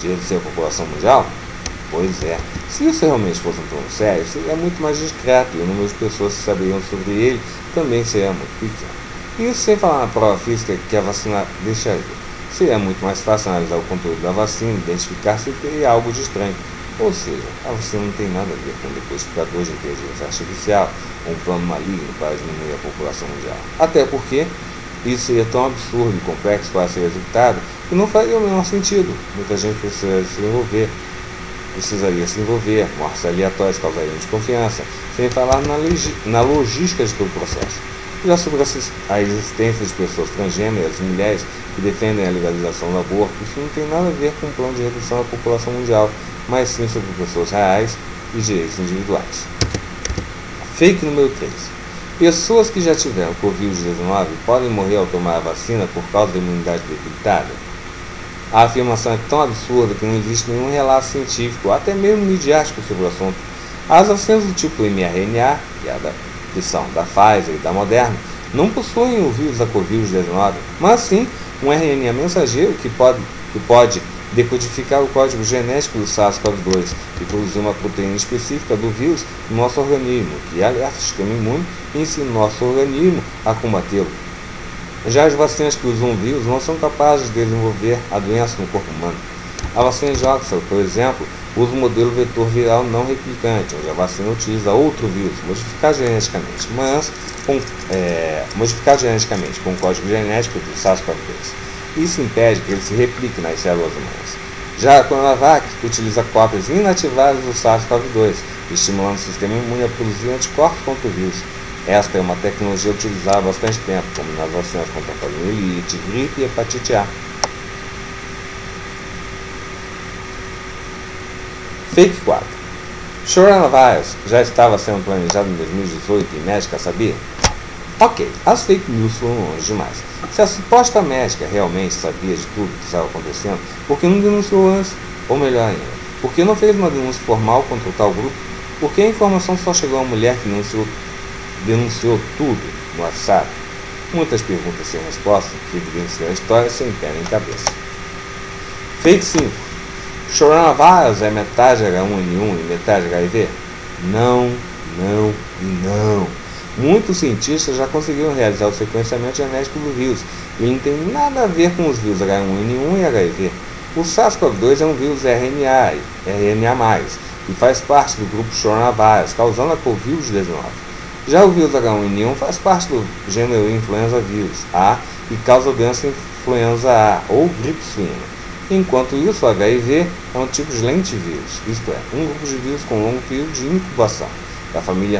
de reduzir a população mundial? Pois é, se isso realmente fosse um plano sério, seria muito mais discreto e o número de pessoas que saberiam sobre ele também seria muito pequeno. Isso sem falar na prova física que a vacina deixaria. Seria muito mais fácil analisar o conteúdo da vacina e identificar se teria algo de estranho. Ou seja, a vacina não tem nada a ver com um decodificador de inteligência artificial ou um plano maligno para diminuir a população mundial. Até porque isso seria tão absurdo e complexo para ser executado que não faria o menor sentido. Muita gente precisaria se envolver, precisaria se envolver, mortes aleatórias causariam desconfiança, sem falar na, na logística de todo o processo. Já sobre a existência de pessoas transgêneras e mulheres que defendem a legalização do aborto, isso não tem nada a ver com um plano de redução da população mundial, mas sim sobre pessoas reais e direitos individuais. Fake número três. Pessoas que já tiveram covid dezenove podem morrer ao tomar a vacina por causa da imunidade debilitada? A afirmação é tão absurda que não existe nenhum relato científico, até mesmo midiático, sobre o assunto. As vacinas do tipo mRNA, que é a da, que são da Pfizer e da Moderna, não possuem o vírus da covid dezenove, mas sim um R N A mensageiro que pode, que pode decodificar o código genético do SARS CoV dois e produzir uma proteína específica do vírus no nosso organismo, que alerta o sistema imune e ensina o nosso organismo a combatê-lo. Já as vacinas que usam o vírus não são capazes de desenvolver a doença no corpo humano. A vacina de Oxford, por exemplo, usa o modelo vetor viral não replicante, onde a vacina utiliza outro vírus, modificado geneticamente, mas com, é, modificado geneticamente com o código genético do SARS CoV dois. Isso impede que ele se replique nas células humanas. Já a Coronavac utiliza cópias inativadas do SARS CoV dois, estimulando o sistema imune a produzir anticorpos contra o vírus. Esta é uma tecnologia utilizada há bastante tempo, como nas vacinas contra a poliomielite, gripe e hepatite A. Fake quatro. Coronavírus já estava sendo planejado em dois mil e dezoito e médica sabia? Ok, as fake news foram longe demais. Se a suposta médica realmente sabia de tudo que estava acontecendo, por que não denunciou antes? Ou melhor ainda, por que não fez uma denúncia formal contra o tal grupo? Por que a informação só chegou a uma mulher que denunciou, denunciou tudo no WhatsApp? Muitas perguntas sem resposta que evidenciam a história sem pé nem cabeça. Fake cinco. Coronavírus é metade H um N um e metade H I V? Não, não e não. Muitos cientistas já conseguiram realizar o sequenciamento genético do vírus. Ele não tem nada a ver com os vírus H um N um e H I V. O SARS CoV dois é um vírus R N A, R N A mais, e faz parte do grupo Coronavírus, causando a covid dezenove. Já o vírus H um N um faz parte do gênero Influenza vírus A e causa a doença Influenza A, ou gripe suína. Enquanto isso, o H I V é um tipo de lentivírus, isto é, um grupo de vírus com longo período de incubação, da família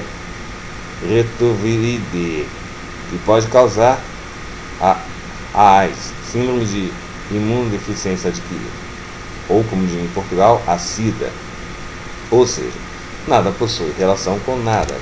Retroviridea, que pode causar a, a AIDS, síndrome de imunodeficiência adquirida, ou como diz em Portugal, a SIDA. Ou seja, nada possui relação com nada.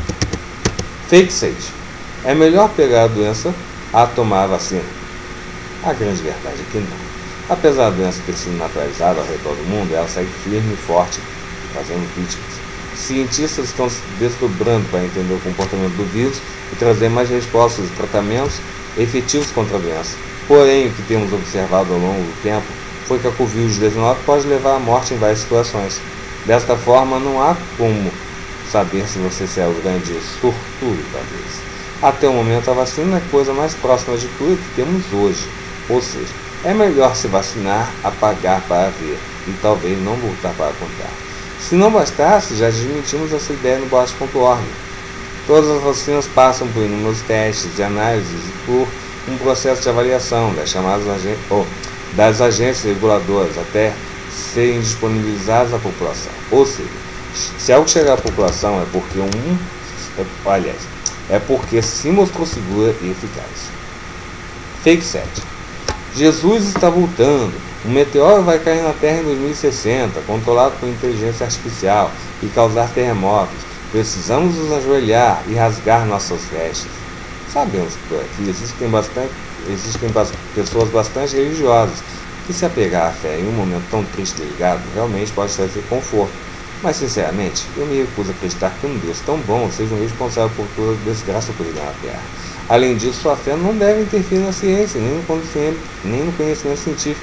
Fake seis. É melhor pegar a doença a tomar a vacina. A grande verdade é que não. Apesar da doença ter sido naturalizada ao redor do mundo, ela segue firme e forte, fazendo vítimas. Cientistas estão se desdobrando para entender o comportamento do vírus e trazer mais respostas e tratamentos efetivos contra a doença. Porém, o que temos observado ao longo do tempo foi que a covid dezenove pode levar à morte em várias situações. Desta forma, não há como saber se você é o grande sortudo da vez. Até o momento, a vacina é a coisa mais próxima de cura que temos hoje. Ou seja, é melhor se vacinar a pagar para ver e talvez não voltar para contar. Se não bastasse, já admitimos essa ideia no boate ponto org. Todas as vacinas passam por inúmeros testes e análises e por um processo de avaliação das chamadas agen oh, das agências reguladoras até serem disponibilizadas à população. Ou seja, se algo chegar à população é porque um, é, aliás, é porque se mostrou segura e eficaz. Fake sete. Jesus está voltando. Um meteoro vai cair na Terra em dois mil e sessenta, controlado por inteligência artificial e causar terremotos. Precisamos nos ajoelhar e rasgar nossas vestes. Sabemos que por aqui existem, bastante, existem pessoas bastante religiosas que se apegar à fé em um momento tão triste e ligado realmente pode trazer conforto. Mas sinceramente, eu me recuso a acreditar que um Deus tão bom seja um responsável por toda a desgraça ocorrida na Terra. Além disso, sua fé não deve interferir na ciência, nem no conhecimento, nem no conhecimento científico.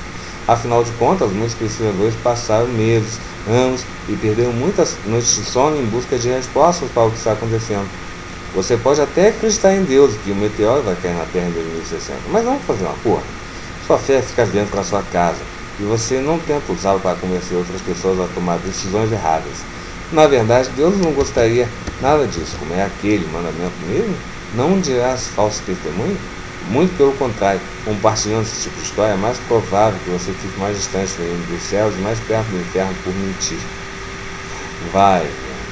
Afinal de contas, muitos pesquisadores passaram meses, anos e perderam muitas noites de sono em busca de respostas para o que está acontecendo. Você pode até acreditar em Deus que o meteoro vai cair na Terra em dois mil e sessenta, mas não fazer uma porra. Sua fé fica dentro da sua casa e você não tenta usá-la para convencer outras pessoas a tomar decisões erradas. Na verdade, Deus não gostaria nada disso, como é aquele mandamento mesmo. Não dirás falso testemunho? Muito pelo contrário, compartilhando esse tipo de história é mais provável que você fique mais distante dos céus e mais perto do inferno por mentir. Vai.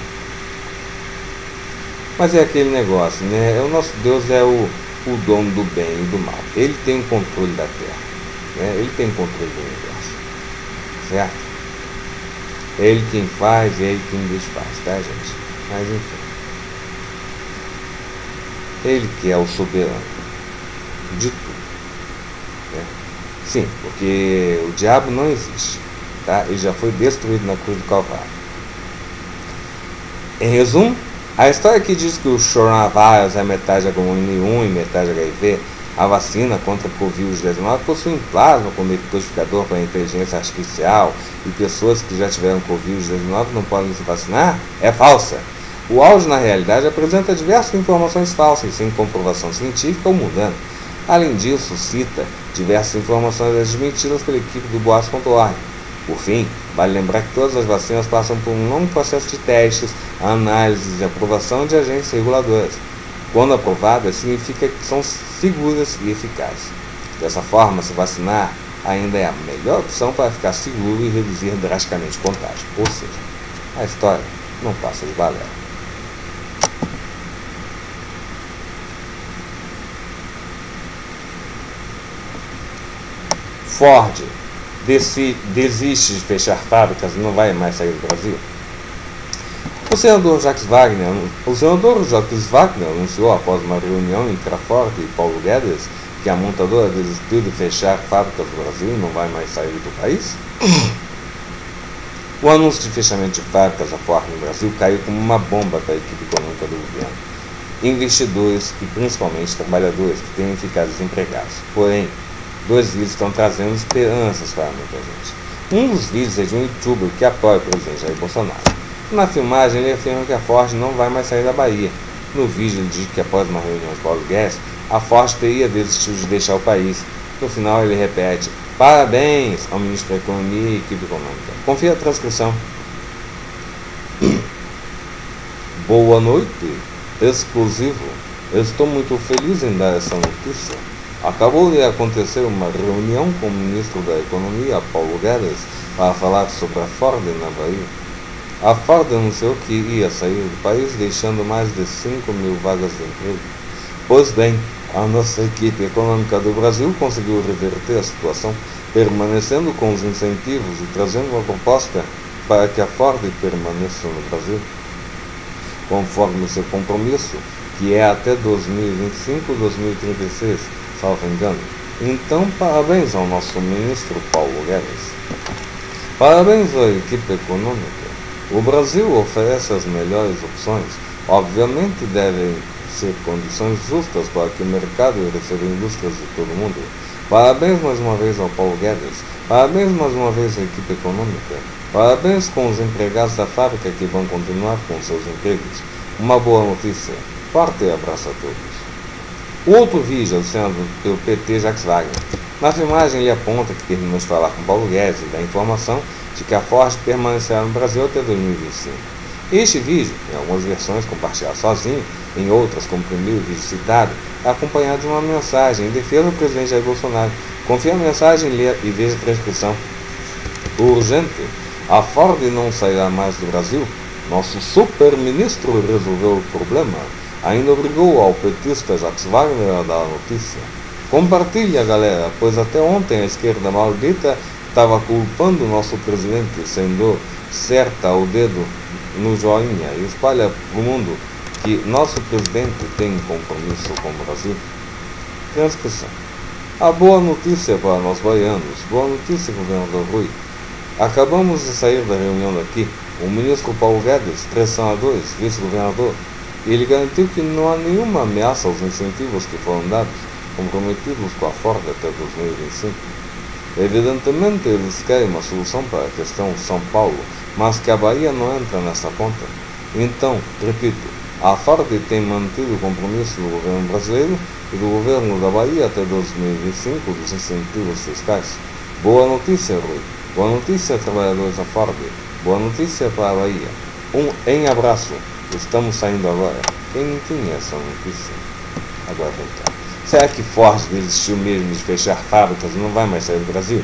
Mas é aquele negócio, né? O nosso Deus é o, o dono do bem e do mal. Ele tem o controle da terra, né? Ele tem o controle do universo, certo? É ele quem faz, é ele quem desfaz, tá, gente? Mas enfim, ele que é o soberano de tudo, né? Sim, porque o diabo não existe, tá? Ele já foi destruído na cruz do Calvário. Em resumo, a história que diz que o coronavírus é metade H um N um e metade H I V, a vacina contra o Covid dezenove possui um plasma como codificador para inteligência artificial e pessoas que já tiveram Covid dezenove não podem se vacinar, é falsa. O áudio, na realidade, apresenta diversas informações falsas, sem comprovação científica ou mudando. Além disso, cita diversas informações admitidas pela equipe do boatos ponto org. Por fim, vale lembrar que todas as vacinas passam por um longo processo de testes, análises e aprovação de agências reguladoras. Quando aprovadas, significa que são seguras e eficazes. Dessa forma, se vacinar ainda é a melhor opção para ficar seguro e reduzir drasticamente o contágio. Ou seja, a história não passa de balela. Ford desiste de fechar fábricas e não vai mais sair do Brasil. O senador Jacques Wagner, o senador Jacques Wagner anunciou após uma reunião entre a Ford e Paulo Guedes que a montadora desistiu de fechar fábricas do Brasil e não vai mais sair do país. O anúncio de fechamento de fábricas da Ford no Brasil caiu como uma bomba para a equipe econômica do governo, investidores e principalmente trabalhadores que têm ficado desempregados. Porém, dois vídeos estão trazendo esperanças para muita gente. Um dos vídeos é de um youtuber que apoia o presidente Jair Bolsonaro. Na filmagem, ele afirma que a Ford não vai mais sair da Bahia. No vídeo, ele diz que após uma reunião de Paulo Guedes, a Ford teria desistido de deixar o país. No final, ele repete: parabéns ao ministro da Economia e equipe econômica. Confira a transcrição. Boa noite, exclusivo. Estou muito feliz em dar essa notícia. Acabou de acontecer uma reunião com o ministro da Economia, Paulo Guedes, para falar sobre a Ford na Bahia. A Ford anunciou que ia sair do país, deixando mais de cinco mil vagas de emprego. Pois bem, a nossa equipe econômica do Brasil conseguiu reverter a situação, permanecendo com os incentivos e trazendo uma proposta para que a Ford permaneça no Brasil, conforme seu compromisso, que é até dois mil e vinte e cinco, dois mil e trinta e seis. Salvo engano. Então, parabéns ao nosso ministro Paulo Guedes. Parabéns à equipe econômica. O Brasil oferece as melhores opções. Obviamente devem ser condições justas para que o mercado receba indústrias de todo mundo. Parabéns mais uma vez ao Paulo Guedes. Parabéns mais uma vez à equipe econômica. Parabéns com os empregados da fábrica que vão continuar com seus empregos. Uma boa notícia. Forte abraço a todos. O outro vídeo é do senador pelo P T, Jacques Wagner. Na filmagem, ele aponta que terminou de falar com Paulo Guedes e dá a informação de que a Ford permanecerá no Brasil até dois mil e vinte e cinco. Este vídeo, em algumas versões compartilhado sozinho, em outras, como o primeiro vídeo citado, é acompanhado de uma mensagem em defesa do presidente Jair Bolsonaro. Confira a mensagem, lê e veja a transcrição. Urgente. A Ford não sairá mais do Brasil? Nosso super-ministro resolveu o problema. Ainda obrigou ao petista Jacques Wagner a dar a notícia. Compartilha, galera, pois até ontem a esquerda maldita estava culpando o nosso presidente, sendo certa o dedo no joinha e espalha para o mundo que nosso presidente tem compromisso com o Brasil. Transcrição. A boa notícia para nós baianos. Boa notícia, governador Rui. Acabamos de sair da reunião daqui. O ministro Paulo Guedes, três senadores, vice-governador. Ele garantiu que não há nenhuma ameaça aos incentivos que foram dados, comprometidos com a Ford até dois mil e vinte e cinco. Evidentemente eles querem uma solução para a questão São Paulo, mas que a Bahia não entra nessa conta. Então, repito, a Farc tem mantido o compromisso do governo brasileiro e do governo da Bahia até dois mil e vinte e cinco dos incentivos fiscais. Boa notícia, Rui. Boa notícia, trabalhadores da Farc. Boa notícia para a Bahia. Um em abraço. Estamos saindo agora. Quem não tinha essa notícia? Agora vem cá. Será que Ford desistiu mesmo de fechar fábricas e não vai mais sair do Brasil?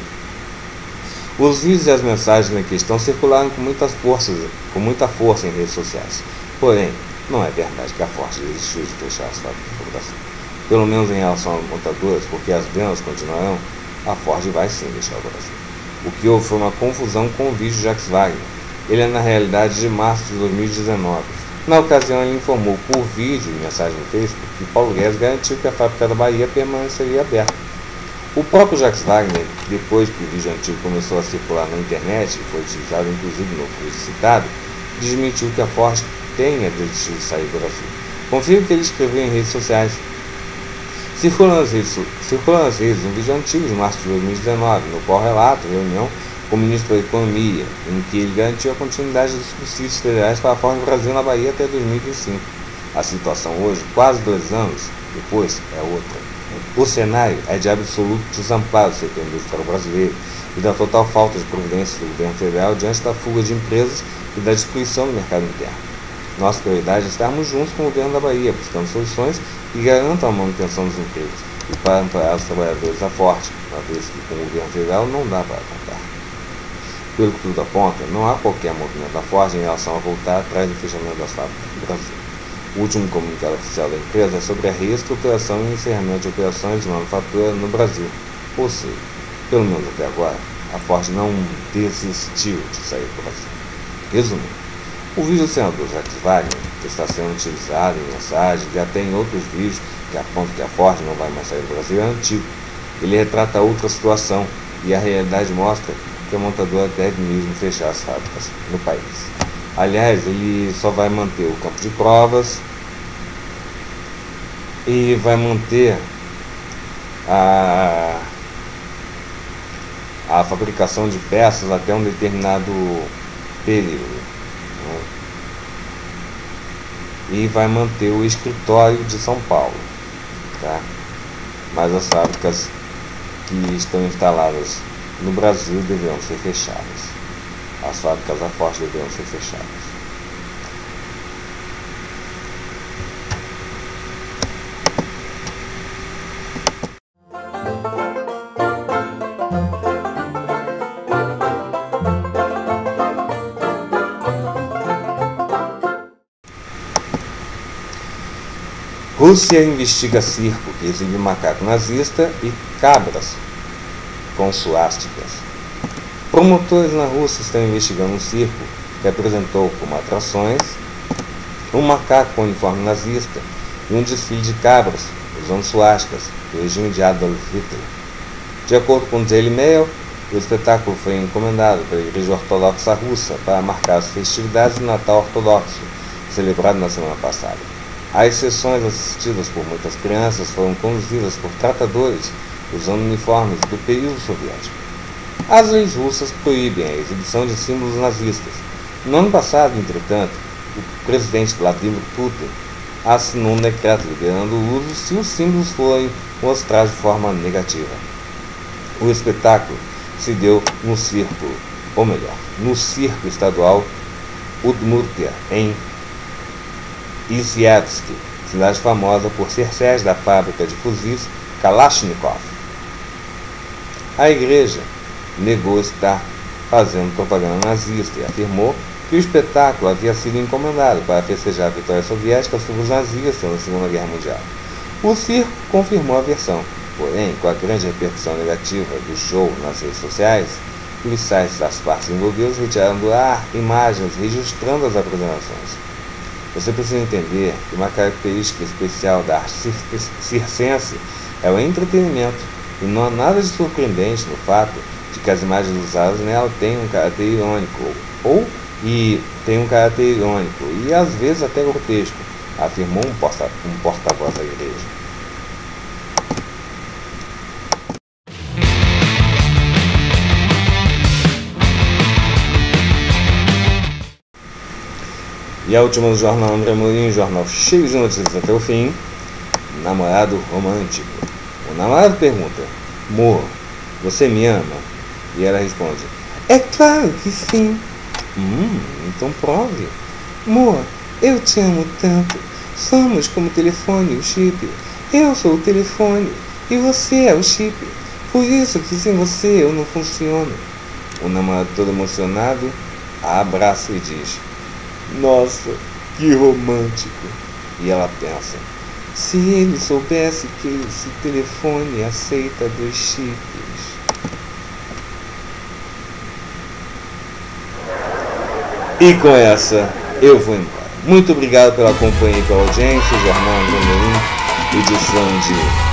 Os vídeos e as mensagens na questão circularam com muitas forças, com muita força em redes sociais. Porém, não é verdade que a Ford desistiu de fechar as fábricas do Brasil. Pelo menos em relação aos montadores, porque as vendas continuarão, a Ford vai sim deixar o Brasil. O que houve foi uma confusão com o vídeo de Jacques Wagner. Ele é na realidade de março de dois mil e dezenove. Na ocasião, ele informou por vídeo e mensagem no Facebook que Paulo Guedes garantiu que a fábrica da Bahia permaneceria aberta. O próprio Jacques Wagner, depois que o vídeo antigo começou a circular na internet e foi utilizado inclusive no vídeo citado, desmentiu que a Ford tenha desistido de sair do Brasil. Confira o que ele escreveu em redes sociais. Circula nas redes, circula nas redes um vídeo antigo de março de dois mil e dezenove, no qual relata a reunião com o ministro da Economia, em que ele garantiu a continuidade dos subsídios federais para a Ford Brasil na Bahia até dois mil e vinte e cinco. A situação hoje, quase dois anos depois, é outra. O cenário é de absoluto desamparo do setor industrial brasileiro e da total falta de providência do governo federal diante da fuga de empresas e da destruição do mercado interno. Nossa prioridade é estarmos juntos com o governo da Bahia, buscando soluções que garantam a manutenção dos empregos e para amparar os trabalhadores da Ford, uma vez que com o governo federal não dá para contar. Pelo que tudo aponta, não há qualquer movimento da Ford em relação a voltar atrás do fechamento das fábricas do Brasil. O último comunicado oficial da empresa é sobre a reestruturação e encerramento de operações de manufatura no Brasil. Ou seja, pelo menos até agora, a Ford não desistiu de sair do Brasil. Resumindo, o vídeo do senador Jacques Wagner, que está sendo utilizado em mensagens e até em outros vídeos que apontam que a Ford não vai mais sair do Brasil, é antigo. Ele retrata outra situação e a realidade mostra que a montadora deve mesmo fechar as fábricas no país. Aliás, ele só vai manter o campo de provas e vai manter a, a fabricação de peças até um determinado período, né? E vai manter o escritório de São Paulo, tá? Mas as fábricas que estão instaladas no Brasil deverão ser fechadas. As fábricas da Ford deverão ser fechadas. Rússia investiga circo que exibe macaco nazista e cabras com suásticas. Promotores na Rússia estão investigando um circo que apresentou como atrações um macaco com uniforme nazista e um desfile de cabras usando suásticas do regime de Adolf Hitler. De acordo com o Daily Mail, o espetáculo foi encomendado pela Igreja Ortodoxa Russa para marcar as festividades do Natal Ortodoxo, celebrado na semana passada. As sessões assistidas por muitas crianças foram conduzidas por tratadores usando uniformes do período soviético. As leis russas proíbem a exibição de símbolos nazistas. No ano passado, entretanto, o presidente Vladimir Putin assinou um decreto liberando o uso se os símbolos forem mostrados de forma negativa. O espetáculo se deu no circo, ou melhor, no circo estadual Udmurtia, em Izhevsk, cidade famosa por ser sede da fábrica de fuzis Kalashnikov. A igreja negou estar fazendo propaganda nazista e afirmou que o espetáculo havia sido encomendado para festejar a vitória soviética sobre os nazistas na Segunda Guerra Mundial. O circo confirmou a versão, porém, com a grande repercussão negativa do show nas redes sociais, os sites das partes envolvidas retiraram do ar imagens registrando as apresentações. Você precisa entender que uma característica especial da arte circense é o entretenimento, e não há nada de surpreendente no fato de que as imagens usadas nela têm um caráter irônico, ou e tem um caráter irônico, e às vezes até grotesco, afirmou um porta, um porta-voz da igreja. E a última do jornal André Amorim, jornal cheio de notícias até o fim. Namorado romântico. O namorado pergunta: amor, você me ama? E ela responde: é claro que sim. Hum, então prove. Amor, eu te amo tanto. Somos como o telefone e o chip. Eu sou o telefone e você é o chip. Por isso que sem você eu não funciono. O namorado, todo emocionado, a abraça e diz: nossa, que romântico. E ela pensa: se ele soubesse que esse telefone aceita dois chips. E com essa eu vou embora. Muito obrigado pela companhia e pela audiência. O Jornal André Amorim, edição de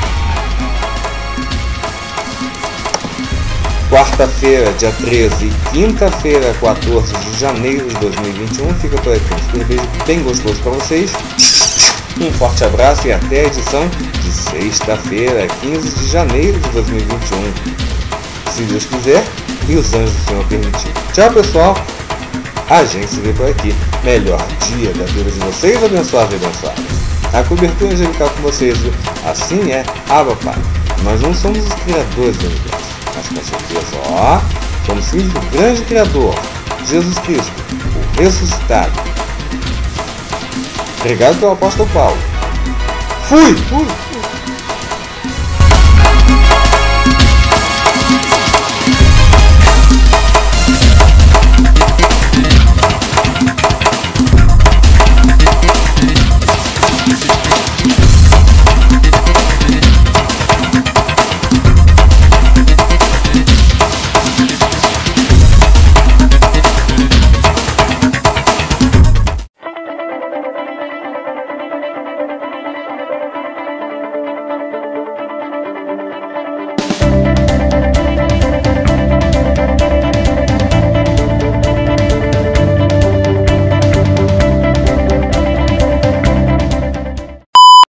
quarta-feira, dia treze, e quinta-feira, quatorze de janeiro de dois mil e vinte e um. Fica por aqui um super beijo bem gostoso para vocês. Um forte abraço e até a edição de sexta-feira, quinze de janeiro de dois mil e vinte e um. Se Deus quiser e os anjos do Senhor permitir. Tchau, pessoal. A gente se vê por aqui. Melhor dia da vida de vocês, abençoado e abençoado. A cobertura angelical com vocês, viu? Assim é, Abba Pai. Nós não somos os criadores do universo, mas com certeza, ó, somos filhos do grande Criador, Jesus Cristo, o ressuscitado. Obrigado pelo apóstolo Paulo. Fui! Fui!